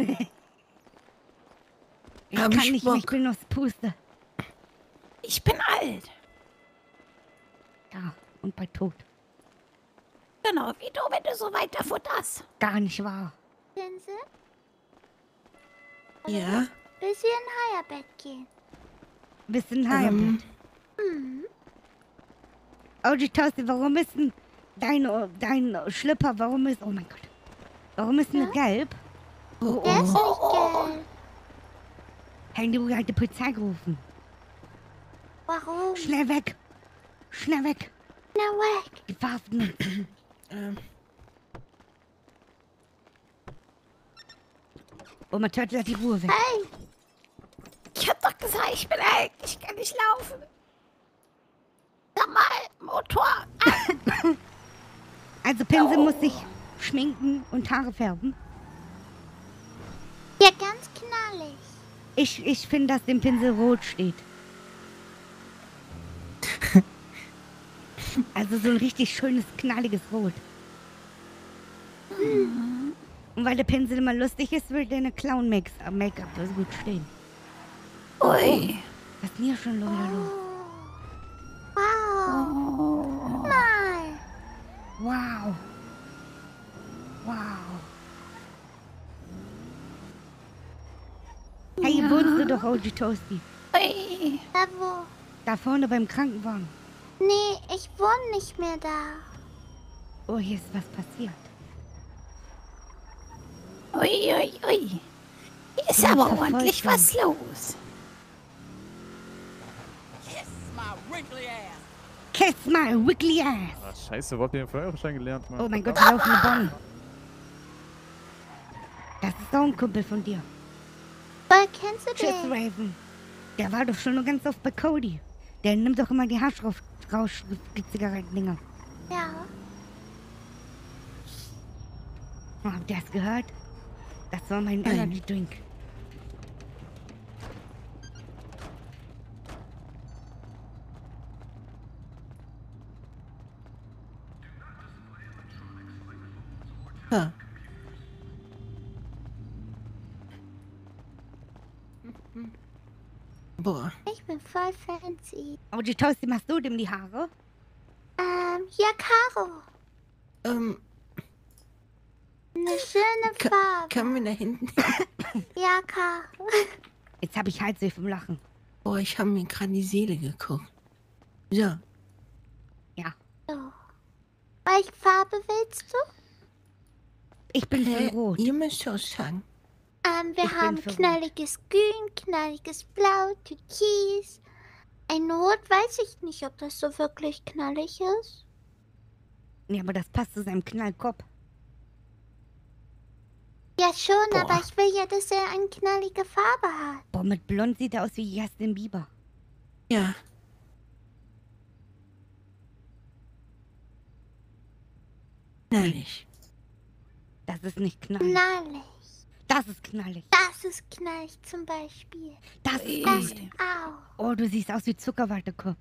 Ich Hab kann ich nicht mehr, Bock. ich bin aus Puste. Ich bin alt. Ja, und bei Tod. Genau, wie du, wenn du so weiter futterst. Gar nicht wahr. Pinsel, Ja. willst du in ein Heierbett gehen? Bist du ein Heierbett? Mhm. Soji Toasty, warum ist denn dein, dein Schlipper, warum ist, oh mein Gott. Warum ist denn der gelb? Oh, Der ist oh. nicht gelb. Hey, du hast die Polizei gerufen. Warum? Schnell weg. Schnell weg. Schnell weg. Die verhaften uns. Ähm. Oma Turtle hat die Ruhe weg. Hey! Ich hab doch gesagt, ich bin alt. Ich kann nicht laufen. Sag mal, Motor. Also Pinsel muss sich schminken und Haare färben. Ja, ganz knallig. Ich, ich finde, dass dem Pinsel rot steht. Also so ein richtig schönes, knalliges Rot. Mhm. Und weil der Pinsel immer lustig ist, will der eine Clown-Make-up so gut stehen. Ui. Was ist denn hier schon wieder los? Wow. Mal. Wow. Wow. Hey, hier wohnst du doch, O G Toasty. Ui. Da wo? Da vorne beim Krankenwagen. Nee, ich wohne nicht mehr da. Oh, hier ist was passiert. Ui, ui, ui. Hier ist Ja, aber verfolgt ordentlich worden. was los. Kiss my wiggly ass. Ah, scheiße, wo habt ihr den Feuerschein gelernt, Mann? Oh mein Gott, die laufende Bonnie. Das ist doch ein Kumpel von dir. Woher kennst du Tschüss, den? Raven. Der war doch schon nur ganz oft bei Cody. Der nimmt doch immer die Haarschrausch-Zigaretten-Dinger. Ja. Oh, habt ihr das gehört? Das war mein Nein. Energy Drink. Ha. Boah. Ich bin voll fancy. Oh, die Toasty, machst du dem die Haare? Ähm, ja, Caro. Ähm, Eine schöne Ka Farbe. können wir da hinten? Ja, Caro. Jetzt habe ich Halsweh vom Lachen. Boah, ich habe mir gerade die Seele geguckt. So. Ja. So. Welche Farbe willst du? Ich bin Hä? von Rot. Ihr müsst auch sagen. Ähm, wir Ich bin haben für Rot. knalliges Grün, knalliges Blau, Türkis. Ein Rot weiß ich nicht, ob das so wirklich knallig ist. Ja, aber das passt zu seinem Knallkopf. Ja schon, Boah. aber ich will ja, dass er eine knallige Farbe hat. Boah, mit blond sieht er aus wie Justin Bieber. Ja. Knallig. Das ist nicht knallig. Knallig. Das ist knallig. Das ist knallig zum Beispiel. Das ist Das gut. auch. Oh, du siehst aus wie Zuckerwattekopf.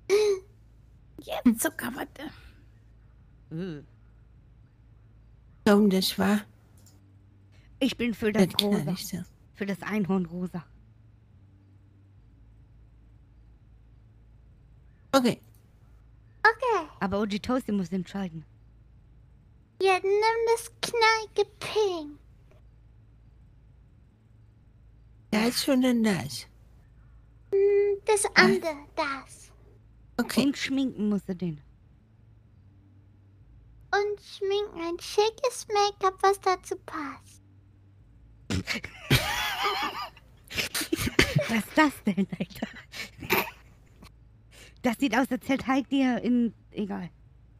Jetzt Zuckerwatte. Äh. Warum das war? Ich bin für das Das Rosa. Knalligste. Für das Einhornrosa. Okay. Okay. Aber Oji Toasty muss entscheiden. Ja, nimm das knallige Pink. Das oder das? Hm, Das andere, das. Okay. Und schminken musst du den. Und schminken ein schickes Make-up, was dazu passt. Was ist das denn, Alter? Das sieht aus, als hätte Heik dir in... Egal.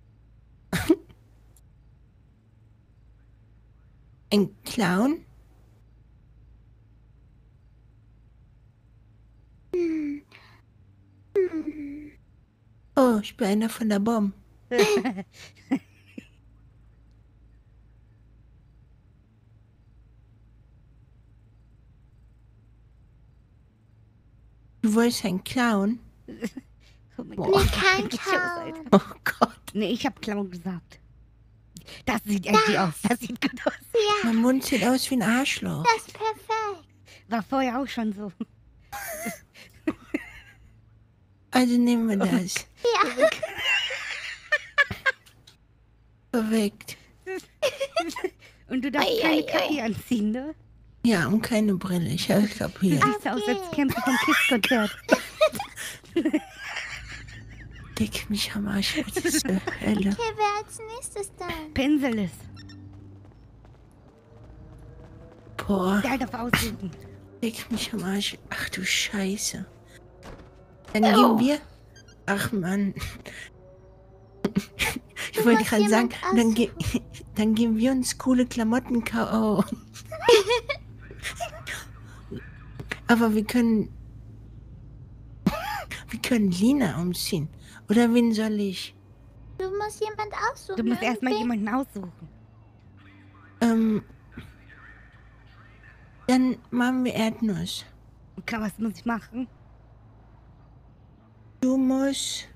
Ein Clown? Hm. Hm. Oh, ich bin einer von der Bombe. Du wolltest ein Clown? Oh mein Boah. Gott. kein Ich Clown. schau's, Alter. Oh Gott. Nee, ich hab Clown gesagt. Das sieht echt aus. Das sieht gut aus. Ja, Mein Mund sieht aus wie ein Arschloch. das ist perfekt. War vorher auch schon so. Also nehmen wir das. Ja. Perfekt. Und du darfst Ei, keine ei, Kappe anziehen, ne? Ja, und keine Brille. Ich habe kapiert. Siehst du aus, als kämpfe vom Kiss-Konzert. Dick mich am Arsch. Was ist zur Hölle? Okay, wer als nächstes dann? Pinselis. Boah, Der darf aussuchen. dick mich am Arsch. Ach du Scheiße. Dann gehen wir... Ach Mann. Ich wollte darfst gerade sagen, jemand dann, ge dann geben wir uns coole Klamotten kaufen. Aber wir können... Wir können Lina umziehen. Oder wen soll ich? Du musst jemand aussuchen. Du musst erstmal Irgendwen. jemanden aussuchen. Ähm... Dann machen wir Erdnuss. Okay, was muss ich machen? Du musst...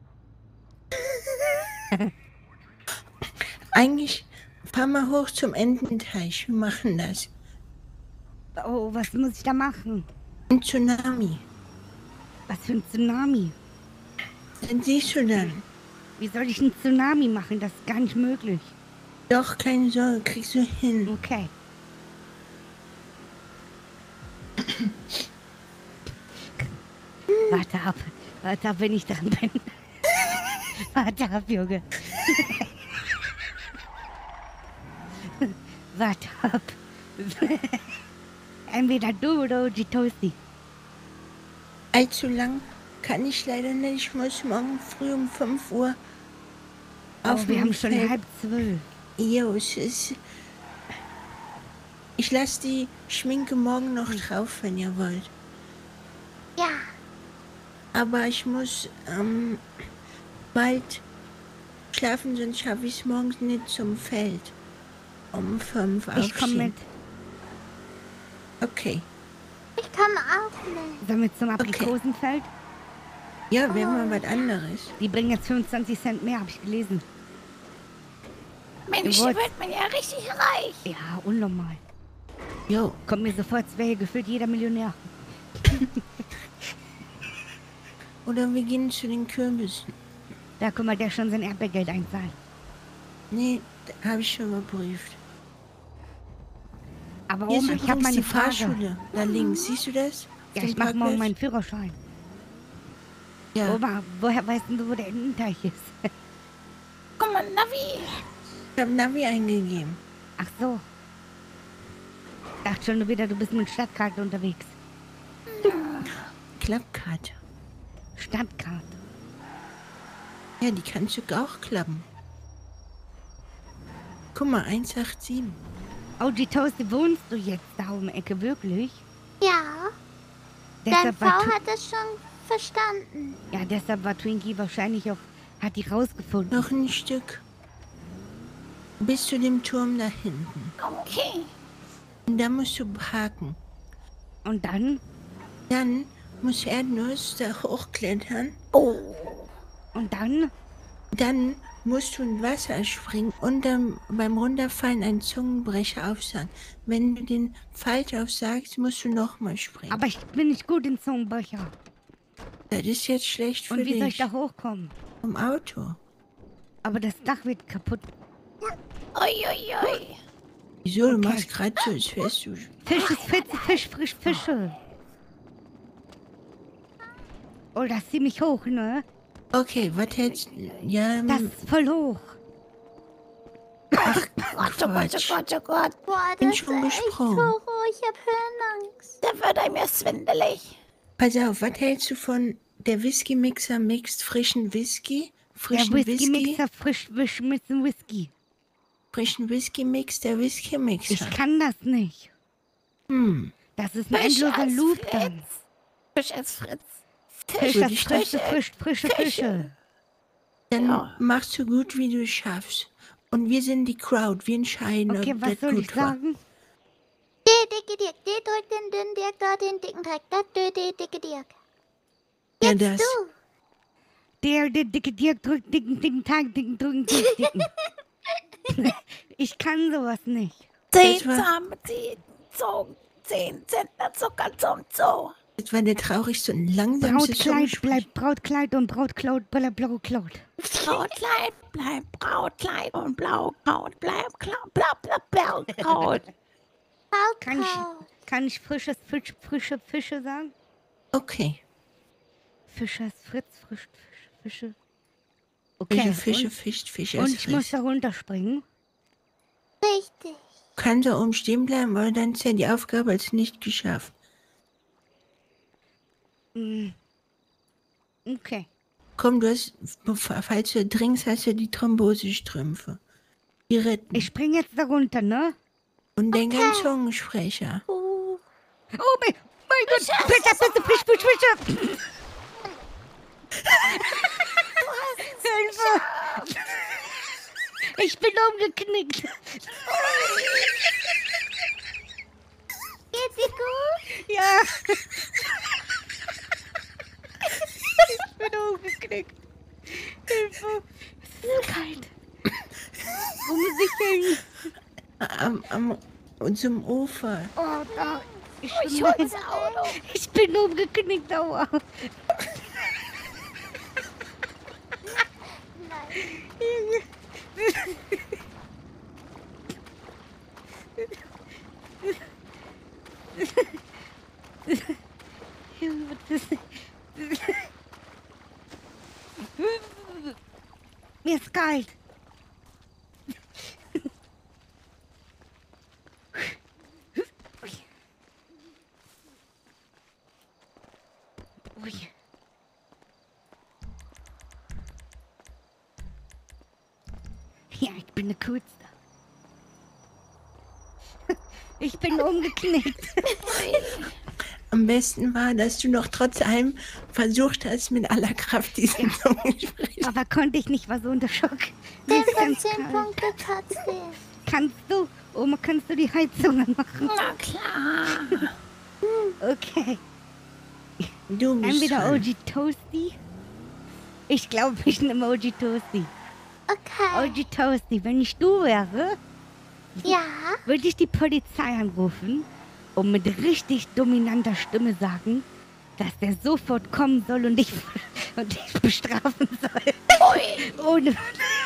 Eigentlich... Fahr mal hoch zum Ententeich. Wir machen das. Oh, was muss ich da machen? Ein Tsunami. Was für ein Tsunami? Dann siehst du dann. Wie soll ich einen Tsunami machen? Das ist gar nicht möglich. Doch, keine Sorge, kriegst du hin. Okay. Warte ab. Warte ab, wenn ich dran bin. Warte ab, Junge. Warte ab. Entweder du oder Oji Toasty. Allzu lang kann ich leider nicht. Ich muss morgen früh um fünf Uhr Aber wir dem haben schon Feld- halb zwölf. Jo, es ist... Ich lasse die Schminke morgen noch drauf, wenn ihr wollt. Ja. Aber ich muss ähm, bald schlafen, sonst schaffe ich es morgens nicht zum Feld. Um fünf Ich komm aufstehen. mit. Okay. Ich komme auch mit. Sollen wir zum Aprikosenfeld? Ja, wäre mal was anderes. Die bringen jetzt fünfundzwanzig Cent mehr, habe ich gelesen. Mensch, Ihr da wollt- wird man ja richtig reich. Ja, unnormal. Jo. Kommt mir sofort, als wäre hier gefühlt jeder Millionär. Oder wir gehen zu den Kürbissen. Da guck mal, der schon sein Erdbeergeld einzahlt. Nee, habe ich schon überprüft. Aber Hier ist Oma, ich habe übrigens meine die Frage. Fahrschule. Da links, siehst du das? Ja, Auf ich dem mache morgen Parkplatz? meinen Führerschein. Ja. Oma, woher weißt denn du, wo der Ententeich ist? Guck mal, Navi. Ich habe Navi eingegeben. Ach so. Ich dachte schon wieder, du bist mit Stadtkarte unterwegs. Klappkarte. Stadtkarte. Ja, die kannst du auch klappen. Guck mal, eins acht sieben. O G Toasty, wohnst du jetzt da um die Ecke, wirklich? Ja. Dein Deshalb Frau war Twi- hat das schon verstanden. Ja, deshalb war Twinkie wahrscheinlich auch, hat die rausgefunden. Noch ein Stück. Bis zu dem Turm da hinten. Okay. Und da musst du parken. Und dann? Dann muss Erdnuss da hochklettern. Oh. Und dann? Dann musst du in Wasser springen und dann beim Runterfallen einen Zungenbrecher aufsagen. Wenn du den falsch aufsagst, musst du nochmal springen. Aber ich bin nicht gut in Zungenbrecher. Das ist jetzt schlecht für Und wie dich. soll ich da hochkommen? Vom Auto. Aber das Dach wird kaputt. Uiuiui. Wieso? Du Okay. machst gerade so, als wärst du... Fisch ist Fisch, Fisch, frisch Fische. Oh, das ist ziemlich hoch, ne? Okay, was hältst du... Ja, Das ist voll hoch. Ach, Gott, oh Gott, oh Gott, oh Gott. Boah, das Bin ist schon echt so gesprungen. hoch. Ich hab Höhenangst. Da wird einem ja schwindelig. Pass auf, was hältst du von der Whisky-Mixer mixt frischen Whisky? Der Frischen Whisky? Whisky-Mixer frisch wisch mit dem Whisky. Frischen Whisky-Mix, der Whisky-Mixer. Ich kann das nicht. Hm. Das ist ein Fisch endloser als Loop Fritz. dann. Fisch als Fritz. Fisch, Würde das ich frische, das- frisch, frische Fische. Fische. Dann Ja. machst so gut, wie du es schaffst. Und wir sind die Crowd, wir entscheiden, Okay, ob was das soll gut ich war. sagen? Der dicke Dirk, der drückt den dünnen Dirk, da den dicken Dreck, da der dicke Dirk. Ja, Jetzt das. du. Der, der dicke Dirk drückt dicken, dicken Tag, dicken, drücken, dicken, dicken. Ich kann sowas nicht. Zehn Das war- Zahme, zehn Zogen, zehn Zentner Zucker zum Zoo. Das war der traurigste und langsamste Brautkleid Song. bleibt Brautkleid und Brautkleid bleibt Blauklaut. Brautkleid bleibt Brautkleid und Blaukraut bleibt Klau, blau, blau, Blaukraut. Kann ich, kann ich frisches Fisch, frische Fische sagen? Okay. Fischer ist Fritz, frisch, Fisch, Fische. Fische, Fische, und, Fisch, Fische. und ist ich muss Fritz. da runterspringen. Richtig. Kann da oben stehen bleiben, aber dann ist ja die Aufgabe als nicht geschafft. Hm. Okay. Komm, du hast, falls du trinkst, hast du die Thrombosestrümpfe. Die retten. Ich spring jetzt da runter, ne? Und denk an Zungensprecher. Oh. Oh mein, mein Gott, bitte, bitte, Fisch, Fisch, Fische. Hilfe. Ich bin umgeknickt. Geht's dir gut? Ja. Ich bin umgeknickt. Hilfe. Es ist kalt. Wo muss ich hin? Am, am, und zum Ufer. Oh, da. Ich, Ich bin hol das Auto. ich bin umgeknickt, aua. Mir ist kalt. Ui. Ja, ich bin der Coolste. Ich bin umgeknickt. Am besten war, dass du noch trotz allem versucht hast, mit aller Kraft diesen Zungensprecher. Aber konnte ich nicht, war so unter Schock. Mir ist ganz fünfzehn kalt. Punkte trotzdem. Kannst du, Oma, kannst du die Heizung anmachen? Na klar. Okay. Du bist Entweder dran. O G Toasty. Ich glaube, ich nehme O G Toasty. Okay. O G Toasty, wenn ich du wäre, Ja. würde ich die Polizei anrufen und mit richtig dominanter Stimme sagen, dass der sofort kommen soll und dich, und dich bestrafen soll. Ui. Ohne.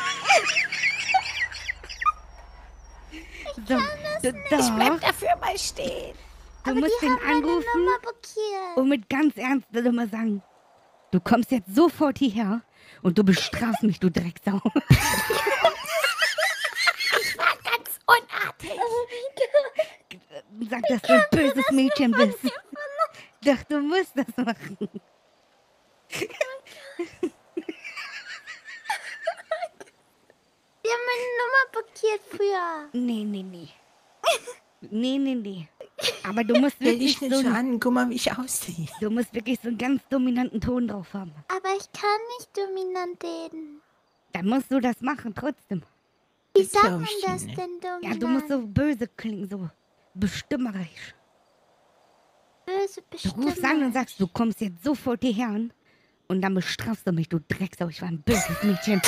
So, du, Ich bleib dafür mal stehen. du Aber musst die ihn haben meine anrufen Nummer blockiert. und mit ganz ernster Stimme sagen, du kommst jetzt sofort hierher und du bestrafst mich, du Drecksau. Ich war ganz unartig. Sag, dass du ein böses Mädchen bist. Doch, du musst das machen. Die haben meine Nummer blockiert früher. Nee, nee, nee. Nee, nee, nee. Aber du musst Stell wirklich dich nicht so, so einen- an, guck mal, wie ich aussehe. du musst wirklich so einen ganz dominanten Ton drauf haben. Aber ich kann nicht dominant reden. Dann musst du das machen, trotzdem. Wie sagt man das denn dominant? Ja, du musst so böse klingen, so bestimmerisch. Böse Du bestimmt. rufst an und sagst, du kommst jetzt sofort hierher an und dann bestrafst du mich, du Drecksau, ich war ein böses Mädchen.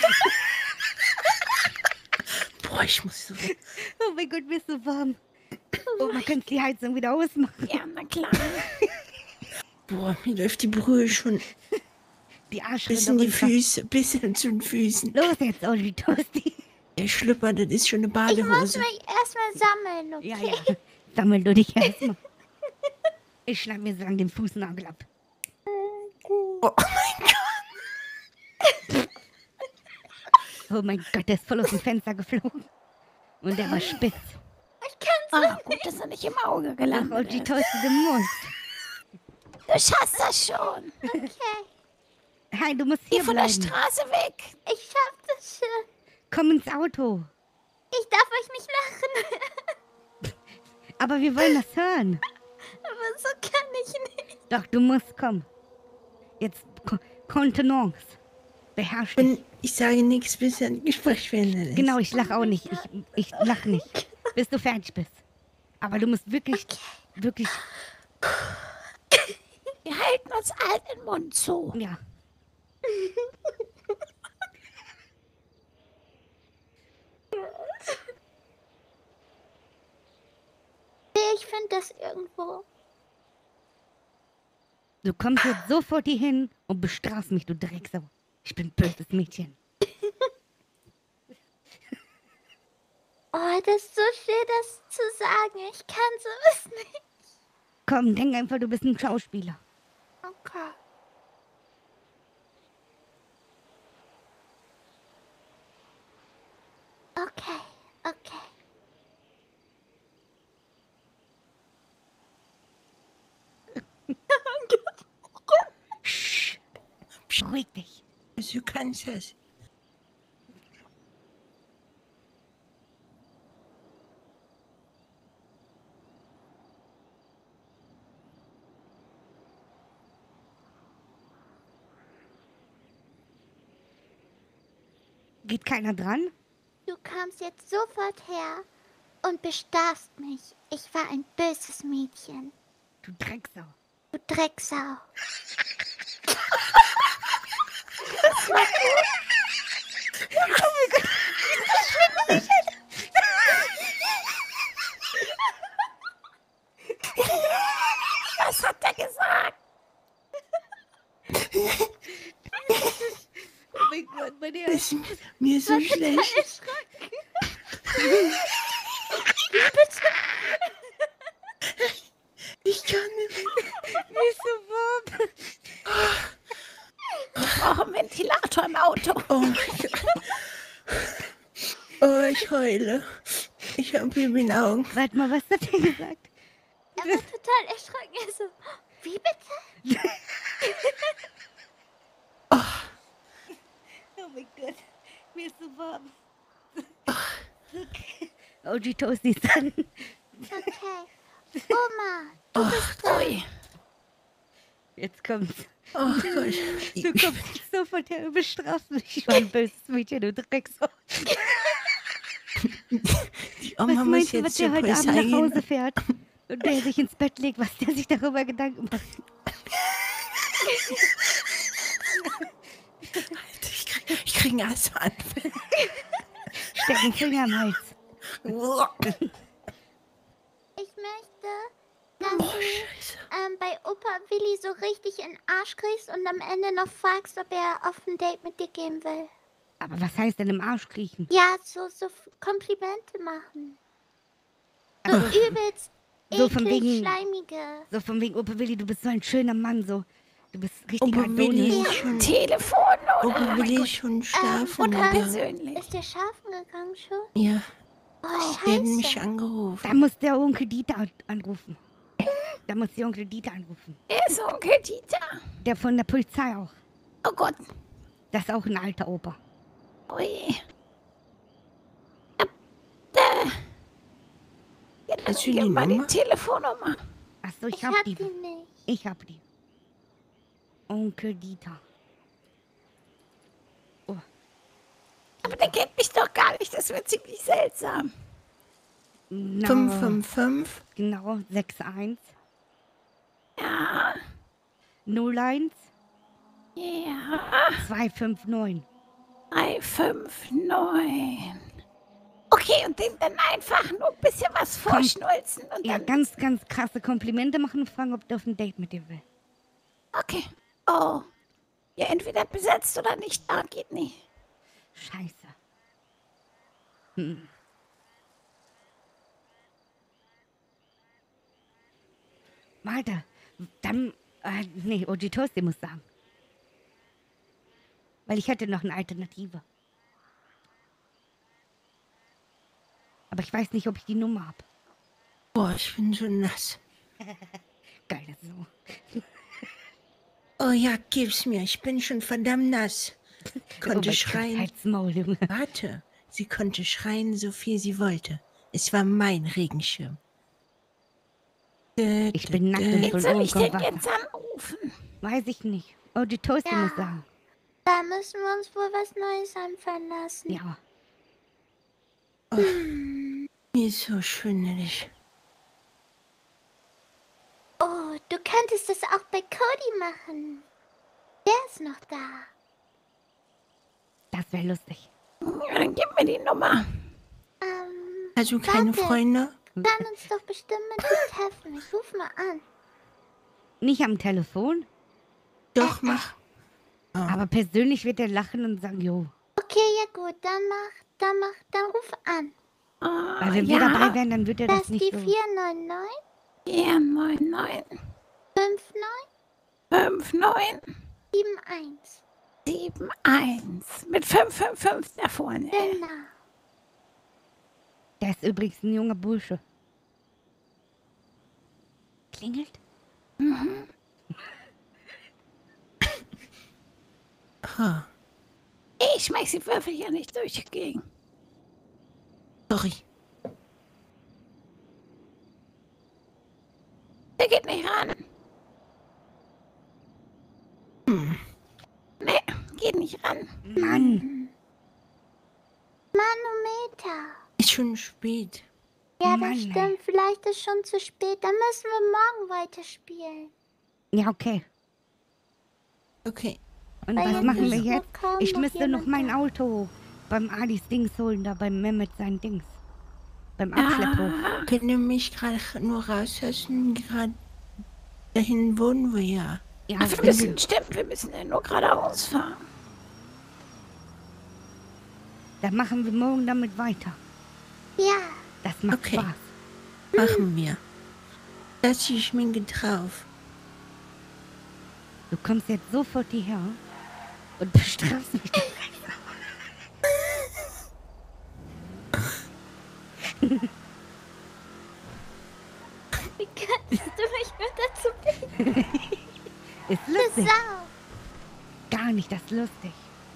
Boah, ich muss so... Oh mein Gott, bist du warm. Oh, man könnte die Heizung wieder ausmachen. Ja, na klar. Boah, mir läuft die Brühe schon Die Arsch bis in die Füße, bis hin zu den Füßen. Los jetzt, Olli Toasti. Der Schlüpper, das ist schon eine Ich muss Badehose. mich erstmal sammeln, okay? Ja, ja. Sammel du dich erstmal. Ich schneid mir so lang den Fußnagel ab. Oh mein Gott. Oh mein Gott, der ist voll aus dem Fenster geflogen. Und der war spitz. Ich kann's Ah, gut, dass er nicht im Auge Ach, gelandet Olli ist. Toasti, du musst. Du schaffst das schon. Okay. Hey, du musst Geh hier von der bleiben. Straße weg. Ich schaff das schon. Komm ins Auto. Ich darf euch nicht lachen. Aber wir wollen das hören. Aber so kann ich nicht. Doch, du musst kommen. Jetzt Ko Kontenance. Beherrsch dich. Wenn ich sage nichts, bis ein Gespräch beendet ist. Genau, ich lache auch nicht. Ich, ich lache nicht, bis du fertig bist. Aber du musst wirklich, wirklich, Wir halten uns allen den Mund zu. ja. Ich finde das irgendwo. Du kommst jetzt sofort hier hin und bestrafst mich, du Drecksau. Ich bin ein böses Mädchen. Oh, das ist so schwer, das zu sagen. Ich kann sowas nicht. Komm, denk einfach, du bist ein Schauspieler. Okay. Okay, okay. Psst. Beruhig dich. Du kannst das. Geht keiner dran? Du kamst jetzt sofort her und bestrafst mich. Ich war ein böses Mädchen. Du Drecksau. Du Drecksau. Das war gut. Oh mein Gott. Was hat er gesagt? Oh mein Gott, mein Ist mir so schlecht. Bitte. Ich kann nicht mehr. Mir ist so warm. Ich brauche einen Ventilator im Auto. Oh mein Gott. Oh, ich heule. Ich habe Baby in den Augen. Warte mal, was hat er gesagt? Er war total erschrocken. Er so, wie bitte? Oh mein Gott, mir ist so warm. Okay. Oh, die Toasties dann. Okay. Oma, du Oh, bist dran. Jetzt kommt's. Oh Gott. Du kommst sofort her und bestrafst mich. Ich war ein böses Mädchen, du Drecksau. Die Oma Was muss meinst du, jetzt was der zur heute Abend Polizei nach Hause gehen. fährt? Und der sich ins Bett legt, was der sich darüber Gedanken macht. Ich krieg, ich krieg einen Asthmaanfall. Steck den Finger im Hals. Ich möchte, dass du ähm, bei Opa Willi so richtig in den Arsch kriegst und am Ende noch fragst, ob er auf ein Date mit dir gehen will. Aber was heißt denn im Arsch kriechen? Ja, so, so Komplimente machen. So Also, übelst so von eklig, wegen- schleimige. So von wegen, Opa Willi, du bist so ein schöner Mann, so. Du bist richtig Opa Willi Adonis. ist schon, Telefon oder? Opa Willi ist schon schlafen. Und aber- persönlich. Ist der schlafen gegangen schon? Ja, Oh, die haben mich scheiße. angerufen. Da muss der Onkel Dieter an- anrufen. Da muss der Onkel Dieter anrufen. Wer ist Onkel Dieter? Der von der Polizei auch. Oh Gott. Das ist auch ein alter Opa. Ui. Ja, äh. Ja, Hast du die Gib mal die Nummer? Telefonnummer. Achso, ich, Ich hab, hab die. die nicht. Ich hab die. Onkel Dieter. Oh. Aber der kennt mich doch gar nicht. Das wird ziemlich seltsam. Na, fünf fünf fünf. Genau, sechs eins. Ja. null eins. Ja. zwei fünf neun. drei fünf neun. Okay, und dem dann einfach nur ein bisschen was Komm. vorschnulzen und Ja, dann... ganz, ganz krasse Komplimente machen und fragen, ob der auf ein Date mit dir will. Okay. Oh. Ja, entweder besetzt oder nicht. Ah, geht nicht. Scheiße. Hm. Warte, dann, äh, nee, Oji Toasty muss sagen. Weil ich hätte noch eine Alternative. Aber ich weiß nicht, ob ich die Nummer habe. Boah, ich bin so nass. Geil, das so. Oh ja, gib's mir. Ich bin schon verdammt nass. Konnte Oh mein Gott, schreien. halt's Maul, Junge. Warte. Sie konnte schreien, so viel sie wollte. Es war mein Regenschirm. Ich bin nackt und Wen voll soll ich denn Wasser. jetzt anrufen? Weiß ich nicht. Oji Toasty Ja. muss sagen. Da müssen wir uns wohl was Neues anfangen lassen. Ja. Oh, mir ist so schwindelig. Oh, du könntest das auch bei Cody machen. Der ist noch da. Das wäre lustig. Ja, dann gib mir die Nummer. Ähm, Hast du keine warte. Freunde? Kann uns doch bestimmt mit dir treffen. Ich ruf mal an. Nicht am Telefon, Doch, mach. aber persönlich wird er lachen und sagen, jo. Okay, ja gut, dann mach, dann mach, dann ruf an. Weil wenn wir dabei wären, dann wird er Das das ist nicht die so. vier neun neun vier neun neun fünf neun fünf neun sieben eins. sieben eins mit fünf fünf fünf da vorne. Genau. Der ist übrigens ein junger Bursche. Klingelt? Mhm. Ha. Ich schmeiß die Würfel ja nicht durch die Gegend. Sorry. Der geht nicht ran. Hm. Nee, geht nicht ran. Mann. Manometer. Ist schon spät. Ja, Mann, das ey. stimmt. Vielleicht ist schon zu spät. Dann müssen wir morgen weiterspielen. Ja, okay. Okay. Und Weil was jetzt machen wir ist jetzt? noch kaum Ich noch müsste noch jemand mein da. Auto beim Adis Dings holen, da beim Mehmet sein Dings. Beim Abschlepphof. Können wir mich gerade nur rauslassen? Gerade dahin wohnen wir ja. Ja, Ach, wir müssen, stimmt, wir müssen ja nur geradeaus fahren. dann machen wir morgen damit weiter. Ja. Das macht Okay. Spaß. Machen wir. Lass die Schminke drauf. Du kommst jetzt sofort hierher und bestrafst mich. Wie kannst du mich nur dazu bringen? Ist Du lustig. Sau. Gar nicht, das ist lustig.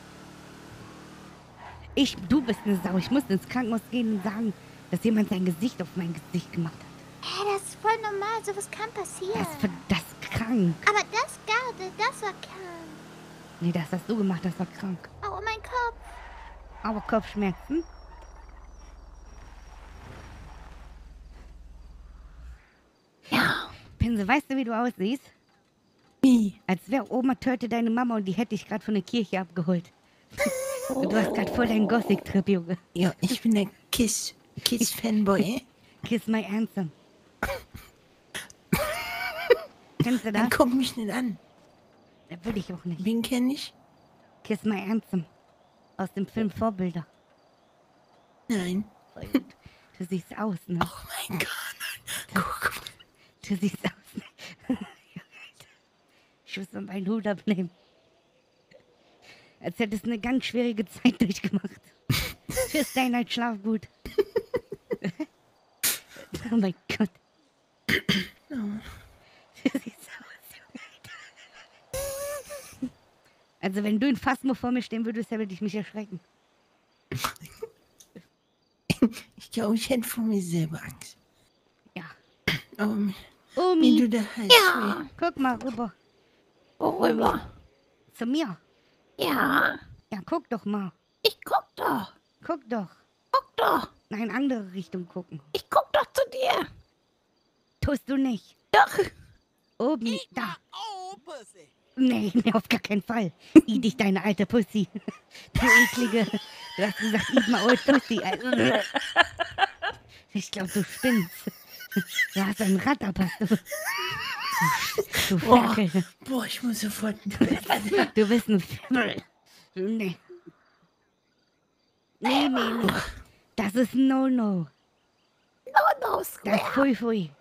Ich, du bist eine Sau. Ich muss ins Krankenhaus gehen und sagen, dass jemand sein Gesicht auf mein Gesicht gemacht hat. Hä, das ist voll normal. Sowas kann passieren. Das ist, ver- das ist krank. Aber das gerade, das war krank. Nee, das hast du gemacht, das war krank. Oh, mein Kopf. Aber Kopfschmerzen? Ja. Pinsel, weißt du, wie du aussiehst? Wie? Als wäre Oma Törte deine Mama und die hätte ich gerade von der Kirche abgeholt. Und du hast gerade voll deinen Gothic-Trip, Junge. Ja, ich bin der Kiss, Kiss-Fanboy. Kiss my anthem. Kennst du das? Dann guck mich nicht an. Das will ich auch nicht. Wen kenn ich? Kiss my anthem. Aus dem Film Vorbilder. Nein. Voll gut. Du siehst aus, ne? Oh mein Gott. Guck mal. Du siehst aus, ne? Ich muss mal meinen Hut abnehmen. Als hättest du eine ganz schwierige Zeit durchgemacht. Tschüss, dein halt, schlaf gut. Oh mein Gott. Oh. Du siehst aus, Junge. Also wenn du in Phasmo vor mir stehen würdest, dann würde ich mich erschrecken. Ich glaube, ich hätte vor mir selber Angst. Um, Omi. Wie du da heißt. Ja. Guck mal rüber. Worüber? Zu mir. Ja. Ja, guck doch mal. Ich guck doch. Guck doch. Guck doch. Nein, andere Richtung gucken. Ich guck doch zu dir. Tust du nicht. Doch. Oben, da. Nee, nee, auf gar keinen Fall. I dich, deine alte Pussy. Du eklige. Du hast gesagt, eat my old Pussy. Ich glaube, du spinnst. Du hast ein Rad abpasst. Du, du Boah, Ferkel. boah, ich muss sofort... Du bist ein Fimmel. Nee. Nee, nee, nee. Das ist No-No. No-No, Das ist Pfui Pfui.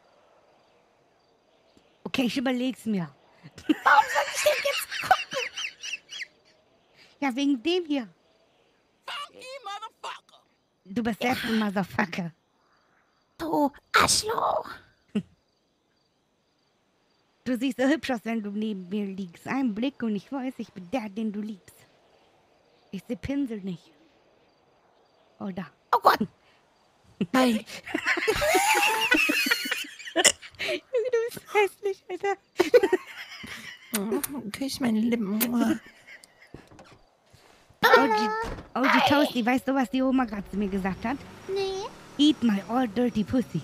Okay, ich überleg's mir. Warum soll ich denn jetzt gucken? Ja, wegen dem hier. Du bist selbst ein Motherfucker. Du Arschloch. Du siehst so hübsch aus, wenn du neben mir liegst. Ein Blick und ich weiß, ich bin der, den du liebst. Ich seh Pinsel nicht. Oh, da. Oh Gott. Nein. Du bist hässlich, Alter. Oh, küss meine Lippen. Oh. O G Toasty, weißt du, was die Oma gerade zu mir gesagt hat? Nee. Eat my all dirty pussy.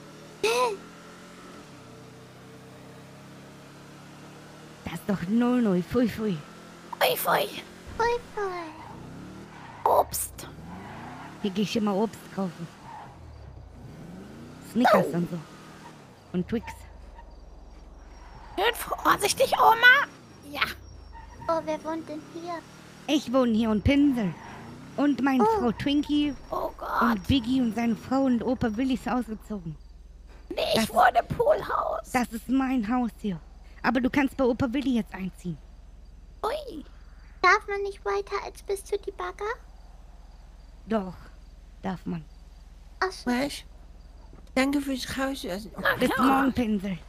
Das ist doch No-No, Pfui Pfui. Pfui Pfui. Pfui Pfui. Obst. Hier gehe ich immer Obst kaufen. Snickers Oh. und so. Und Twix. Schön vorsichtig, Oma. Ja. Oh, wer wohnt denn hier? Ich wohne hier und Pinsel. Und meine Oh. Frau Twinkie Oh Gott. und Biggie und seine Frau und Opa Willi ist ausgezogen. Nee, ich wohne im Poolhaus. Das ist mein Haus hier. Aber du kannst bei Opa Willi jetzt einziehen. Ui. Darf man nicht weiter als bis zu die Bagger? Doch, darf man. Ach so. Was? Danke fürs Rauslassen. Bis morgen, Pinsel.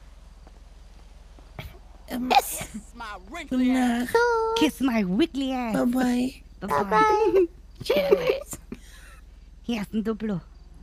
Ähm, Gute Nacht. Kiss my wiggly ass. Bye bye. Bye bye. Tschüss. Hier ist ein Duplo.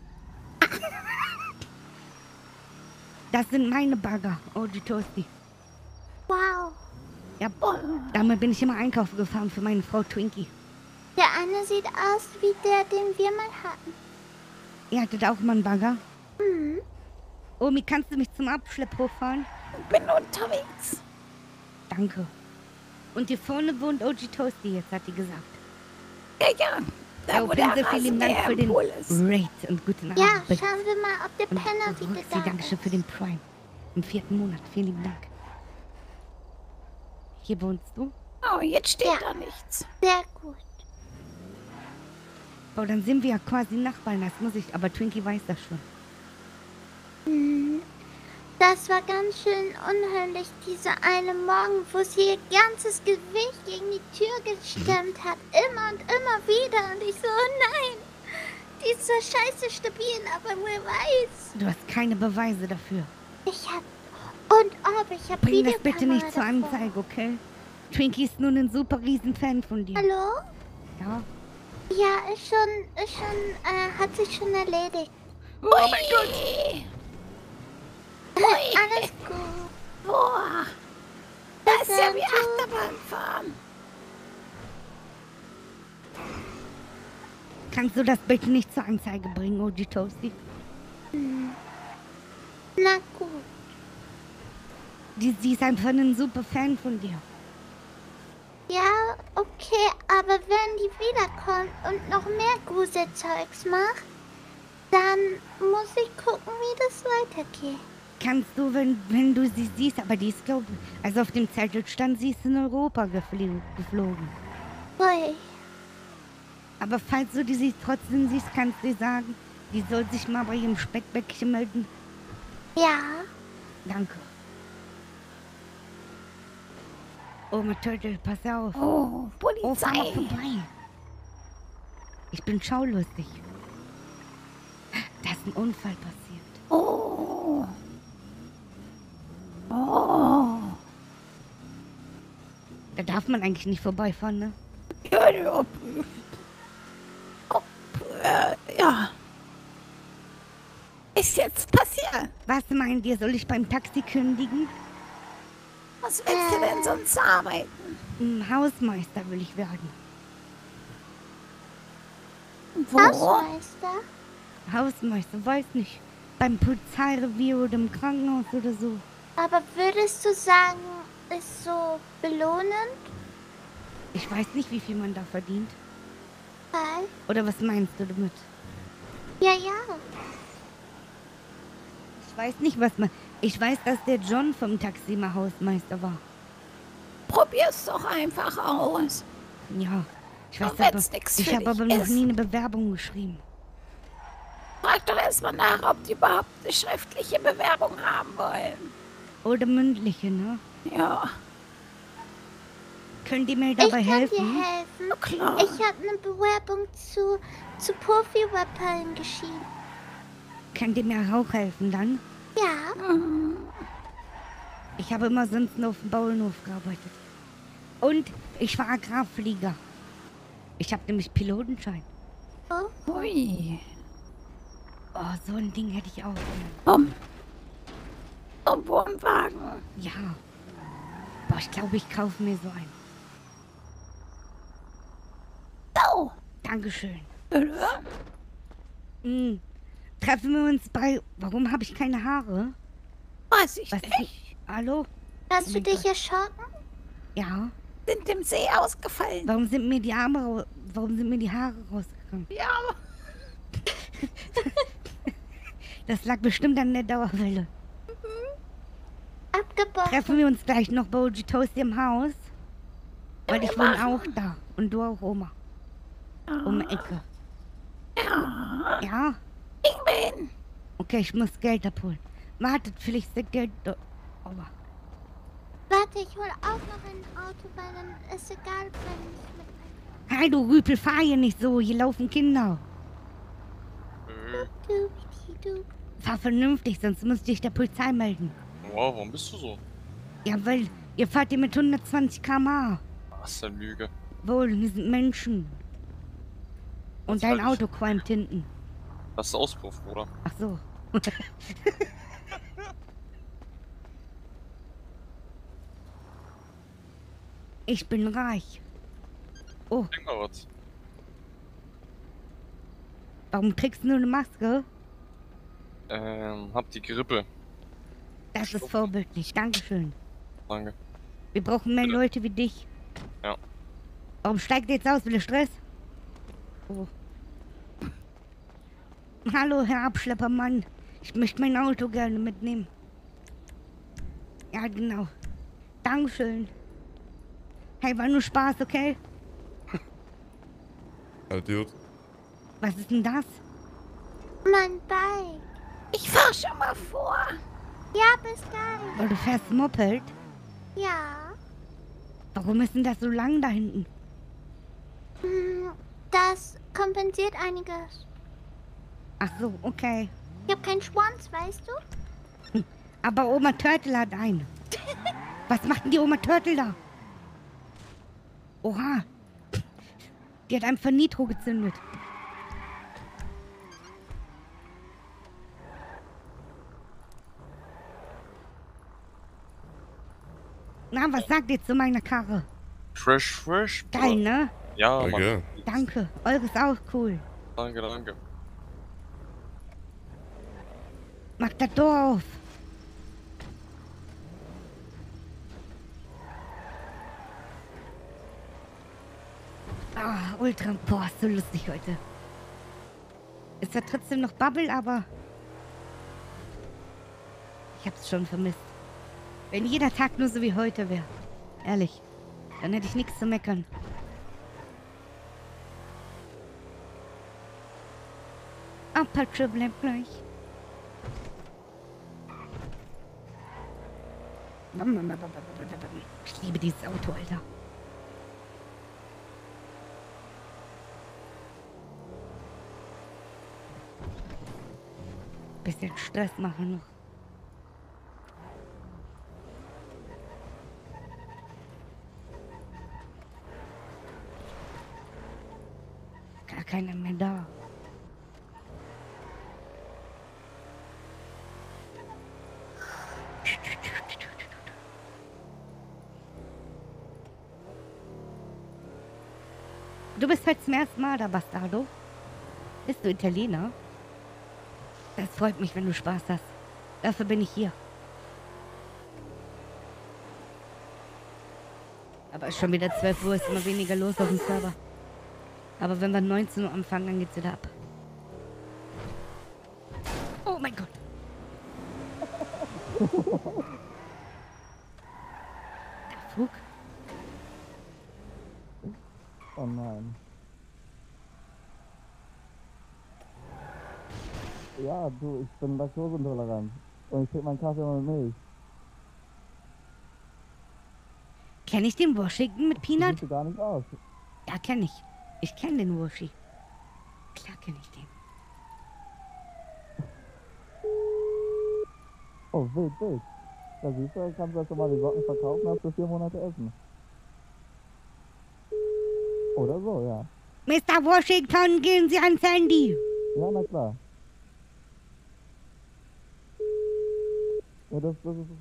Das sind meine Bagger, O G Toasty. Wow. Ja, damit bin ich immer einkaufen gefahren für meine Frau Twinkie. Der eine sieht aus wie der, den wir mal hatten. Ihr hattet auch mal einen Bagger? Mhm. Omi, kannst du mich zum Abschlepp hochfahren? Bin unterwegs. Danke. Und hier vorne wohnt O G Toasty jetzt, hat die gesagt. Ja, ja. Da, Oh, wo der Pinsel, vielen Dank Rasenmäher für im den Pool ist. Rate und guten Abend. Ja, schauen wir mal, ob der Und Penner wieder Roxy, da Dankeschön ist. für den Prime. Im vierten Monat. Vielen lieben Dank. Hier wohnst du? Oh, jetzt steht Ja. da nichts. Sehr gut. Oh, dann sind wir ja quasi Nachbarn. Das muss ich, aber Twinkie weiß das schon. Mhm. Das war ganz schön unheimlich, dieser eine Morgen, wo sie ihr ganzes Gewicht gegen die Tür gestemmt hat. Immer und immer wieder. Und ich so, oh nein, die ist so scheiße stabil, aber wer weiß. Du hast keine Beweise dafür. Ich hab... Und ob, ich hab Bring das Videokamera bitte nicht zur davor. Anzeige, okay? Twinkie ist nun ein super riesen Fan von dir. Hallo? Ja. Ja, ist schon, ist schon, äh, hat sich schon erledigt. Oh mein Gott. Alles gut. Boah. Das ist ja wie Bis dann. Achterbahnfahren. Kannst du das bitte nicht zur Anzeige bringen, O G Toasty? Hm. Na gut. Die, sie ist einfach ein super Fan von dir. Ja, okay, aber wenn die wiederkommt und noch mehr Gruselzeugs macht, dann muss ich gucken, wie das weitergeht. Kannst du, wenn, wenn du sie siehst, aber die ist, glaube ich, also auf dem Zettel stand, sie ist in Europa geflie- geflogen. Ui. Aber falls du die sie trotzdem siehst, kannst du ihr sagen, die soll sich mal bei ihrem Speckbäckchen melden. Ja. Danke. Oh, mein Turtle, pass auf. Oh, Oh, fahr mal Polizei. vorbei. Ich bin schaulustig. Da ist ein Unfall passiert. Oh. Oh. Da darf man eigentlich nicht vorbeifahren, ne? Ja, ja. Ob, äh, ja. Ist jetzt passiert. Was meint ihr, soll ich beim Taxi kündigen? Was willst du denn sonst arbeiten? Ein Hausmeister will ich werden. Wo? Hausmeister? Hausmeister, weiß nicht. Beim Polizeirevier oder im Krankenhaus oder so. Aber würdest du sagen, ist so belohnend? Ich weiß nicht, wie viel man da verdient. Weil? Oder was meinst du damit? Ja, ja. Ich weiß nicht, was man... Ich weiß, dass der John vom Taxi mal Hausmeister war. Probier's doch einfach aus. Ja. Ich weiß Und wenn's aber, nix ich für habe aber dich noch ist. nie eine Bewerbung geschrieben. Frag doch erstmal nach, ob die überhaupt eine schriftliche Bewerbung haben wollen. Oder mündliche, ne? Ja. Könnt ihr mir Ich dabei kann helfen? dir helfen. Na klar. Ich habe eine Bewerbung zu, zu Profi-Rapperin geschrieben. Könnt ihr mir auch helfen dann? Ja. Ich habe immer sonst nur auf dem Bauernhof gearbeitet. Und ich war Agrarflieger. Ich habe nämlich Pilotenschein. Oh. Ui. Oh, so ein Ding hätte ich auch gerne. Um. Um Wohnwagen. Ja. Boah, ich glaube, ich kaufe mir so einen. So. Dankeschön. Bitte? Hm. Treffen wir uns bei... Warum habe ich keine Haare? Weiß ich Was nicht. ist- Hallo? Hast Oh du mein dich Gott. erschrocken? Ja. Sind im See ausgefallen. Warum sind mir die Arme... rau- Warum sind mir die Haare rausgegangen? Ja. Das lag bestimmt an der Dauerwelle. Abgebrochen. Treffen wir uns gleich noch bei Oji Toasty im Haus? Weil ich wohne auch da. Und du auch, Oma. Um die Ecke. Ja. Ja? Ich bin. Okay, ich muss Geld abholen. Wartet, vielleicht ist das Geld... do- Aua. Warte, ich hole auch noch ein Auto, weil dann ist egal, wenn ich mit... Hey, du Rüpel, fahr hier nicht so. Hier laufen Kinder. Du, du. Fahr vernünftig, sonst müsste ich der Polizei melden. Wow, warum bist du so? Ja, weil ihr fahrt hier mit hundertzwanzig Kilometer pro Stunde. Was ist denn Lüge? Wohl, wir sind Menschen. Und Das dein weiß ich. Auto qualmt hinten. Das ist Auspuff, Bruder. Ach so. Ich bin reich. Oh, Denk mal was. warum trägst du nur eine Maske? Ähm, hab die Grippe. Das ist vorbildlich. Dankeschön. Danke. Wir brauchen mehr Leute wie dich. Ja. Warum steigt ihr jetzt aus? Will ihr Stress? Oh. Hallo, Herr Abschleppermann. Ich möchte mein Auto gerne mitnehmen. Ja, genau. Dankeschön. Hey, war nur Spaß, okay? Idiot. Was ist denn das? Mein Bike. Ich fahr schon mal vor. Ja, bis gleich. Weil du fährst Moped? Ja. Warum ist denn das so lang da hinten? Hm, Das kompensiert einiges. Ach so, okay. Ich hab keinen Schwanz, weißt du? Aber Oma Turtle hat einen. Was macht denn die Oma Turtle da? Oha. Die hat einfach Nitro gezündet. Na, was sagt ihr zu meiner Karre? Fresh, fresh. Geil, Bruder. ne? Ja, Danke. Mann. Danke. Eures auch cool. Danke, danke. Macht das Tor auf. Ah, Ultra. Boah, ist so lustig heute. Es wird trotzdem noch Bubble, aber... Ich hab's schon vermisst. Wenn jeder Tag nur so wie heute wäre. Ehrlich. Dann hätte ich nichts zu meckern. Apache bleibt gleich. Ich liebe dieses Auto, Alter. Bisschen Stress machen noch. Gar keiner mehr da. Du bist heute zum ersten Mal da, Bastardo. Bist du Italiener? Das freut mich, wenn du Spaß hast. Dafür bin ich hier. Aber ist schon wieder zwölf Uhr, ist immer weniger los auf dem Server. Aber wenn wir neunzehn Uhr anfangen, dann geht's wieder ab. Oh mein Gott. Der Flug. Oh nein. Ja, du, ich bin laktoseintolerant. Und ich trinke meinen Kaffee mit Milch. Kenn ich den Washington mit Peanut? Sieht gar nicht aus. Ja, kenn ich. Ich kenn den Washi. Klar kenn ich den. Oh, wild, wild. Da siehst du, kannst du schon mal die Socken verkaufen, hast du vier Monate Essen. Oder so, ja. Mister Washington, gehen Sie ans Handy. Ja, na klar. Ja, das, das ist...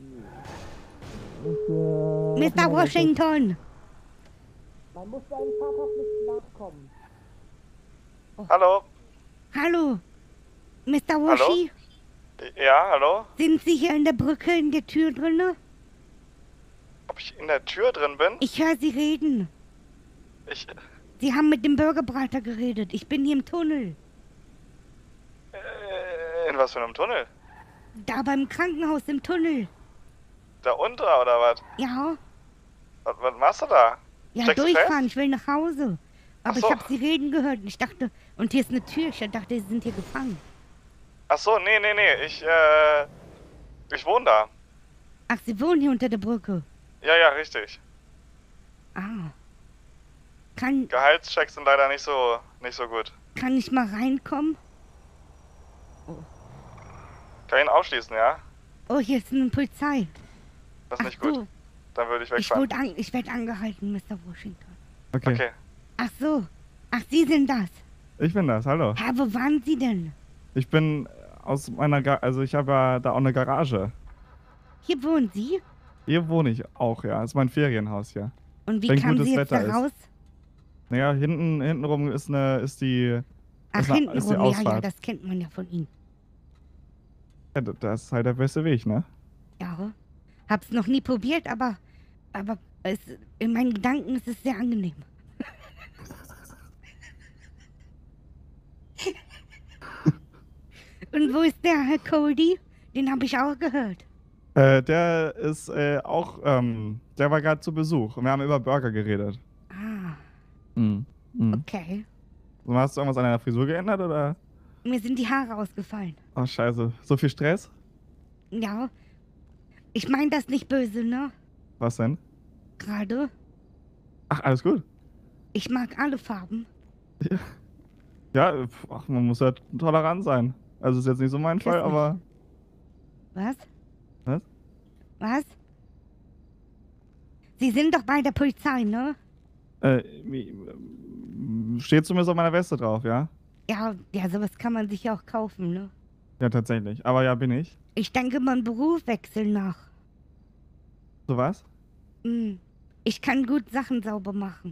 Ich, äh, Mister Washington. Man muss seinem Vater nicht nachkommen. Hallo? Hallo. Mister Washi? Ja, hallo? Sind Sie hier in der Brücke in der Tür drinne? Ob ich in der Tür drin bin? Ich höre Sie reden. Ich... Sie haben mit dem Bürgerbrater geredet. Ich bin hier im Tunnel. Äh, in was für einem Tunnel? Da beim Krankenhaus im Tunnel. Da unter oder was? Ja. Was, was machst du da? Ja, Steckst du durchfahren. fest? Ich will nach Hause. Aber Ach so. ich habe Sie reden gehört und ich dachte... Und hier ist eine Tür. Ich dachte, Sie sind hier gefangen. Ach so, nee, nee, nee. Ich, äh... Ich wohne da. Ach, Sie wohnen hier unter der Brücke. Ja, ja, richtig. Ah. Kann, Gehaltschecks sind leider nicht so, nicht so gut. kann ich mal reinkommen? Kann ich ihn ausschließen, ja? Oh, hier ist eine Polizei. Das ist Ach nicht gut. so. Dann würde ich Ich, wegfahren. wurde an, ich werde angehalten, Mister Washington. Okay. Okay. Ach so. Ach, Sie sind das. Ich bin das, hallo. Herr, wo waren Sie denn? Ich bin aus meiner, Ga also ich habe ja da auch eine Garage. Hier wohnen Sie? Hier wohne ich auch, ja. Das ist mein Ferienhaus hier. Und wie Wenn kamen gutes Sie jetzt Wetter da ist. raus? Naja, hinten, hintenrum ist eine, ist die, Ach, ist eine, hinten ist die rum. Ja, ja, Ausfahrt. das kennt man ja von Ihnen. Ja, d- das ist halt der beste Weg, ne? Ja. Hab's noch nie probiert, aber, aber es, in meinen Gedanken ist es sehr angenehm. Und wo ist der Herr Cody? Den habe ich auch gehört. Äh, der ist äh, auch, ähm, der war gerade zu Besuch und wir haben über Burger geredet. Ah, Mhm. Mhm. okay. So, hast du irgendwas an deiner Frisur geändert oder? Mir sind die Haare ausgefallen. Oh, scheiße. So viel Stress? Ja. Ich meine das nicht böse, ne? Was denn? Gerade. Ach, alles gut. Ich mag alle Farben. Ja, pf, ach, man muss ja tolerant sein. Also ist jetzt nicht so mein Fall, mich. aber... Was? Was? Was? Sie sind doch bei der Polizei, ne? Äh, wie- ähm, steht zumindest auf meiner Weste drauf, ja? Ja, ja, sowas kann man sich ja auch kaufen, ne? Ja, tatsächlich. Aber ja, bin ich. Ich denke mal einen Beruf wechseln nach. So was? Hm. Ich kann gut Sachen sauber machen.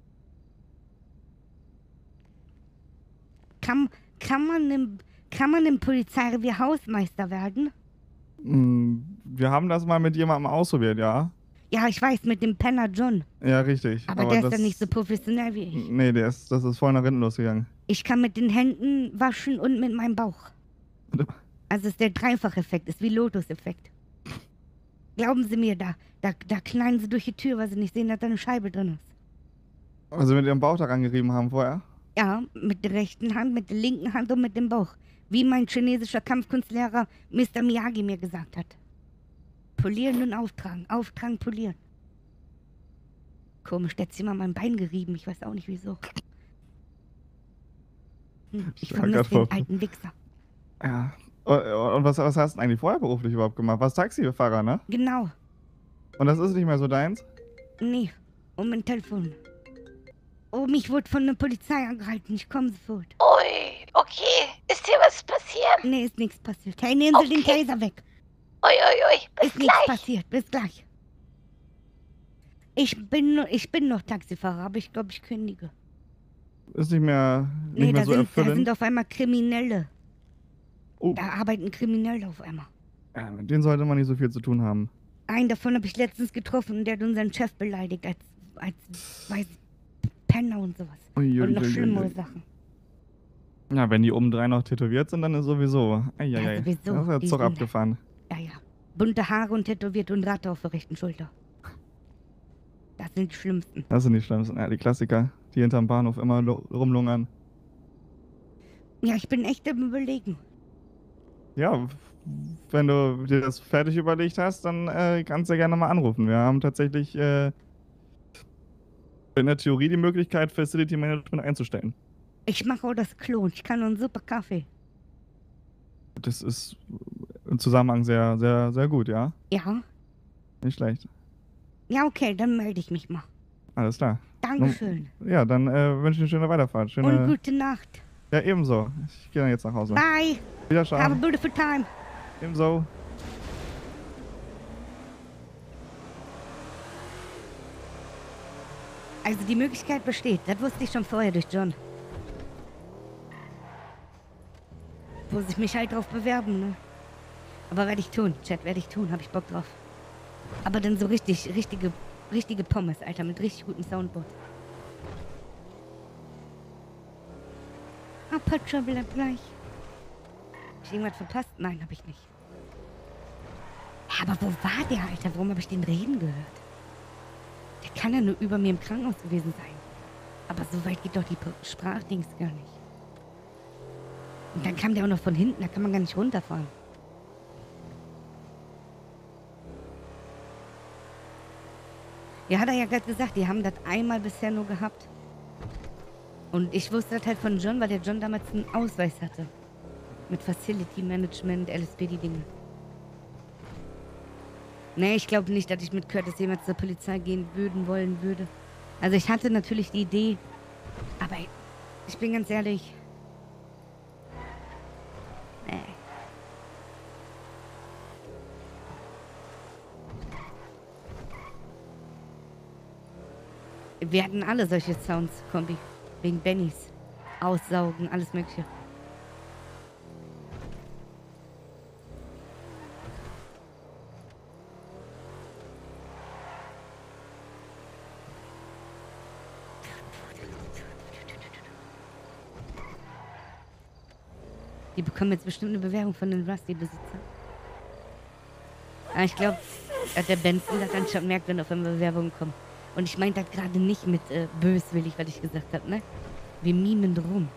Kann, kann man im, kann man im Polizeirevier Hausmeister werden? Mm, Wir haben das mal mit jemandem ausprobiert, ja? Ja, ich weiß, mit dem Penner John. Ja, richtig. Aber, der ist das, ja nicht so professionell wie ich. Nee, der ist, das ist voll nach hinten losgegangen. Ich kann mit den Händen waschen und mit meinem Bauch. Also ist der Dreifacheffekt, ist wie Lotus-Effekt. Glauben Sie mir, da, da, da knallen Sie durch die Tür, weil Sie nicht sehen, dass da eine Scheibe drin ist. Also mit ihrem Bauch daran gerieben haben vorher? Ja, mit der rechten Hand, mit der linken Hand und mit dem Bauch. Wie mein chinesischer Kampfkunstlehrer Mister Miyagi mir gesagt hat. Polieren und auftragen, auftragen, polieren. Komisch, der hat sich mal mein Bein gerieben, ich weiß auch nicht wieso. Hm, ich Ja, vermisse Gott, den alten Wichser. Ja. Und, und was, was hast du denn eigentlich vorher beruflich überhaupt gemacht? Warst Taxifahrer, ne? Genau, Und das ist nicht mehr so deins? nee, um mein Telefon. Oh, mich wurde von der Polizei angehalten, ich komme sofort. Ui, okay. Ist hier was passiert? Nee, ist nichts passiert. Hey, nehmen Sie den Okay. Taser weg. Ui, ui, ui. Bis Ist nichts gleich. passiert, bis gleich. Ich bin, nur- ich bin noch Taxifahrer, aber ich glaube, ich kündige. ist nicht mehr, nicht Nee, mehr da, so sind, da erfüllend. sind auf einmal Kriminelle. Oh. Da arbeiten Kriminelle auf einmal. Ja, mit denen sollte man nicht so viel zu tun haben. Einen davon habe ich letztens getroffen und der hat unseren Chef beleidigt als, als weiß, Penner und sowas. Ui, und noch ui, ui, schlimmere ui. Sachen. Ja, wenn die oben drei noch tätowiert sind, dann ist sowieso. Eieiei. Ja, sowieso. Das ist der Die Zug sind- abgefahren. Ja, ja. Bunte Haare und tätowiert und Ratte auf der rechten Schulter. Das sind die schlimmsten. Das sind die schlimmsten. Ja, die Klassiker, die hinterm Bahnhof immer lo- rumlungern. Ja, ich bin echt im Überlegen. Ja, w- wenn du dir das fertig überlegt hast, dann äh, kannst du gerne mal anrufen. Wir haben tatsächlich äh, in der Theorie die Möglichkeit, Facility Management einzustellen. Ich mache auch das Klon. Ich kann einen super Kaffee. Das ist im Zusammenhang sehr, sehr, sehr gut, ja? Ja? Nicht schlecht. Ja, okay, dann melde ich mich mal. Alles klar. Dankeschön. Nun, ja, dann äh, wünsche ich eine schöne Weiterfahrt. Schöne, Und gute Nacht. Ja, ebenso. Ich gehe dann jetzt nach Hause. Bye. Wiederschauen. Have a beautiful time. Ebenso. Also die Möglichkeit besteht. Das wusste ich schon vorher durch John. Muss ich mich halt drauf bewerben, ne? Aber werde ich tun. Chat, werde ich tun. Habe ich Bock drauf. Aber dann so richtig, richtige, richtige Pommes, Alter. Mit richtig gutem Soundboard. Aperture bleibt gleich. Hab ich irgendwas verpasst? Nein, habe ich nicht. Aber wo war der, Alter? Warum habe ich den reden gehört? Der kann ja nur über mir im Krankenhaus gewesen sein. Aber so weit geht doch die P- Sprachdings gar nicht. Und dann kam der auch noch von hinten, da kann man gar nicht runterfahren. Ja, hat er ja gerade gesagt, die haben das einmal bisher nur gehabt. Und ich wusste das halt von John, weil der John damals einen Ausweis hatte. Mit Facility Management, L S P, die Dinge. Nee, ich glaube nicht, dass ich mit Curtis jemals zur Polizei gehen würden, wollen würde. Also ich hatte natürlich die Idee, aber ich bin ganz ehrlich. Nee. Wir hatten alle solche Sounds, Kombi. Wegen Bennys. Aussaugen, alles mögliche. Die bekommen jetzt bestimmt eine Bewerbung von den Rusty-Besitzern. Aber ich glaube, dass der Benson das dann schon merkt, wenn auf einmal Bewerbungen kommen. Und ich meine das gerade nicht mit äh, böswillig, was ich gesagt habe, ne? Wir mimen drum.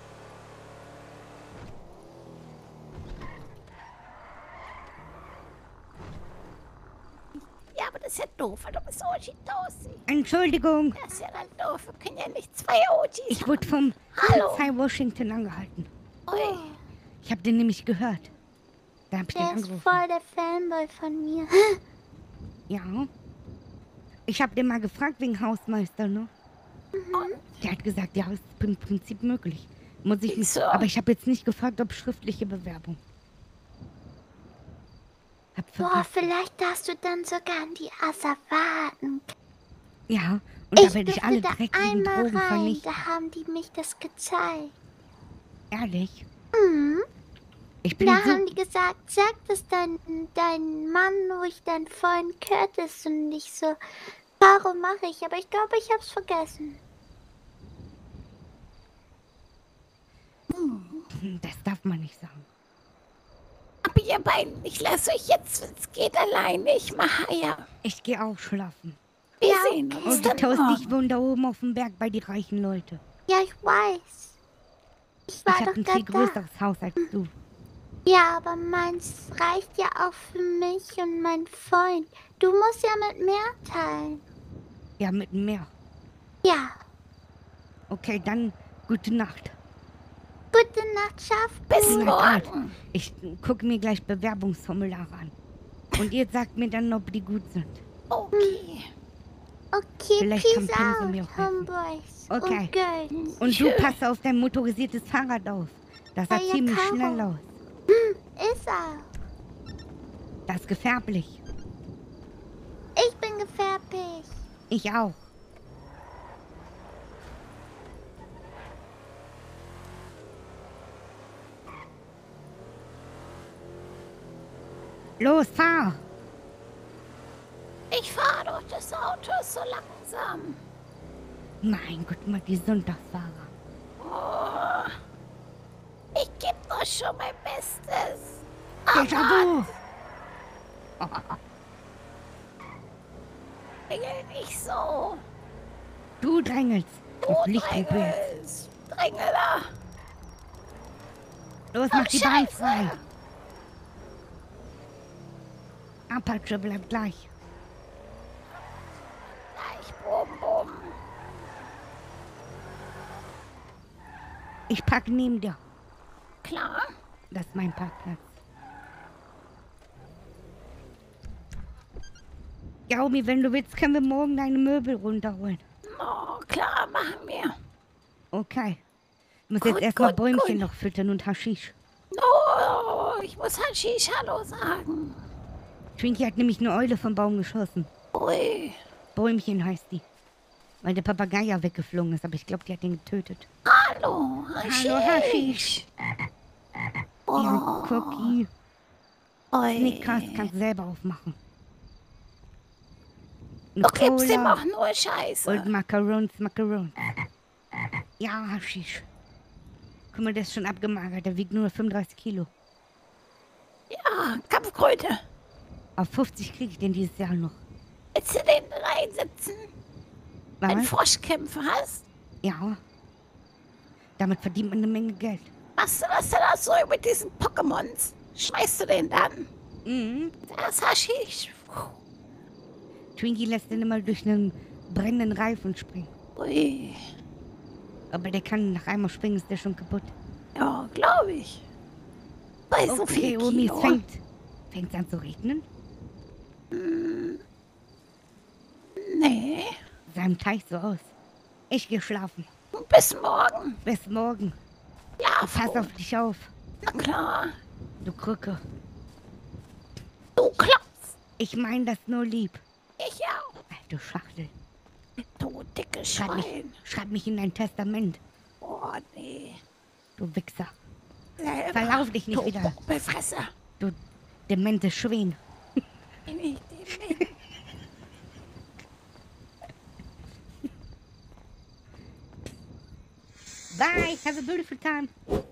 Ja, aber das ist ja doof, weil du bist Oji-Tosi. Entschuldigung. Das ist ja dann doof. Wir können ja nicht zwei Ojis Ich wurde vom Hallo. Polizei Washington angehalten. Ui. Ich habe den nämlich gehört. Da hab ich den Der ist angerufen. voll der Fanboy von mir. Ja. Ich habe den mal gefragt wegen Hausmeister, ne? Mhm. Der hat gesagt, ja, ist im Prinzip möglich. Muss ich nicht. Wieso? Aber ich habe jetzt nicht gefragt, ob schriftliche Bewerbung. Hab Boah, vergessen. vielleicht darfst du dann sogar an die Asservaten. Ja, und Ich da werde ich durfte alle da dreckigen einmal Drogen rein, vernichten. da haben die mich das gezeigt. Ehrlich? Mhm. Ich bin Da so... haben die gesagt, sag das dein, dein Mann ruhig, dein Freund Curtis und ich so, warum mache ich? Aber ich glaube, ich hab's vergessen. Hm, Das darf man nicht sagen. Aber ihr beiden, ich lasse euch jetzt, wenn es geht, alleine. Ich mache ja. Ich gehe auch schlafen. Wir Ja, sehen uns Und die dann Toast, morgen. ich wohne da oben auf dem Berg bei die reichen Leute. Ja, ich weiß. Ich Ich war habe doch ein viel gerade da. größeres Haus als du. Ja, aber meins reicht ja auch für mich und meinen Freund. Du musst ja mit mehr teilen. Ja, mit mehr. Ja, Okay, dann gute Nacht. gute Nacht, Schaf. Bis Gute Nacht, morgen. Art. Ich gucke mir gleich Bewerbungsformulare an. Und ihr sagt mir dann, ob die gut sind. Okay. Okay, Vielleicht kann peace Pinsel out, mir auch helfen. Homeboys Okay. und Girls. Und du pass auf dein motorisiertes Fahrrad auf. Das sah Ja, ja, ziemlich Caro. schnell aus. Ist er. Das ist gefährlich. Ich bin gefährlich. Ich auch. Los, fahr! Ich fahre doch, das Auto ist so langsam. Mein Gott, mal die Sonntagsfahrer. Oh, ich gebe doch schon mein Bestes. Déjà vu! Drängel nicht so. Du drängelst. Du Ich Licht im Bild. drängelst. Drängler. Los, mach die Bahn frei. Apache bleibt gleich. Gleich, bum, bum. Ich park neben dir. Klar. Das ist mein Parkplatz. Gaumi, wenn du willst, können wir morgen deine Möbel runterholen. Oh, klar, machen wir. Okay. Ich muss Gut, jetzt erstmal gut, Bäumchen gut. noch füttern und Haschisch. Oh, ich muss Haschisch Hallo sagen. Twinkie hat nämlich eine Eule vom Baum geschossen. Ui. Bäumchen heißt die. Weil der Papagei ja weggeflogen ist, aber ich glaube, die hat den getötet. Hallo, Haschisch. Hallo, Haschisch. Oh. Diesen Cookie. Ui. Snickers kannst du selber aufmachen. Du gibst ihm auch nur Scheiße. Und Macarons, Macarons. Ja, Haschisch. Guck mal, der ist schon abgemagert. Der wiegt nur fünfunddreißig Kilo. Ja, Kampfkröte. Auf fünfzig kriege ich den dieses Jahr noch. Willst du den reinsetzen? Wenn Was? Froschkämpfe hast? Ja. Damit verdient man eine Menge Geld. Machst du das dann auch so mit diesen Pokémons? Schmeißt du den dann? Mhm. Das Haschisch. Twinkie lässt den immer durch einen brennenden Reifen springen. Ui. Aber der kann nach einmal springen, ist der schon kaputt. Ja, glaube ich. Bei so Okay, viel Omi, es Kilo. fängt, fängt an zu regnen. Hm. Nee. Sah im Teich so aus. Ich gehe schlafen. Bis morgen. Bis morgen. Ja, Pass auf dich auf. Na klar. Du Krücke. Du Klotz. Ich meine das nur lieb. Ich auch. Du Schachtel. Du dicke Schreib mich, Schwein. schreib mich in dein Testament. Oh, nee. Du Wichser. Selber. Verlauf dich nicht du wieder. Befresser. Du demente Schwein. Bin ich dement? Bye. Have a beautiful time.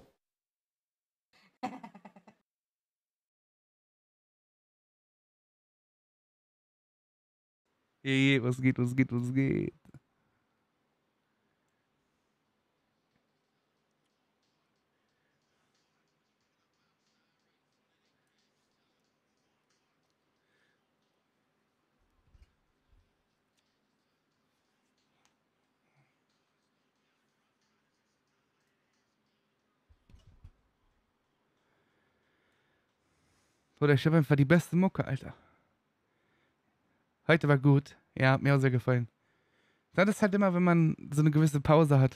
Hey, was geht, was geht, was geht? Oder ich habe einfach die beste Mucke, Alter. Heute war gut. Ja, hat mir auch sehr gefallen. Das ist halt immer, wenn man so eine gewisse Pause hat.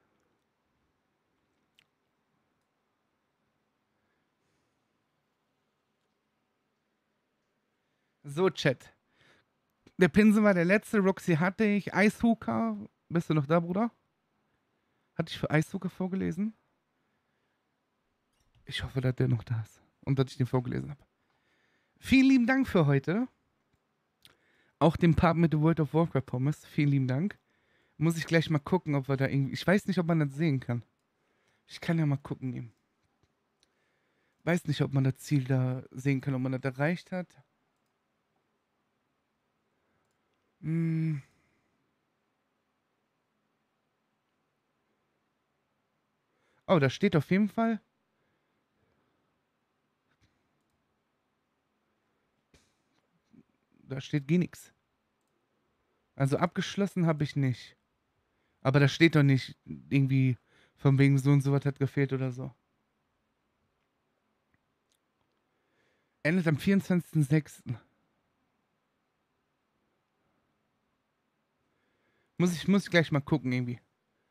So, Chat. Der Pinsel war der letzte. Roxy hatte ich. Eishooker. Bist du noch da, Bruder? Hatte ich für Eishooker vorgelesen? Ich hoffe, dass der noch da ist. Und dass ich den vorgelesen habe. Vielen lieben Dank für heute. Auch dem Part mit The World of Warcraft Pommes. Vielen lieben Dank. Muss ich gleich mal gucken, ob wir da irgendwie... Ich weiß nicht, ob man das sehen kann. Ich kann ja mal gucken eben. Weiß nicht, ob man das Ziel da sehen kann, ob man das erreicht hat. Hm. Oh, da steht auf jeden Fall... Da steht gar nichts. Also abgeschlossen habe ich nicht. Aber da steht doch nicht irgendwie von wegen so und so was hat gefehlt oder so. Endet am vierundzwanzigsten sechsten Muss ich, muss ich gleich mal gucken irgendwie.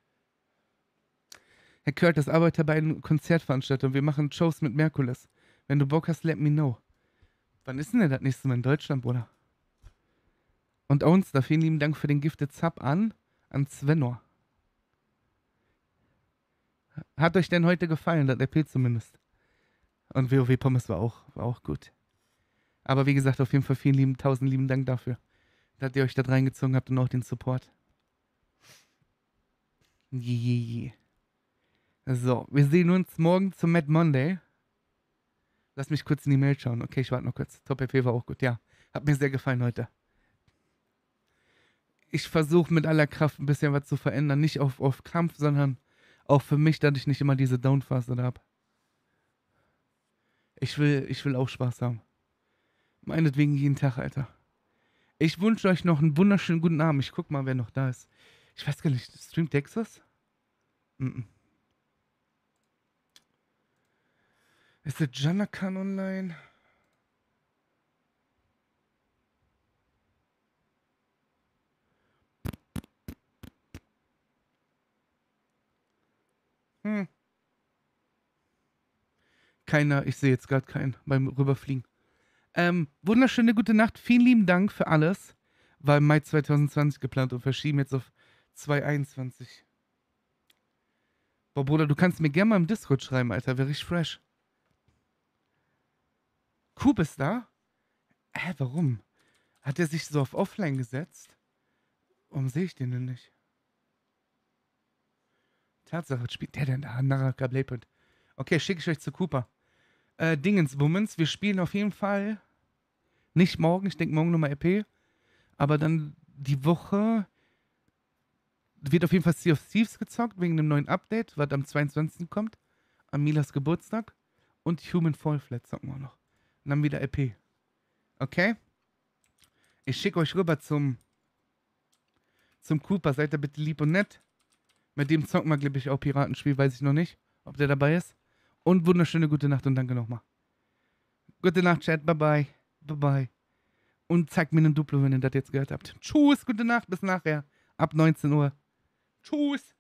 Herr Curtis arbeitet bei einer Konzertveranstaltung. Wir machen Shows mit Merkules. Wenn du Bock hast, let me know. Wann ist denn das nächste Mal in Deutschland, Bruder? Und uns, da vielen lieben Dank für den Gifted Sub an, an Svenor. Hat euch denn heute gefallen, das R P zumindest? Und WoW Pommes war auch, war auch gut. Aber wie gesagt, auf jeden Fall vielen lieben, tausend lieben Dank dafür, dass ihr euch da reingezogen habt und auch den Support. Yeah. So, wir sehen uns morgen zum Mad Monday. Lass mich kurz in die Mail schauen. Okay, ich warte noch kurz. Top F P war auch gut, ja. Hat mir sehr gefallen heute. Ich versuche mit aller Kraft ein bisschen was zu verändern. Nicht auf, auf Kampf, sondern auch für mich, dass ich nicht immer diese Downphase habe. Ich will, ich will auch Spaß haben. Meinetwegen jeden Tag, Alter. Ich wünsche euch noch einen wunderschönen guten Abend. Ich guck mal, wer noch da ist. Ich weiß gar nicht, streamt Texas? Mm -mm. Ist der Janakan online? Hm. Keiner, ich sehe jetzt gerade keinen beim Rüberfliegen. Ähm, wunderschöne gute Nacht. Vielen lieben Dank für alles. War im Mai zwanzig zwanzig geplant und verschieben jetzt auf zwanzig einundzwanzig. Boah, Bruder, du kannst mir gerne mal im Discord schreiben, Alter. Wäre richtig fresh. Coop ist da? Hä, warum? Hat er sich so auf Offline gesetzt? Warum sehe ich den denn nicht? Tatsache, was spielt der denn da? Naraka Blaypoint. Okay, schicke ich euch zu Cooper. Äh, Dingensbummens, wir spielen auf jeden Fall nicht morgen, ich denke morgen nochmal R P, aber dann die Woche wird auf jeden Fall Sea of Thieves gezockt, wegen einem neuen Update, was am zweiundzwanzigsten kommt, an Milas Geburtstag, und Human Fall Flat zocken wir noch. Und dann wieder R P. Okay? Ich schicke euch rüber zum zum Cooper, seid ihr bitte lieb und nett. Mit dem zocken wir, glaube ich, auch Piratenspiel, weiß ich noch nicht, ob der dabei ist. Und wunderschöne gute Nacht und danke nochmal. Gute Nacht, Chat, bye bye. Bye bye. Und zeigt mir einen Duplo, wenn ihr das jetzt gehört habt. Tschüss, gute Nacht, bis nachher. Ab neunzehn Uhr. Tschüss.